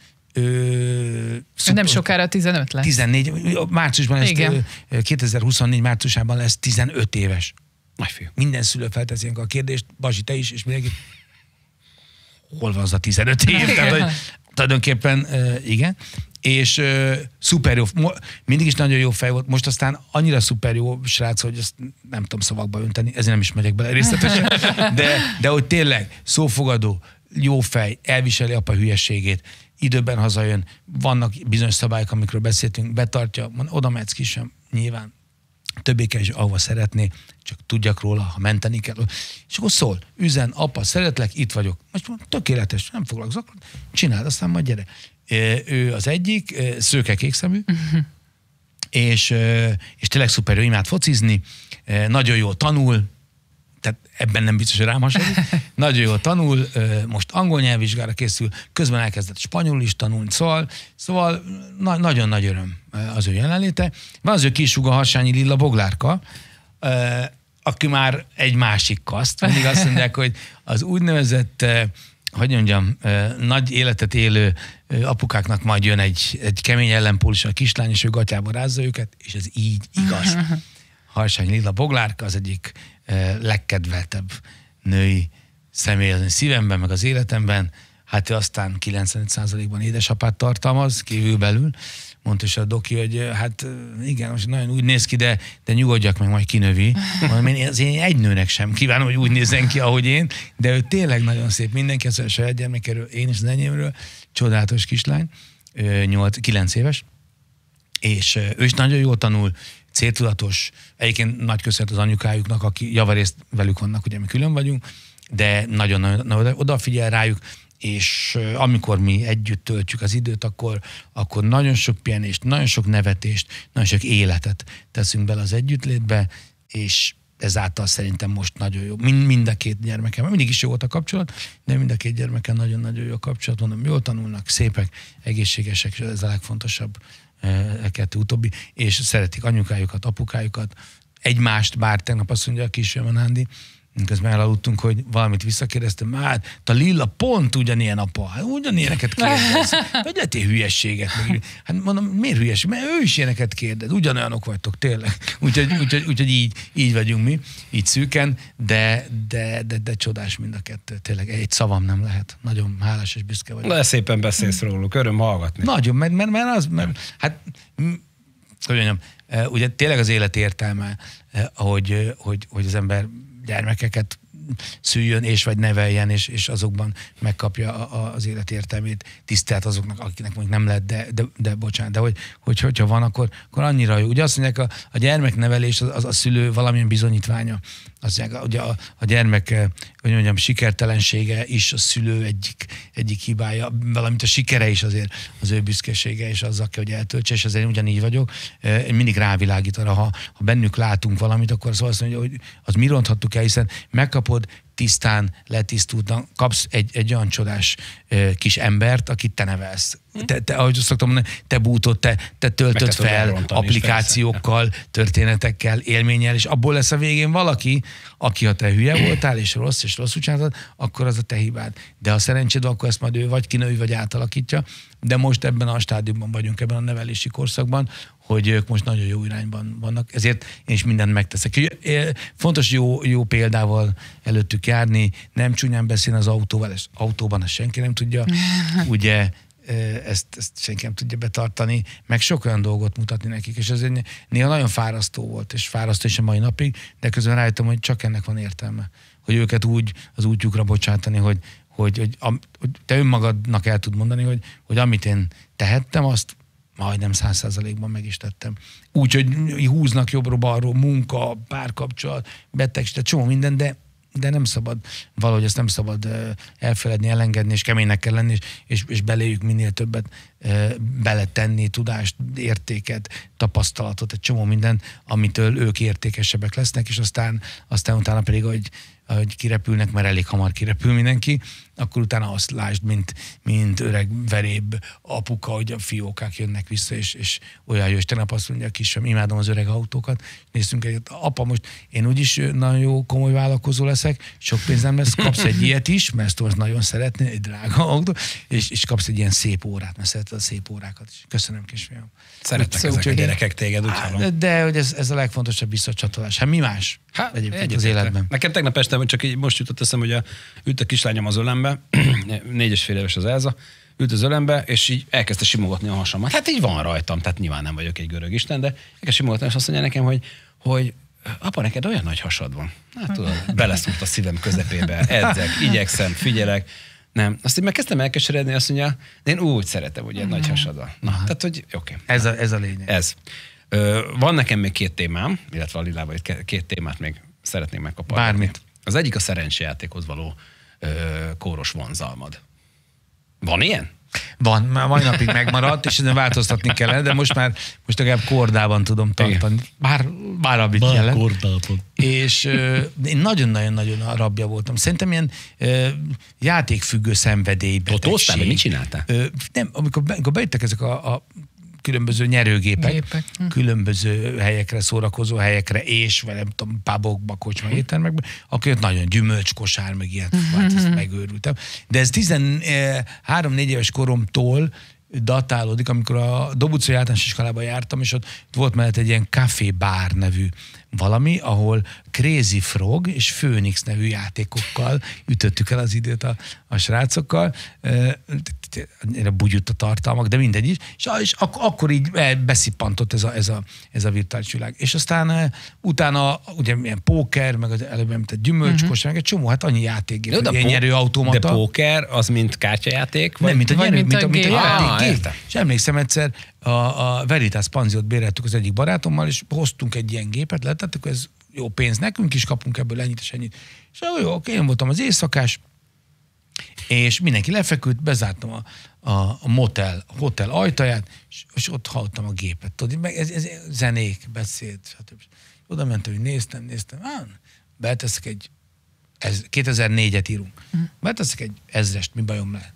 Nem sokára 15 lesz. 14, márciusban lesz, 2024 márciusában lesz 15 éves. Nagyfiú. Minden szülő felteszi a kérdést, Bazsi, te is, és mindenki, hol van az a 15 év? Tehát, hogy tulajdonképpen igen. És szuper jó, mindig is nagyon jó fej volt, most aztán annyira szuper jó srác, hogy ezt nem tudom szavakba önteni, ezért nem is megyek bele részletesen, de hogy tényleg szófogadó, jó fej, elviseli apa hülyességét, időben hazajön, vannak bizonyos szabályok, amikről beszéltünk, betartja, oda mehetsz kisem, nyilván többé-kevésbé ahova szeretné, csak tudjak róla, ha menteni kell. És akkor szól, üzen, apa, szeretlek, itt vagyok. Most tökéletes, nem foglalkozok, csináld, aztán majd gyere. Ő az egyik, szőke-kék szemű, és tényleg szuper, ő imád focizni, nagyon jól tanul, tehát ebben nem biztos, hogy rám hasonlít, nagyon jól tanul, most angol nyelvvizsgára készül, közben elkezdett spanyolul is tanulni, szóval nagyon nagy öröm az ő jelenléte. Van az ő kisúga, Harsányi Lilla Boglárka, aki már egy másik kaszt, mindig azt mondják, hogy az úgynevezett hogy mondjam, nagy életet élő apukáknak majd jön egy kemény ellenpólusú a kislány, és ő gatyába rázza őket, és ez így igaz. Harsányi Lilla Boglárka az egyik legkedveltebb női személy az szívemben, meg az életemben. Hát ő aztán 95%-ban édesapát tartalmaz, kívülbelül. Mondta is a doki, hogy hát igen, most nagyon úgy néz ki, de nyugodjak meg, majd kinövi. Mondom, én egy nőnek sem kívánom, hogy úgy nézzen ki, ahogy én, de ő tényleg nagyon szép. Mindenki azt mondja, a saját gyermekéről, én is az enyémről, csodálatos kislány, 9 éves, és ő is nagyon jól tanul, céltudatos, egyébként nagy köszönet az anyukájuknak, aki javarészt velük vannak, ugye mi külön vagyunk, de nagyon odafigyel rájuk, és amikor mi együtt töltjük az időt, akkor nagyon sok pihenést, nagyon sok nevetést, nagyon sok életet teszünk bele az együttlétbe, és ezáltal szerintem most nagyon jó. Mind a 2 gyermekem, mindig is jó volt a kapcsolat, de mind a 2 gyermekem nagyon-nagyon jó a kapcsolat, mondom, jól tanulnak, szépek, egészségesek, és ez a legfontosabb, a 2 utóbbi, és szeretik anyukájukat, apukájukat, egymást, bár tegnap azt mondja a kisfiam, a Nándi, Közben elaludtunk, hogy valamit visszakérdeztem, hát a Lilla pont ugyanilyen apa, hát ugyanilyeneket kérdez. Vagy lehet hülyességet. Hát mondom, miért hülyeség? Mert ő is ilyeneket kérdez. Ugyanolyanok vagytok, tényleg. Úgyhogy így vagyunk mi, így szűken, de csodás mind a kettő. Tényleg egy szavam nem lehet. Nagyon hálás és büszke vagyok. De szépen beszélsz róluk, öröm hallgatni. Nagyon, mert hogy mondjam, ugye tényleg az élet értelme, hogy az ember gyermekeket szüljön és vagy neveljen, és azokban megkapja az élet értelmét, tisztelt azoknak, akinek mondjuk nem lehet, de bocsánat, de hogyha van, akkor annyira jó. Ugye azt mondják, a gyermeknevelés az a szülő valamilyen bizonyítványa. Azt mondják, ugye a gyermek, hogy mondjam, sikertelensége is a szülő egyik hibája, valamint a sikere is azért az ő büszkesége, és azzal kell, hogy eltöltse, és azért ugyanígy vagyok. Én mindig rávilágít arra, ha bennük látunk valamit, akkor azt mondja, hogy az mi ronthattuk el, hiszen megkapod tisztán, letisztultan, kapsz egy olyan csodás kis embert, akit te nevelsz. Te, ahogy szoktam mondani, te bútod, te töltöd fel applikációkkal, történetekkel, élménnyel, és abból lesz a végén valaki, aki, ha te hülye voltál, és rosszul csináltad, akkor az a te hibád. De ha szerencséd, akkor ezt majd ő vagy kinői, vagy átalakítja. De most ebben a stádiumban vagyunk, ebben a nevelési korszakban, hogy ők most nagyon jó irányban vannak, ezért én is mindent megteszek. Fontos jó példával előttük járni, nem csúnyán beszélni az autóval, és autóban ezt senki nem tudja, ugye ezt senki nem tudja betartani, meg sok olyan dolgot mutatni nekik, és ez néha nagyon fárasztó volt, és fárasztó is a mai napig, de közben rájöttem, hogy csak ennek van értelme, hogy őket úgy az útjukra bocsátani, hogy te önmagadnak el tud mondani, hogy amit én tehettem, azt majdnem 100%-ban meg is tettem. Úgyhogy húznak jobbra-balról, munka, párkapcsolat, betegség, csomó minden, de nem szabad, valahogy ezt nem szabad elfeledni, elengedni, és keménynek kell lenni, és beléjük minél többet beletenni, tudást, értéket, tapasztalatot, egy csomó minden, amitől ők értékesebbek lesznek, és aztán utána pedig, ahogy kirepülnek, mert elég hamar kirepül mindenki, akkor utána azt lásd, mint öreg veréb apuka, hogy a fiókák jönnek vissza, és olyan jó, és tegnap azt mondja a kisem, imádom az öreg autókat, néztünk egyet, apa, most én úgyis nagyon jó, komoly vállalkozó leszek, sok pénzem lesz, kapsz egy ilyet is, mert ezt most nagyon szeretné, egy drága autó, és kapsz egy ilyen szép órát, mert szereted a szép órákat is. Köszönöm, kisfiam. Szeretnek ezek a gyerekek téged, úgy hallom. De hogy ez a legfontosabb visszacsatolás. Hát mi más egyébként az életben? Nekem tegnap este, csak így most jutott eszem, hogy ült a kislányom az ölembe, 4,5 éves az Elza, ült az ölembe, és így elkezdte simogatni a hasamat. Hát így van rajtam, tehát nyilván nem vagyok egy görög isten, de elkezdte simogatni, és azt mondja nekem, hogy apa, neked olyan nagy hasad van. Hát tudod, beleszúrt a szívem közepébe, edzek, igyekszem, figyelek. Nem. Azt így megkezdtem elkeseredni, azt mondja, de én úgy szeretem, hogy egy nagy hasad van. Na, tehát, hogy oké. Ez a lényeg. Ez. Van nekem még 2 témám, illetve a Lilával 2 témát még szeretnék megkapni. Bármit. Az egyik a szerencsejátékhoz való kóros vonzalmad. Van ilyen? Van, már mai napig megmaradt, és ezen változtatni kellene, de most legalább kordában tudom tartani. Bár amit jelent. Kordában. És én nagyon-nagyon-nagyon a rabja voltam. Szerintem ilyen játékfüggő szenvedélybetegség. Totóztál, de mit csináltál? Nem, amikor bejöttek ezek a különböző nyerőgépek, különböző helyekre, szórakozó helyekre, és vagy nem tudom, pubokba, kocsma éttermekbe, akkor jött nagyon gyümölcskosár, meg ilyet, hát ezt megőrültem. De ez 13-4 éves koromtól datálódik, amikor a Dob utcai általános iskolában jártam, és ott volt mellett egy ilyen Café Bar nevű valami, ahol Crazy Frog és Phoenix nevű játékokkal ütöttük el az időt a srácokkal. Bugyutt a tartalmak, de mindegy is. És akkor így beszippantott ez a virtuális világ. És aztán utána ugye ilyen póker, meg az előbb említett gyümölcskos, meg egy csomó, hát annyi játékgép, ilyen nyerőautomata. De póker az mint kártyajáték? Nem, mint a játékgép. Ah, és emlékszem egyszer, a Veritas Panziót béreltük az egyik barátommal, és hoztunk egy ilyen gépet, letettük, ez jó pénz nekünk is, kapunk ebből ennyit és ennyit. És jó, oké, én voltam az éjszakás, és mindenki lefeküdt, bezártam a hotel ajtaját, és ott hallottam a gépet. Tudod, meg ez zenék, beszéd, stb. Oda mentem, hogy néztem, beteszek 2004-et írunk. Beteszek egy 1000-est, mi bajom lehet?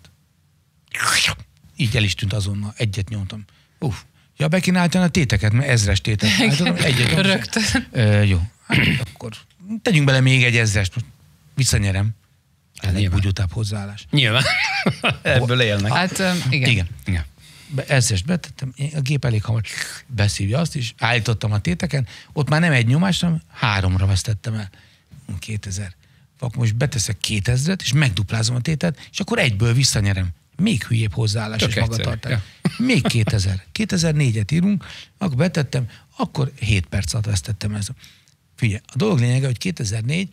Így el is tűnt azonnal, egyet nyomtam. Ja, be kéne állítani a téteket, mert 1000-es tétet állítottam, egyet nyomtam. Rögtön. Jó. Hát akkor tegyünk bele még egy ezrest, most visszanyerem. Elég bugyutább hozzáállás. Nyilván. Ebből élnek. Hát igen. Igen. Ezrest betettem, a gép elég hamar beszívja azt is, állítottam a téteken, ott már nem egy nyomás, hanem 3-ra vesztettem el. 2000. Akkor most beteszek 2000-et, és megduplázom a tétet, és akkor egyből visszanyerem. Még hülyébb hozzáállás és magatartás. Ja. Még 2000. 2004-et írunk, akkor betettem, akkor 7 perc alatt vesztettem ezt. Figyelj, a dolog lényege, hogy 2004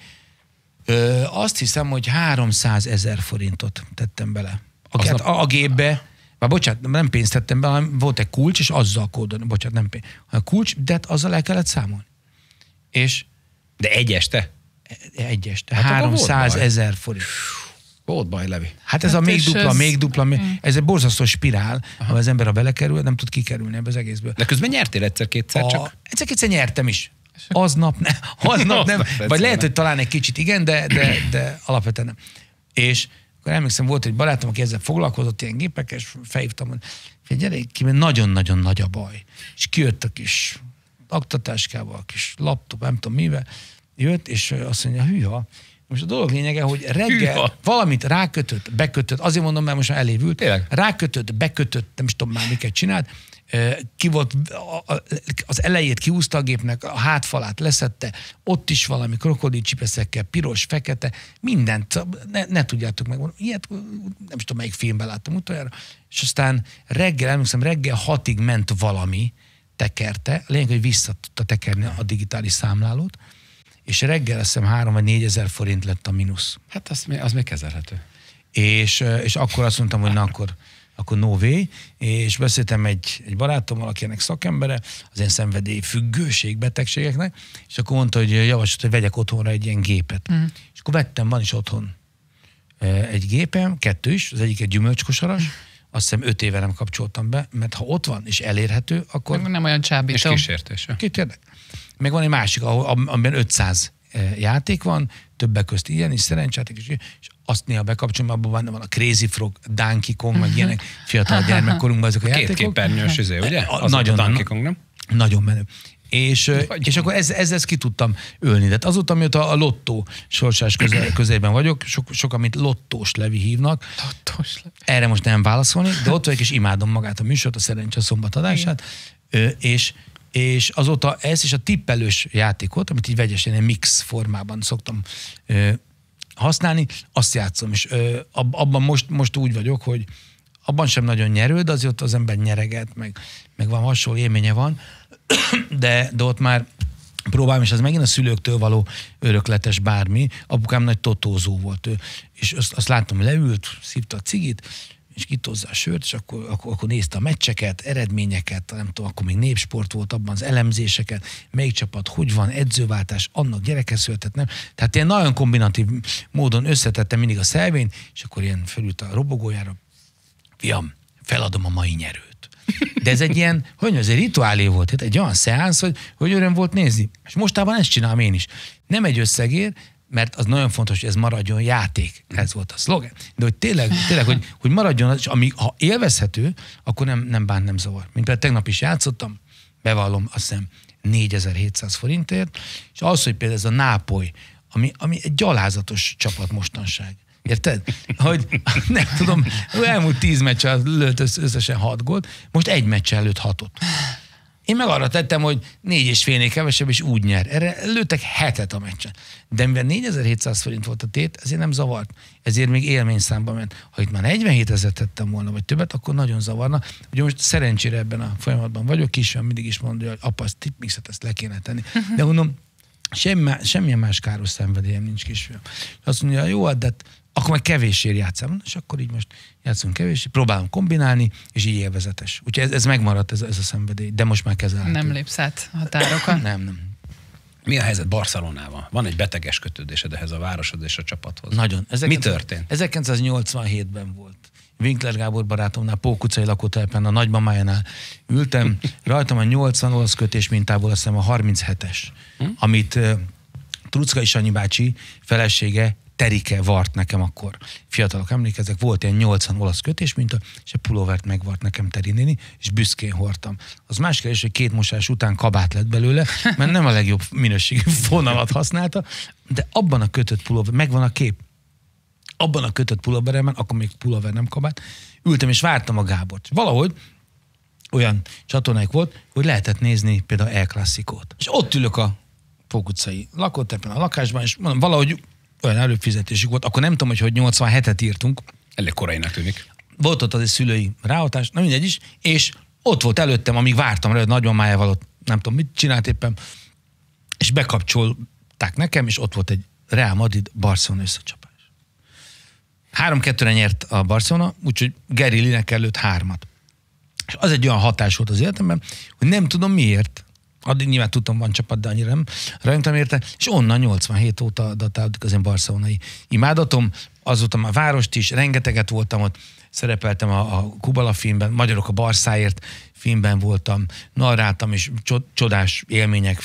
azt hiszem, hogy 300 000 forintot tettem bele. A gépbe, bocsánat, nem pénzt tettem be, hanem volt egy kulcs, és azzal kódolni. Bocsánat, nem pénz. A kulcs, de azzal el kellett számolni. És... De egy este? Egy este. Hát 300 000 forint. Volt baj, Levi. Hát ez a még dupla, ez egy borzasztó spirál, ahol az ember, ha belekerül, nem tud kikerülni ebbe az egészből. De közben nyertél egyszer-kétszer csak? Egyszer-kétszer nyertem is. Aznap nem. Vagy lehet, hogy talán egy kicsit igen, de alapvetően nem. És akkor emlékszem, volt egy barátom, aki ezzel foglalkozott ilyen gépekkel, és felhívtam, hogy gyere ki, mert nagyon-nagyon nagy a baj. És kijött a kis aktatáskával, a kis laptop, nem tudom mivel, jött, és azt mondja, hűha. Most a dolog lényege, hogy reggel valamit rákötött, bekötött, azért mondom, mert most már elévült, rákötött, bekötött, nem is tudom már miket csinált, ki volt, az elejét kiúzta a gépnek, a hátfalát leszette, ott is valami krokodilcsipeszekkel, piros, fekete, mindent, ne tudjátok megmondani. Ilyet nem is tudom, melyik filmben láttam utoljára, és aztán emlékszem, reggel 6-ig ment valami, tekerte, lényeg, hogy vissza tudta tekerni a digitális számlálót, és reggel azt hiszem 3 vagy 4 ezer forint lett a mínusz. Hát az még kezelhető. És akkor azt mondtam, hogy na akkor no way, és beszéltem egy barátommal, aki ennek szakembere, az ilyen szenvedély függőség betegségeknek, és akkor mondta, hogy javasolt, hogy vegyek otthonra egy ilyen gépet. És akkor vettem, van is otthon egy gépem, 2 is, az egyik egy gyümölcskosaras, azt hiszem 5 éve nem kapcsoltam be, mert ha ott van és elérhető, akkor... Nem olyan csábító. És kísértés. Tényleg. Meg van egy másik, amiben 500 játék van, többek közt ilyen is, szerencsáték is, és azt néha bekapcsolom, abban van a Crazy Frog, Donkey Kong, meg ilyenek fiatal gyermekkorunkban ezek a játékok. 2 képernyős ugye? Nagyon, Donkey Kong, nem? Nagyon menő. És akkor ezzel ki tudtam ölni. De azóta, amióta a lottó sorsás közelben vagyok, sok amit lottós Levi hívnak. Lottós Levi. Erre most nem válaszolni, de ott vagyok, és imádom magát a műsort, a Szerencse szombat adását. És azóta ezt és a tippelős játékot, amit így vegyesen, ilyen mix formában szoktam használni, azt játszom. És abban most úgy vagyok, hogy abban sem nagyon nyerő, de azért ott az ember nyereget, meg van hasonló élménye van, de ott már próbálom, és az megint a szülőktől való örökletes bármi. Apukám nagy totózó volt ő, és azt láttam, leült, szívta a cigit, és kitozza a sört, és akkor nézte a meccseket, eredményeket, nem tudom, akkor még népsport volt abban, az elemzéseket, melyik csapat, hogy van, edzőváltás, annak gyereke született, nem? Tehát ilyen nagyon kombinatív módon összetettem mindig a szelvényt, és akkor ilyen felült a robogójára, fiam, feladom a mai nyerőt. De ez egy ilyen, ez egy rituálé volt, egy olyan szeánsz, hogy öröm volt nézni. És mostában ezt csinálom én is. Nem egy összegért, mert az nagyon fontos, hogy ez maradjon játék. Ez volt a szlogen. De hogy tényleg hogy maradjon, és ami, ha élvezhető, akkor nem bánt, nem zavar. Mint például tegnap is játszottam, bevallom, azt hiszem 4700 forintért, és az, hogy például ez a Nápoly, ami egy gyalázatos csapat mostanság. Érted? Hogy nem tudom, elmúlt 10 meccsel lőtt összesen 6 gólt, most egy meccsel lőtt 6-ot. Én meg arra tettem, hogy 4,5-nél kevesebb, és úgy nyer. Erre lőttek 7-et a meccsen. De mivel 4700 forint volt a tét, ezért nem zavart. Ezért még élményszámba ment. Ha itt már 47 000 tettem volna, vagy többet, akkor nagyon zavarna. Ugye most szerencsére ebben a folyamatban vagyok, kisfiam mindig is mondja, hogy apa, ezt tipmixet, ezt le kéne tenni. De mondom, semmilyen más káros szenvedélyem nincs, kisfiam. Azt mondja, jó, de akkor meg kevéssért játszom, és akkor így most játszunk kevéssé, próbálom kombinálni, és így élvezetes. Úgyhogy ez megmaradt, ez a szenvedély, de most már kezelhető. Nem lépsz át határokat? Nem. Mi a helyzet Barcelonával? Van egy beteges kötődésed ehhez a városod és a csapathoz. Nagyon. Mi történt? 1987-ben volt. Winkler Gábor barátomnál, Pók utcai lakótelepen, a nagymamájánál ültem, rajtam a 80 olasz kötés mintából, azt hiszem a 37-es, amit Truckai Sanyi bácsi felesége Terike vart nekem akkor. Fiatalok emlékeznek, volt ilyen 80 olasz kötésminta, és egy pulóvert megvart nekem Teri néni, és büszkén hordtam. Az más kérdés, hogy 2 mosás után kabát lett belőle, mert nem a legjobb minőségű vonalat használta, de abban a kötött pulóver, megvan a kép, abban a kötött pulóveremben, akkor még pulóver nem kabát, ültem és vártam a Gábort. Valahogy olyan csatornák volt, hogy lehetett nézni például El Clasicót. És ott ülök a Pók utcai lakótepen a lakásban, és mondom, valahogy olyan előfizetésük volt, akkor nem tudom, hogy 87-et írtunk. Elég korainak tűnik. Volt ott az egy szülői ráhatás, na mindegy is, és ott volt előttem, amíg vártam rá, hogy nagymamájával ott nem tudom, mit csinált éppen, és bekapcsolták nekem, és ott volt egy Real Madrid-Barcelona összecsapás. 3-2-re nyert a Barcelona, úgyhogy Gary Lineker lőtt 3-at. És az egy olyan hatás volt az életemben, hogy nem tudom miért, addig nyilván tudtam, van csapat, de annyira nem rajongtam érte, és onnan 87 óta datálódik az én barcelonai imádatom. Azóta már várost is, rengeteget voltam ott, szerepeltem a Kubala filmben, Magyarok a Barszáért filmben voltam, narráltam, és csodás élmények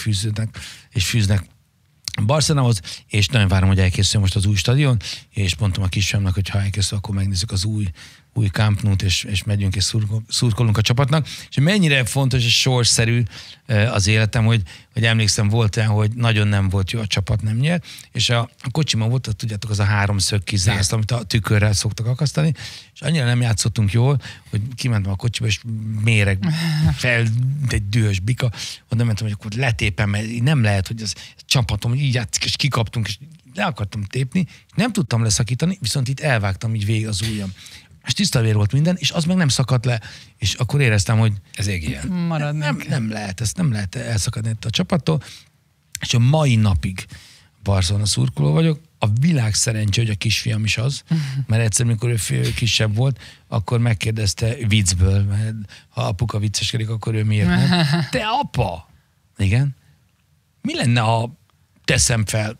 fűznek Barcelonához, és nagyon várom, hogy elkészül most az új stadion, és mondtam a kisfiamnak, hogy ha elkészül, akkor megnézzük az új Camp Nou-t, és megyünk és szurkolunk a csapatnak. És mennyire fontos és sorsszerű az életem, hogy emlékszem, volt olyan, hogy nagyon nem volt jó, a csapat nem nyer, és a kocsiban volt, tudjátok, az a 3 szög kis zászló, amit a tükörrel szoktak akasztani, és annyira nem játszottunk jól, hogy kimentem a kocsiba, és méreg fel, egy dühös bika, oda mentem, hogy akkor letépem, mert nem lehet, hogy az csapatom így játszik, és kikaptunk, és le akartam tépni, nem tudtam leszakítani, viszont itt elvágtam így végig az ujjam. És tiszta vér volt minden, és az meg nem szakadt le. És akkor éreztem, hogy ez ég ilyen. Nem lehet, ezt nem lehet elszakadni a csapattól. És a mai napig Barcelona szurkoló vagyok. A világ szerencsé, hogy a kisfiam is az, mert egyszer, mikor ő kisebb volt, akkor megkérdezte viccből, mert ha apuka vicceskedik, akkor ő miért nem? Te apa! Igen. Mi lenne, ha teszem fel?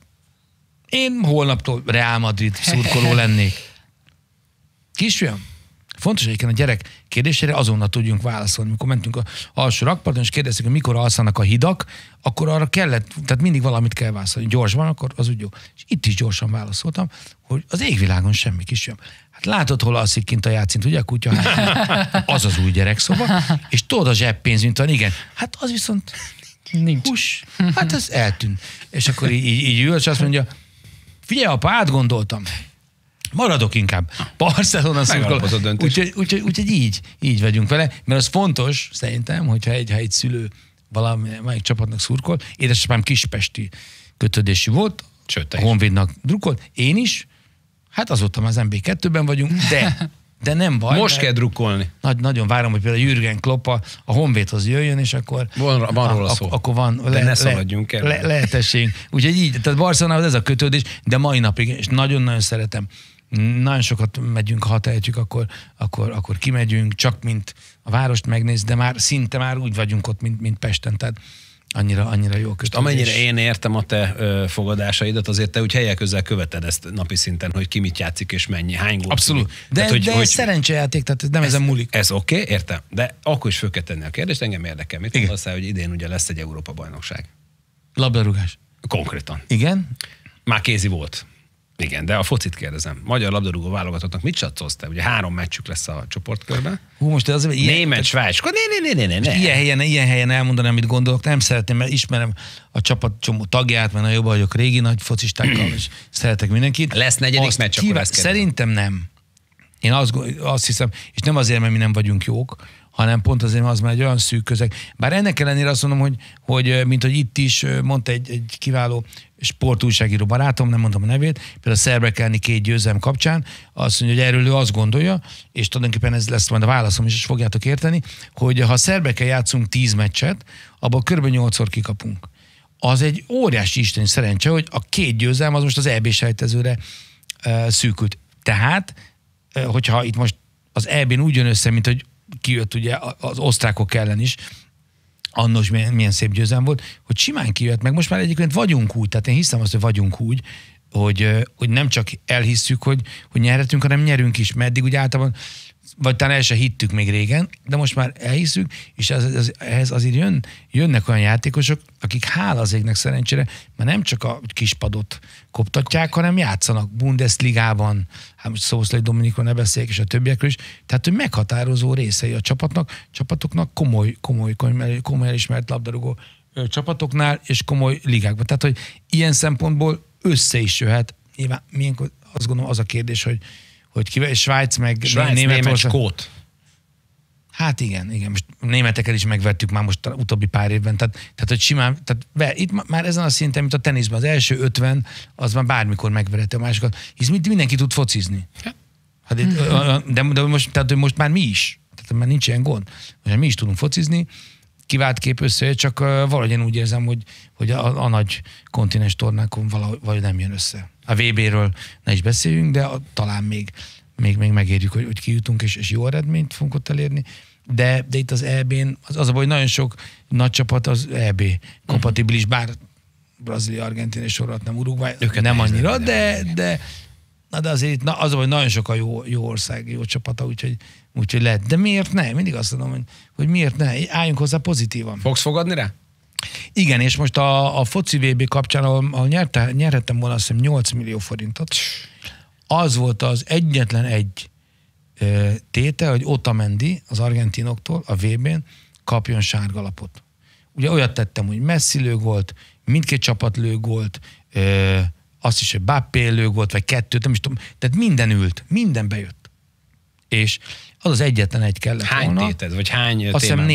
Én holnaptól Real Madrid szurkoló lennék. Kisfiam, fontos egyébként a gyerek kérdésére azonnal tudjunk válaszolni. Mikor mentünk a alsó rakparton, és kérdeztük, hogy mikor alszanak a hidak, akkor arra kellett, tehát mindig valamit kell válaszolni. Gyorsban, akkor az úgy jó. És itt is gyorsan válaszoltam, hogy az égvilágon semmi, kisfiam. Hát látod, hol alszik kint a játszint, ugye a kutya? Az az új gyerekszoba, és tudod a zseppénz, mint olyan, igen. Hát az viszont nincs. Hús, hát ez eltűnt. És akkor így ül, és azt mondja, figyelj, apa, átgondoltam. Maradok inkább. Barcelona szurkoló. Úgyhogy így vagyunk vele, mert az fontos szerintem, hogyha egy szülő valamelyik csapatnak szurkol. Édesapám kispesti kötődésű volt, sőt, a Honvédnak drukkolt, én is, hát azóta már az MB2-ben vagyunk, de nem baj. Most kell drukkolni. Nagyon várom, hogy például Jürgen Klopp a Honvédhoz jöjjön, és akkor van róla szó. Akkor van de ne szaladjunk el. Lehetőség. Úgyhogy így, tehát Barcelonához ez a kötődés, de mai napig, és nagyon-nagyon szeretem. Nagyon sokat megyünk, ha tehetjük, akkor kimegyünk, csak mint a várost megnéz, de szinte már úgy vagyunk ott, mint Pesten, tehát annyira jó kötődés. Amennyire én értem a te fogadásaidat, azért te úgy helyek közel követed ezt napi szinten, hogy ki mit játszik és mennyi, hány gólt. Abszolút. De ez szerencsejáték, tehát nem ezen múlik. Ez oké, értem, de akkor is föl kell tenni a kérdést, engem érdekel. Mit mondasz el, hogy idén ugye lesz egy Európa-bajnokság? Labdarúgás. Konkrétan. Igen? Már kézi volt. Igen, de a focit kérdezem. Magyar labdarúgó válogatottnak mit csatszolsz te? Ugye 3 meccsük lesz a csoportkörben. Most az Német, Svájc. Ne. Ilyen helyen elmondani, amit gondolok. Nem szeretném, mert ismerem a csapat csomó tagját, mert jobban vagyok régi nagy focistákkal, és szeretek mindenkit. Lesz 4. meccs, akkor lesz szerintem nem. Én azt hiszem, és nem azért, mert mi nem vagyunk jók, hanem pont azért, mert az már egy olyan szűk közeg. Bár ennek ellenére azt mondom, hogy mint hogy itt is mondta egy kiváló sportújságíró barátom, nem mondom a nevét, például a szerbek elleni 2 győzelem kapcsán, azt mondja, hogy erről ő azt gondolja, és tulajdonképpen ez lesz majd a válaszom is, és fogjátok érteni, hogy ha a szerbekkel játszunk 10 meccset, abból kb. 8-szor kikapunk. Az egy óriási isteni szerencse, hogy a 2 győzelem az most az EB-sejtezőre szűkült. Tehát, hogyha itt most az EB-n úgy jön össze, mint hogy kijött ugye az osztrákok ellen is, annos milyen szép győzelem volt, hogy simán kijött, meg most már egyébként vagyunk úgy, tehát én hiszem azt, hogy vagyunk úgy, hogy nem csak elhisszük, hogy nyerhetünk, hanem nyerünk is, mert eddig ugye általában, vagy talán el se hittük még régen, de most már elhisszük, és ehhez azért jönnek olyan játékosok, akik hála az égnek szerencsére, mert nem csak a kispadot koptatják, hanem játszanak Bundesligában, hát most Szószlai Dominikról ne beszéljek, és a többiekről is, tehát hogy meghatározó részei a csapatoknak komoly elismert labdarúgó csapatoknál, és komoly ligákban. Tehát, hogy ilyen szempontból össze is jöhet. Nyilván azt gondolom az a kérdés, hogy kivel, Svájc meg Németország. Skót. Hát igen. Most németeket is megvettük már most utóbbi pár évben. Tehát hogy simán, itt már ezen a szinten, mint a teniszben, az első 50, az már bármikor megverheti a másikat. Hisz mindenki tud focizni. Hát de most, tehát, hogy most már mi is. Tehát már nincs ilyen gond. Most mi is tudunk focizni, kivált kép összejön, csak valahogy én úgy érzem, hogy a nagy kontinens tornákon valahogy nem jön össze. A VB-ről ne is beszéljünk, de talán még megérjük, hogy kijutunk, és jó eredményt fogunk ott elérni. De itt az EB-n, az a baj, hogy nagyon sok nagy csapat az EB kompatibilis, bár Brazília, Argentína és sorolhat, nem Uruguay, nem annyira, de azért az a baj, hogy nagyon sok a jó ország, jó csapata, úgyhogy lehet. De miért ne? Mindig azt mondom, hogy miért ne? Álljunk hozzá pozitívan. Fogsz fogadni rá? Igen, és most a foci VB kapcsán, ahol nyerhettem volna azt hiszem 8 millió forintot, az volt az egyetlen egy tétel, hogy Otamendi az argentinoktól a VB-n kapjon sárgalapot. Ugye olyat tettem, hogy Messi lőgolt, mindkét csapat lőgolt, azt is, hogy Mbappé lőgolt, vagy kettőt, nem is tudom, tehát minden bejött. És az az egyetlen egy kellett volna. Hány téted, vagy hány témán? Azt hiszem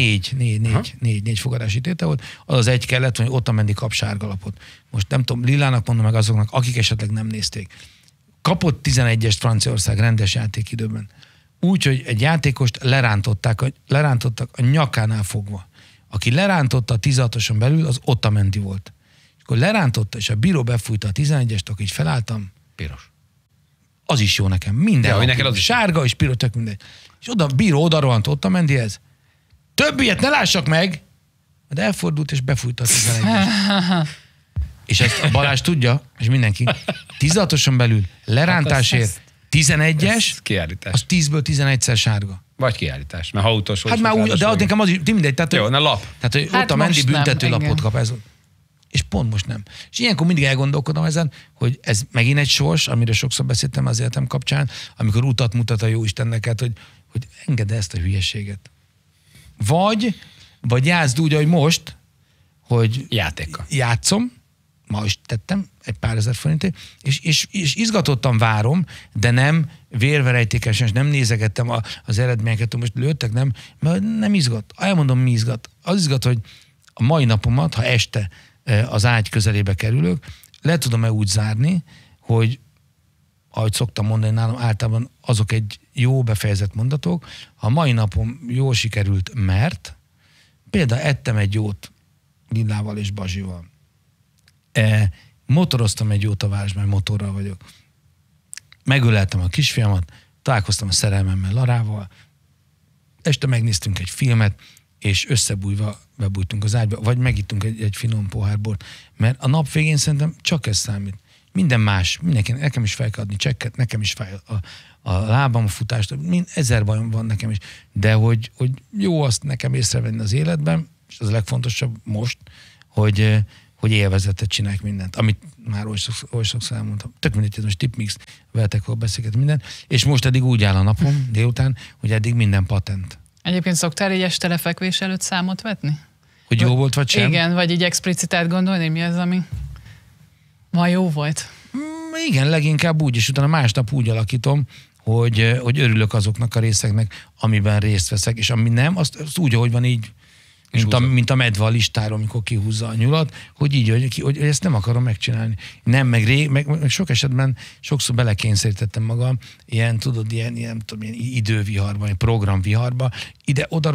négy fogadási tétel volt. Az az egy kellett, hogy Otamendi kap sárgalapot. Most nem tudom, Lillának mondom meg azoknak, akik esetleg nem nézték. Kapott 11-est Franciaország rendes játékidőben. Úgy, hogy egy játékost lerántottak a nyakánál fogva. Aki lerántotta a 16-oson belül, az Otamendi volt. És akkor lerántotta, és a bíró befújta a 11-est, akkor így felálltam. Piros. Az is jó nekem. Minden. Ja, neked az sárga és piros, tök mindegy. És a bíró oda rohant Otamendihez. Több ilyet ne lássak meg! De elfordult, és befújta a 11-est. És ezt a Balázs tudja, és mindenki. 16-oson belül lerántásért 11-es, az 10-ből 11-szer sárga. Vagy kiállítás, mert ha autós volt. Hát már úgy, de nekem az is, mindegy. Tehát, jó, ne lap. Tehát, hogy Otamendi büntetőlapot kap ez. És pont most nem. És ilyenkor mindig elgondolkodom ezen, hogy ez megint egy sors, amiről sokszor beszéltem az életem kapcsán, amikor utat mutat a Jóisten neked, hogy engedd ezt a hülyeséget. Vagy játszd úgy, ahogy most, hogy játszom, ma is tettem, egy pár ezer forintért, és izgatottan várom, de nem vérverejtékesen, és nem nézegettem az eredményeket, hogy most lőttek, mert nem izgat. Elmondom, mi izgat. Az izgat, hogy a mai napomat, ha este az ágy közelébe kerülök, le tudom-e úgy zárni, hogy ahogy szoktam mondani nálam, általában azok egy jó befejezett mondatok, ha a mai napom jól sikerült, mert például ettem egy jót Lillával és Bazsival. Motoroztam egy jót a városban, mert motorral vagyok. Megöleltem a kisfiamat, találkoztam a szerelmemmel, Larával, este megnéztünk egy filmet, és összebújva bebújtunk az ágyba, vagy megittunk egy finom pohár bort, mert a nap végén szerintem csak ez számít. Minden más, nekem is fel kell adni csekket, nekem is fáj a lábam, a futást, 1000 bajom van nekem is, de hogy jó azt nekem észrevenni az életben, és az a legfontosabb most, hogy élvezetet csinálják mindent, amit már oly sokszor elmondtam. Tök mindegy, most tipmix, veletek hol beszélget minden, és most eddig úgy áll a napom délután, hogy eddig minden patent. Egyébként szoktál így este lefekvés előtt számot vetni? Hogy jó volt, vagy sem? Igen, vagy így explicitát gondolni, mi az, ami ma jó volt? Igen, leginkább úgy, és utána másnap úgy alakítom, hogy örülök azoknak a részeknek, amiben részt veszek, és ami nem, azt úgy, ahogy van így, mint a medve a listáról, amikor kihúzza a nyulat, hogy így, hogy ezt nem akarom megcsinálni. Nem, meg sok esetben sokszor belekényszerítettem magam, ilyen időviharba, ilyen programviharba, ide-odaról,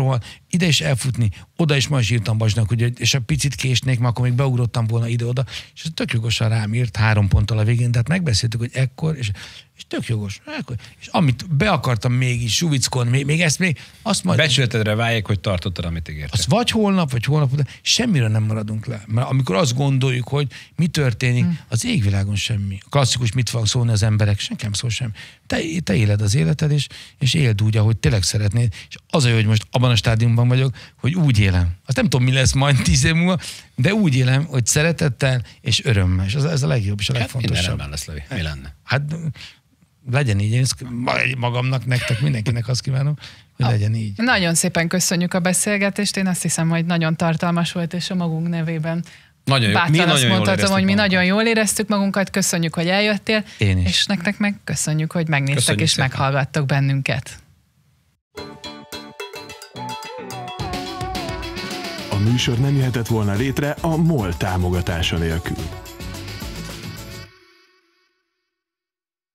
ide is elfutni, oda is ma is írtam Bazsnak, hogy és a picit késnék, mert akkor még beugrottam volna ide-oda, és ez tök jogosan rám írt 3 ponttal a végén, de hát megbeszéltük, hogy ekkor, és tök jogos. Ekkor, és amit be akartam mégis suvickon, még ezt még, azt majd... Becsületedre váljék, hogy tartottad, amit ígértél. Az vagy holnap után, semmire nem maradunk le. Mert amikor azt gondoljuk, hogy mi történik, az égvilágon semmi. A klasszikus mit fognak szólni az emberek, senki nem szól semmi. Te éled az életed, és éld úgy, ahogy tényleg szeretnéd. És az a jó, hogy most abban a stádiumban vagyok, hogy úgy élem. Azt nem tudom, mi lesz majd 10 év múlva, de úgy élem, hogy szeretettel és örömmel. És ez a legjobb és a legfontosabb. Minden rendben lesz, Levi. Mi lenne? Hát legyen így, én magamnak, nektek, mindenkinek azt kívánom, hogy legyen így. Nagyon szépen köszönjük a beszélgetést, én azt hiszem, hogy nagyon tartalmas volt, és a magunk nevében nagyon bátran azt mondhatom, hogy mi nagyon jól éreztük magunkat, köszönjük, hogy eljöttél, Én is. és nektek meg köszönjük, hogy megnéztek Köszönjük és szépen. meghallgattok bennünket. A műsor nem jöhetett volna létre a MOL támogatása nélkül.